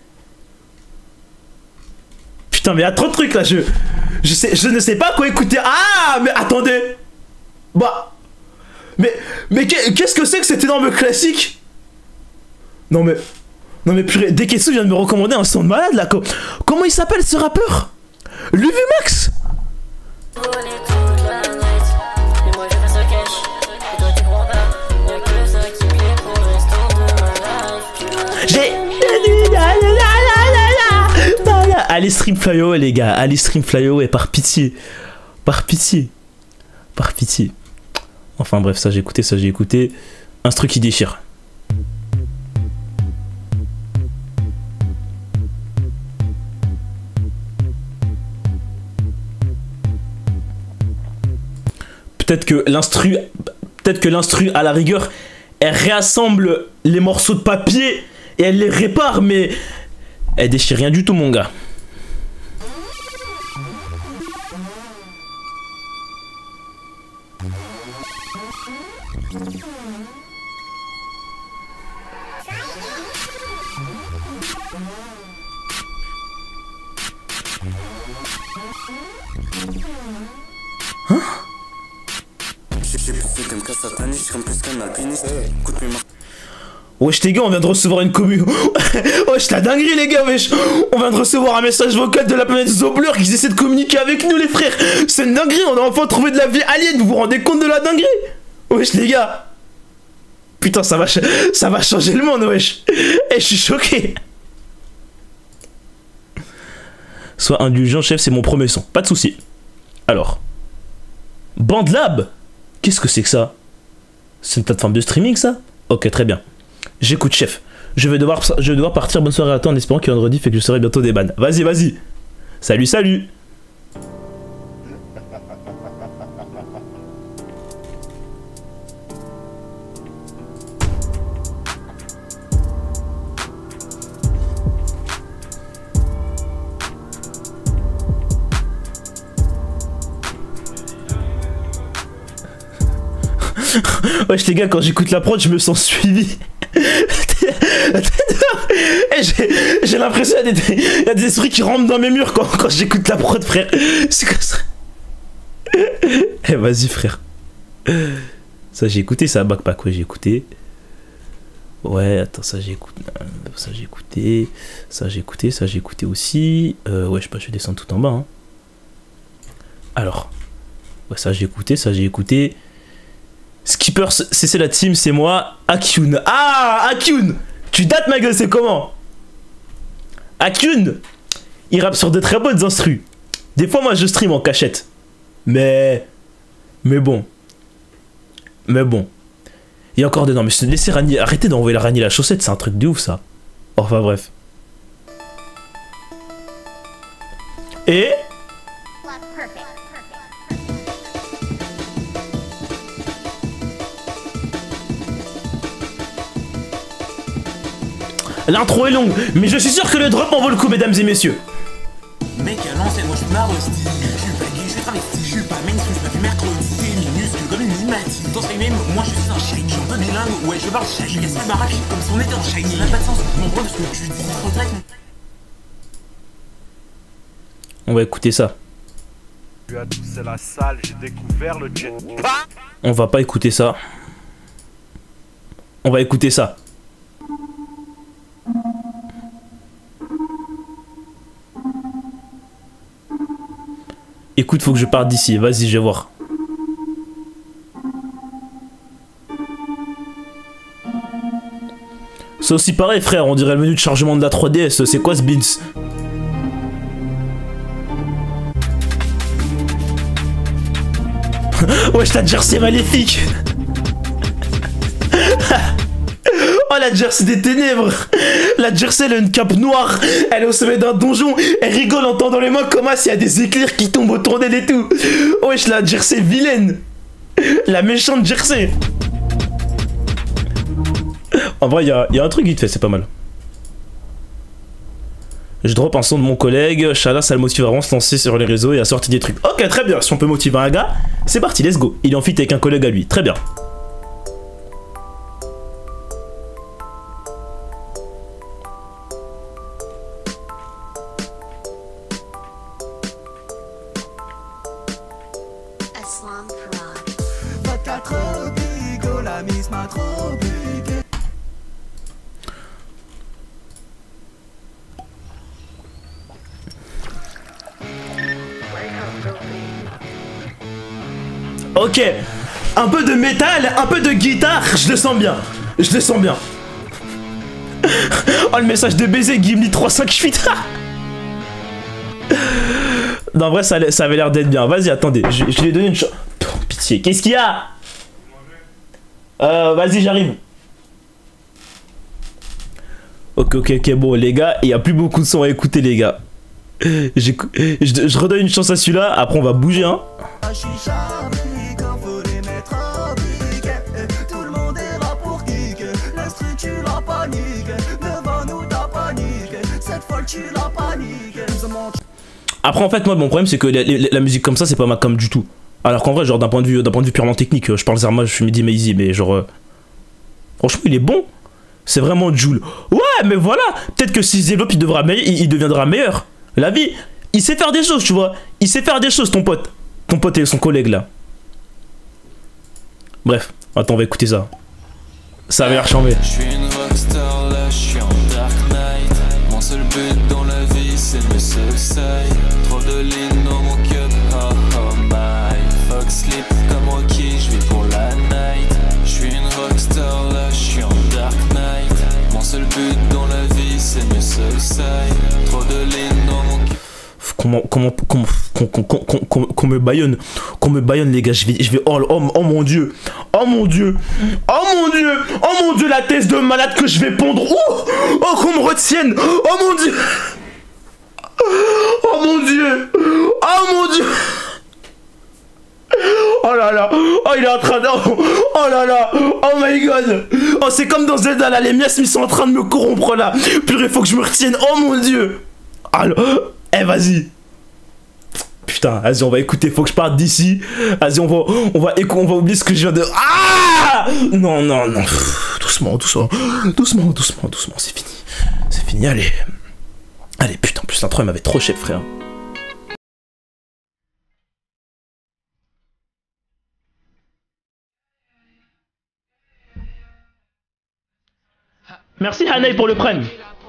Putain, mais il y a trop de trucs là, je. Je, sais, je ne sais pas quoi écouter. Ah, mais attendez. Bah. Mais. Mais qu'est-ce que c'est que cet énorme classique? Non, mais. Non, mais purée, Deketsu vient de me recommander un son de malade là. Comment il s'appelle ce rappeur? Luvumax. J'ai. Allez stream Flyaway les gars, allez stream Flyaway par pitié, par pitié, par pitié. Enfin bref, ça j'ai écouté, ça j'ai écouté. Instru qui déchire. Peut-être que l'instru, peut-être que l'instru à la rigueur, elle réassemble les morceaux de papier et elle les répare, mais elle déchire rien du tout mon gars. Wesh les gars, on vient de recevoir une commu. Wesh la dinguerie les gars, wesh. On vient de recevoir un message vocal de la planète Zobler qui essaie de communiquer avec nous les frères. C'est une dinguerie, on a enfin trouvé de la vie alien, vous vous rendez compte de la dinguerie? Wesh les gars. Putain ça va, ça va changer le monde wesh. Et je suis choqué. Sois indulgent chef, c'est mon premier son, pas de soucis. Alors. BandLab. Qu'est-ce que c'est que ça? C'est une plateforme de streaming ça? Ok très bien. J'écoute chef. Je vais devoir, je vais devoir partir. Bonne soirée à toi en espérant qu'il y a vendredi fait que je serai bientôt des bannes. Vas-y, vas-y. Salut, salut. Wesh les gars, quand j'écoute la prod, je me sens suivi. J'ai l'impression qu'il y, y a des esprits qui rentrent dans mes murs quand, quand j'écoute la prod, frère. C'est quoi ça? Eh, vas-y, frère. Ça, j'ai écouté, ça, Backpack, ouais, j'ai écouté. Ouais, attends, ça, j'ai écouté. Ça, j'ai écouté. Ça, j'ai écouté. Ça, j'ai écouté aussi. Euh, ouais, je sais pas, je vais descendre tout en bas. Hein. Alors. Ouais, ça, j'ai écouté. Ça, j'ai écouté. Skippers, c'est la team, c'est moi. Akyun. Ah, Akyun. Tu dates ma gueule, c'est comment? Akyun, il rappe sur de très bonnes instrus. Des fois, moi, je stream en cachette. Mais... Mais bon. Mais bon. Il y a encore des... Non, mais laissez Rani... Arrêtez d'envoyer la Rani la chaussette, c'est un truc de ouf, ça. Enfin, bref. Et... L'intro est longue, mais je suis sûr que le drop en vaut le coup, mesdames et messieurs.
Mec, à l'ancienne, moi je suis marrosti. Je suis pas gay, je suis travesti. Je suis pas mainstream, je suis pas du mercredi. T'es minuscule comme une limatie. Dans ce même, moi je suis un shiny. Je suis un peu bilingue, ouais, je parle shiny. Y'a ça m'arrache comme si on était en shiny. Ça n'a pas de sens, je m'en branle de ce que tu dis. Retraite.
On va écouter ça.
C'est la salle, j'ai découvert le jet.
On va pas écouter ça. On va écouter ça. Écoute, faut que je parte d'ici. Vas-y, je vais voir. C'est aussi pareil, frère. On dirait le menu de chargement de la trois D S. C'est quoi ce beans? Wesh, la jersey maléfique. Oh, la jersey des ténèbres. La jersey, elle a une cape noire. Elle est au sommet d'un donjon. Elle rigole en tendant les mains comme s'il y a des éclairs qui tombent autour d'elle et tout. Wesh, la jersey vilaine. La méchante Jersey. En vrai, il y a, y a un truc qui te fait, c'est pas mal. Je drop un son de mon collègue, Chala, ça le motive vraiment à se lancer sur les réseaux et à sortir des trucs. Ok, très bien, si on peut motiver un gars, c'est parti, let's go. Il est en feat avec un collègue à lui, très bien. Ok, un peu de métal, un peu de guitare, je le sens bien, je le sens bien. Oh le message de baiser, Gimli trois cinq huit. Non en vrai ça, ça avait l'air d'être bien, vas-y attendez, je, je lui ai donné une chance. Pitié, qu'est-ce qu'il y a? Euh, vas-y j'arrive. Ok ok ok bon les gars, il n'y a plus beaucoup de sons à écouter les gars. Je, je, je redonne une chance à celui-là, après on va bouger hein. Après en fait moi mon problème c'est que la, la, la musique comme ça c'est pas ma cam du tout. Alors qu'en vrai genre d'un point de vue d'un point de vue purement technique, je parle Zerma, je suis Mehdi Maizy mais genre euh, franchement il est bon. C'est vraiment Jul. Ouais mais voilà, peut-être que s'il se développe il, devra me... il, il deviendra meilleur. La vie, il sait faire des choses tu vois. Il sait faire des choses ton pote. Ton pote et son collègue là. Bref, attends on va écouter ça. Ça a l'air chambé.
Je suis une rockstar là, je suis en Dark Knight. Mon seul but dans la vie c'est me suicide. Trop de lignes dans mon cup, oh oh my. Fuck sleep comme Rocky, je vis pour la night. Je suis une rockstar là, je suis en Dark Knight. Mon seul but dans la vie c'est me suicide. Trop de lignes dans mon cup.
Comment, comment, comment, qu'on qu'on qu'on qu'on me baillonne, qu'on me baillonne les gars, je vais, je vais, oh, oh, oh mon dieu, oh mon dieu, oh mon dieu, oh mon dieu, la thèse de malade que je vais pondre, oh, oh qu'on me retienne, oh mon dieu, oh mon dieu, oh mon dieu, oh là là, oh il est en train de, oh, oh là là, oh my god, oh c'est comme dans Zelda là, les miasmes ils sont en train de me corrompre là, purée faut que je me retienne, oh mon dieu, alors. Eh vas-y. Putain, vas-y on va écouter, faut que je parte d'ici. Vas-y on va, on va, on va oublier ce que je viens de... Ah non, non, non. Pff, doucement, doucement, doucement, doucement, doucement, c'est fini. C'est fini, allez. Allez, putain, en plus l'intro elle m'avait trop chef frère. Merci Hanaï pour le prime.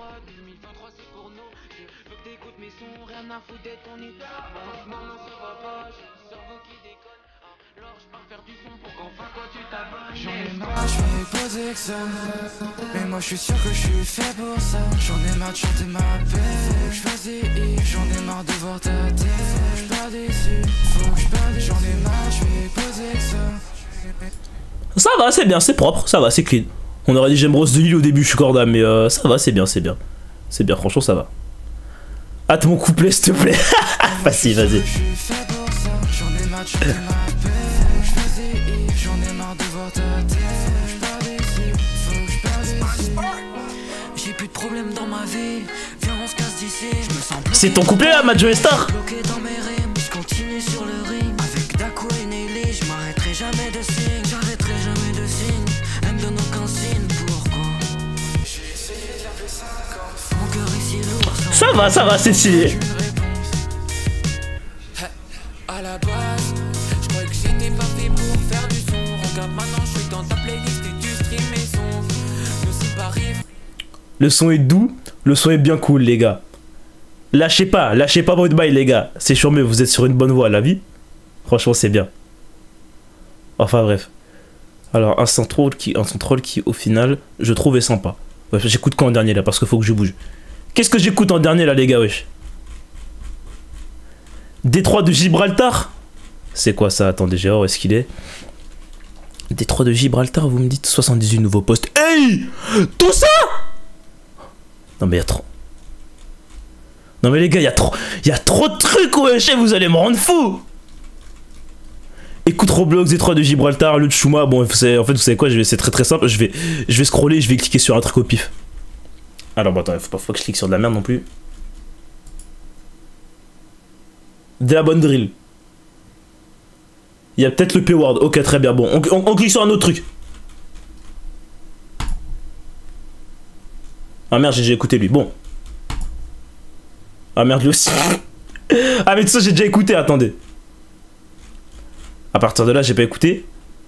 Mais moi je suis sûr que je suis fait pour ça. J'en ai marre de chanter ma paix. Faut que je fasse des hits, j'en ai marre de voir ta tête. Faut que je pars déçu, faut que je pars déçu. J'en ai marre, je vais poser que ça.
Ça va, c'est bien, c'est propre, ça va, c'est clean. On aurait dit j'aime Rose de Lille au début, je suis corda, mais euh, ça va, c'est bien, c'est bien. C'est bien, franchement ça va. Hâte mon couplet s'il te plaît. Facile, vas-y.
J'en ai marre de chanter ma paix. Faut que je fasse des hits, j'en ai marre de voir ta tête. J'ai plus de problème dans ma vie. Viens on se casse d'ici. Je me sens bloqué.
C'est ton couplet là, Majo et Star.
Bloqué dans mes rimes, je continue sur le ring. Avec Daco et Nelly, je m'arrêterai jamais de signe. J'arrêterai jamais de signe. Elle me donne aucun signe, pourquoi? J'ai essayé de l'appeler cinquante. Mon cœur est si lourd.
Ça va, ça va, c'est stylé.
À la base, je croyais que j'étais pas fait pour faire du son. Regarde maintenant, je suis dans ta playlist et tu stream mes sons. Nous c'est pas rive.
Le son est doux, le son est bien cool les gars. Lâchez pas, lâchez pas votre bail les gars. C'est sûr mais vous êtes sur une bonne voie la vie. Franchement c'est bien. Enfin bref. Alors un central qui, un central qui au final je trouvais sympa. Ouais, j'écoute quoi en dernier là parce qu'il faut que je bouge. Qu'est-ce que j'écoute en dernier là les gars wesh? Détroit de Gibraltar. C'est quoi ça? Attendez, j'ai où est-ce qu'il est? Détroit de Gibraltar, vous me dites soixante-dix-huit nouveaux postes. Hey! Tout ça? Non mais il y a trop. Non mais les gars, il y a trop. Il y a trop de trucs, wesh, vous allez me rendre fou. Écoute Roblox, Détroit de Gibraltar, le Tchouma. Bon, en fait, vous savez quoi, c'est très très simple. Je vais, je vais scroller, je vais cliquer sur un truc au pif. Alors, bon, attends, faut pas, faut pas que je clique sur de la merde non plus. De la bonne drill. Il y a peut-être le P-word. Ok, très bien. Bon, on, on, on clique sur un autre truc. Ah merde, j'ai déjà écouté lui. Bon. Ah merde, lui aussi. Ah mais tout ça, j'ai déjà écouté, attendez. À partir de là, j'ai pas écouté.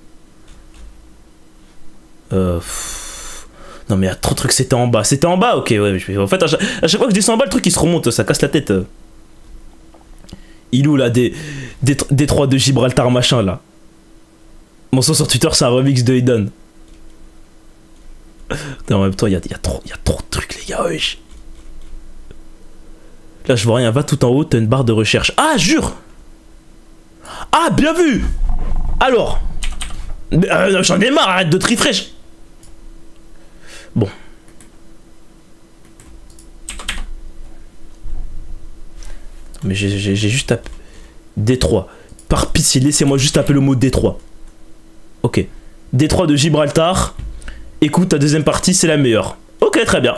Euh... Non mais il y a trop de trucs, c'était en bas. C'était en bas, ok, ouais. En fait, à chaque, à chaque fois que je descends en bas, le truc il se remonte, ça casse la tête. Il est où là, des, des, des trois de Gibraltar machin là. Mon son sur Twitter, c'est un remix de Eden. En même temps, il y a, y, a trop, y a trop de trucs, les gars, wesh. Là, je vois rien. Va tout en haut, t'as une barre de recherche. Ah, jure. Ah, bien vu. Alors. Euh, J'en ai marre, arrête de te refresh. Bon. Mais j'ai juste tapé Détroit. Par pitié, laissez-moi juste taper le mot Détroit. Ok. Détroit de Gibraltar. Écoute, ta deuxième partie, c'est la meilleure. Ok, très bien.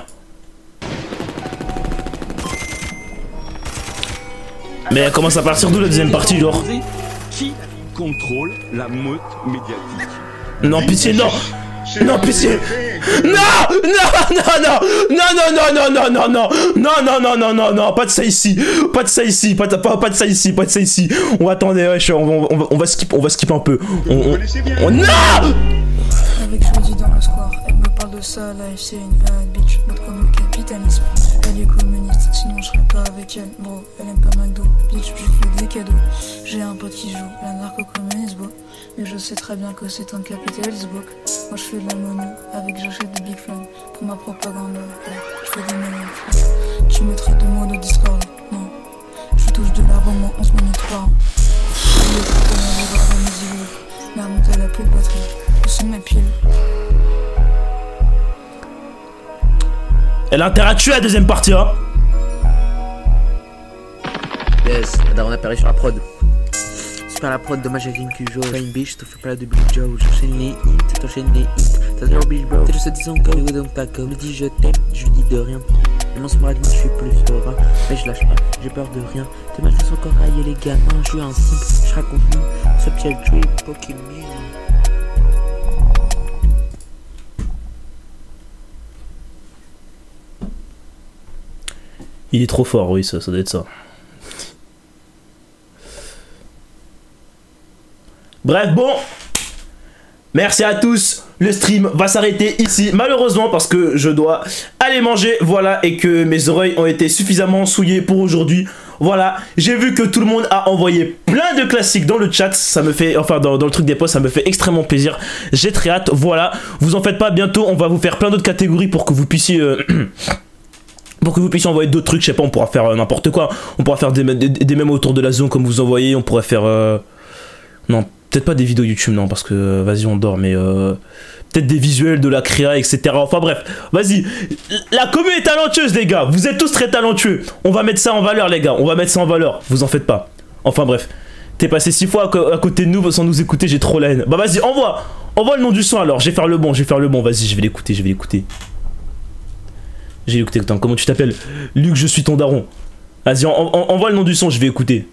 Mais elle commence à partir d'où la deuxième partie, genre?
Qui contrôle la meute médiatique?
Non, pitié, non. Non, pitié. Non, non, non, non, non, non, non, non, non, non, non, non, non, non, non, non, non, pas de ça ici, pas de ça ici, pas de, pas, pas de ça ici, pas de ça ici. On va attendre, wesh, on va, on va, on va skip, on va skip un peu. On, on, on, non.
Avec Jody dans le square, elle me parle de ça, là c'est une bad bitch, mode comme le capitalisme. Elle est communiste, sinon je serais pas avec elle, bro. Elle aime pas McDo, bitch, je fais des cadeaux. J'ai un pote qui joue la narco-communiste, bro. Mais je sais très bien que c'est un capitaliste, bro. Moi je fais de la monnaie, avec j'achète des big flames. Pour ma propagande, ouais, je fais des monnaie. Tu me traites de moi de Discord, non. Je touche de l'arbre en moins onze minutes par an. Je vais te donner les bras à mes îlots. Merde, elle a plus de batterie. C'est ma pile.
Elle a intérêt à tuer la deuxième partie, hein.
Yes, on a perdu sur la prod. Super la prod, dommage avec Incujo. Pas une biche, t'en fais pas la de Big Joe. J'enchaîne les hits, t'enchaînes les hits. T'as zéro bitch bro. T'es juste disant encore, le donc ta com. Me dis je t'aime, je lui dis de rien. Elle lance moi je suis plus serein. Mais je lâche pas, j'ai peur de rien. T'es mal fait son corps railler les gamins. Je suis un simple, je raconte nous. Ce petit trip, Pokémon.
Il est trop fort, oui, ça, ça doit être ça. Bref, bon. Merci à tous. Le stream va s'arrêter ici, malheureusement, parce que je dois aller manger, voilà, et que mes oreilles ont été suffisamment souillées pour aujourd'hui. Voilà, j'ai vu que tout le monde a envoyé plein de classiques dans le chat, ça me fait, enfin dans, dans le truc des posts, ça me fait extrêmement plaisir. J'ai très hâte, voilà, vous en faites pas, bientôt on va vous faire plein d'autres catégories pour que vous puissiez... Euh, pour que vous puissiez envoyer d'autres trucs, je sais pas, on pourra faire euh, n'importe quoi. On pourra faire des, des, des mèmes autour de la zone comme vous envoyez, on pourrait faire... Euh... Non, peut-être pas des vidéos YouTube, non, parce que euh, vas-y, on dort, mais... Euh... Peut-être des visuels, de la créa, et cetera. Enfin bref, vas-y. La commu est talentueuse, les gars. Vous êtes tous très talentueux. On va mettre ça en valeur, les gars. On va mettre ça en valeur. Vous en faites pas. Enfin bref. T'es passé six fois à, à côté de nous sans nous écouter, j'ai trop la haine. Bah vas-y, envoie. Envoie le nom du son alors. Je vais faire le bon, je vais faire le bon. Vas-y, je vais l'écouter, je vais l'écouter. Je vais l'écouter. Attends, comment tu t'appelles? Luc, je suis ton daron. Vas-y, en, en, envoie le nom du son, je vais écouter.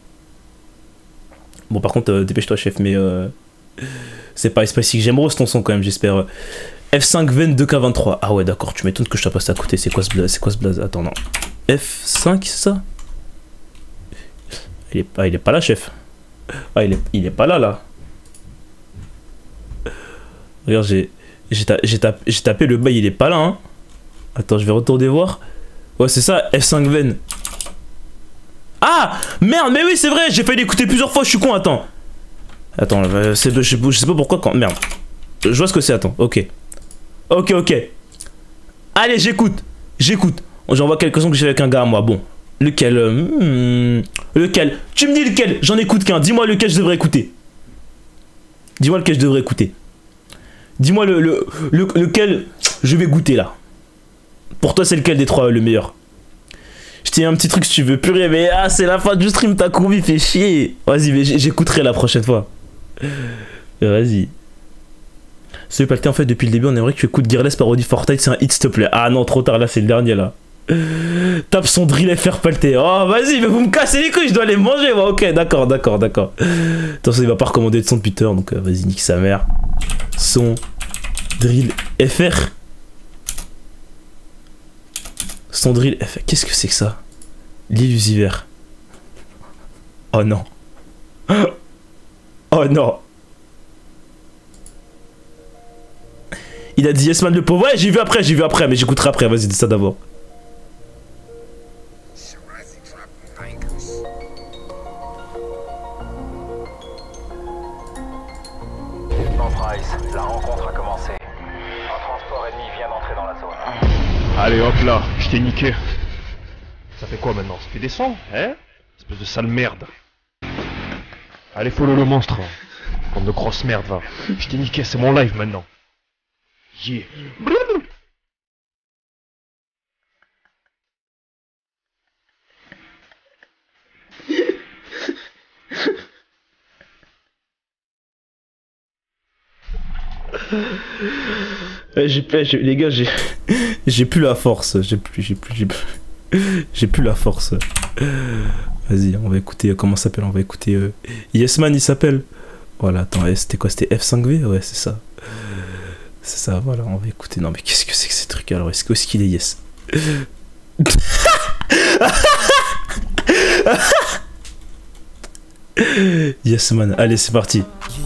Bon, par contre, euh, dépêche-toi, chef, mais... Euh... C'est pas Spicy que j'aime rose ton son quand même, j'espère. F cinq vingt-deux K vingt-trois. Ah ouais, d'accord, tu m'étonnes que je t'ai passé à côté. C'est quoi ce blaze? C'est quoi ce blaze? Attends, non. F cinq, c'est ça? Il est, ah, il est pas là, chef. Ah, il est, il est pas là, là. Regarde, j'ai j'ai tapé, tapé le bail, il est pas là, hein. Attends, je vais retourner voir. Ouais, c'est ça, F cinq vingt. Ah merde, mais oui, c'est vrai, j'ai failli l'écouter plusieurs fois, je suis con, attends. Attends, je sais, je sais pas pourquoi quand... Merde. Je vois ce que c'est, attends. Ok. Ok, ok. Allez, j'écoute. J'écoute. J'envoie quelques sons que j'ai avec un gars à moi. Bon. Lequel hmm, Lequel Tu me dis lequel? J'en écoute qu'un. Dis-moi lequel je devrais écouter. Dis-moi lequel je devrais écouter. Dis-moi le, le, le, lequel je vais goûter, là. Pour toi, c'est lequel des trois le meilleur? Je t'ai un petit truc si tu veux. Purée, mais ah, c'est la fin du stream. Ta courbe, il fait chier. Vas-y, j'écouterai la prochaine fois. Vas-y. Celui Palté, en fait, depuis le début, on aimerait que tu écoutes Gearless parodie Fortnite, c'est un hit, s'il te plaît. Ah non, trop tard, là, c'est le dernier, là. Tape son drill F R Palté. Oh, vas-y, mais vous me cassez les couilles, je dois les manger, moi. Ok, d'accord, d'accord, d'accord. Attention, il va pas recommander de son de Peter, donc euh, vas-y, nique sa mère. Son drill F R. Son drill F R. Qu'est-ce que c'est que ça? L'illusiver. Oh non. Oh non. Il a dit Yes Man le pauvre. Ouais, j'ai vu après, j'ai vu après, mais j'écouterai après. Vas-y, dis ça d'abord.
La rencontre a commencé. Un transport ennemi vient d'entrer dans la zone.
Allez hop là, je t'ai niqué. Ça fait quoi maintenant? Ça fait des sons, hein? Espèce de sale merde. Allez, follow le monstre. Bande de grosse merde, va. Je t'ai niqué, c'est mon live maintenant. Yeah.
J'ai les gars, j'ai j'ai plus la force. J'ai plus, j'ai plus, j'ai plus, j'ai plus la force. Vas-y, on va écouter. Comment ça s'appelle? On va écouter. Euh, Yes Man, il s'appelle. Voilà, attends, c'était quoi? C'était F cinq V? Ouais, c'est ça. C'est ça, voilà, on va écouter. Non, mais qu'est-ce que c'est que ces trucs alors? Est-ce est qu'il est Yes? Yes Man, allez, c'est parti.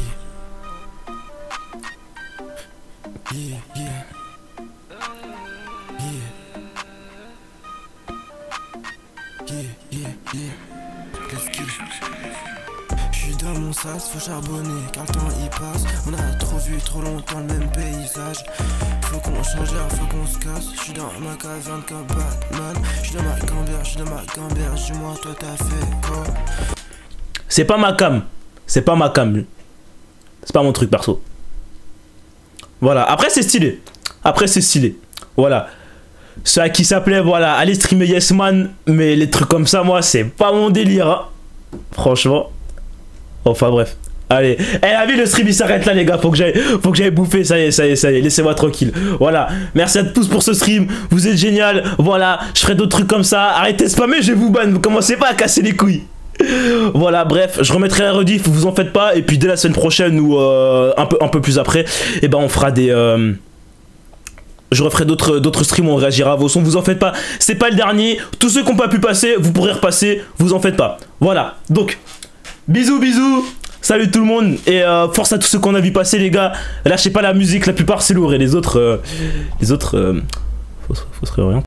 Faut charbonner car le temps il passe. On a trop vu trop longtemps le même paysage. Faut qu'on change l'air, faut qu'on se casse. J'suis dans ma caverne comme Batman. J'suis dans ma cambière, j'suis dans ma cambière. Dis-moi toi t'as fait quoi?
C'est pas ma cam. C'est pas ma cam. C'est pas mon truc perso. Voilà, après c'est stylé. Après c'est stylé. Voilà. Ceux à qui s'appelait, voilà, allez streamer Yes Man. Mais les trucs comme ça, moi c'est pas mon délire, hein. Franchement. Enfin bref, allez, eh, la vie, le stream il s'arrête là les gars, faut que j'aille faut que j'aille bouffer, ça y est, ça y est, ça y est, laissez-moi tranquille. Voilà, merci à tous pour ce stream, vous êtes génial, voilà, je ferai d'autres trucs comme ça, arrêtez de spammer, je vais vous ban, vous commencez pas à casser les couilles. Voilà, bref, je remettrai la rediff, vous en faites pas, et puis dès la semaine prochaine ou euh, un, peu, un peu plus après, et eh ben on fera des... Euh, je referai d'autres d'autres streams où on réagira à vos sons, vous en faites pas, c'est pas le dernier, tous ceux qui n'ont pas pu passer, vous pourrez repasser, vous en faites pas. Voilà, donc... Bisous, bisous, salut tout le monde, et euh, force à tous ceux qu'on a vu passer les gars, lâchez pas la musique, la plupart c'est lourd, et les autres, euh, les autres, euh, faut, faut se réorienter.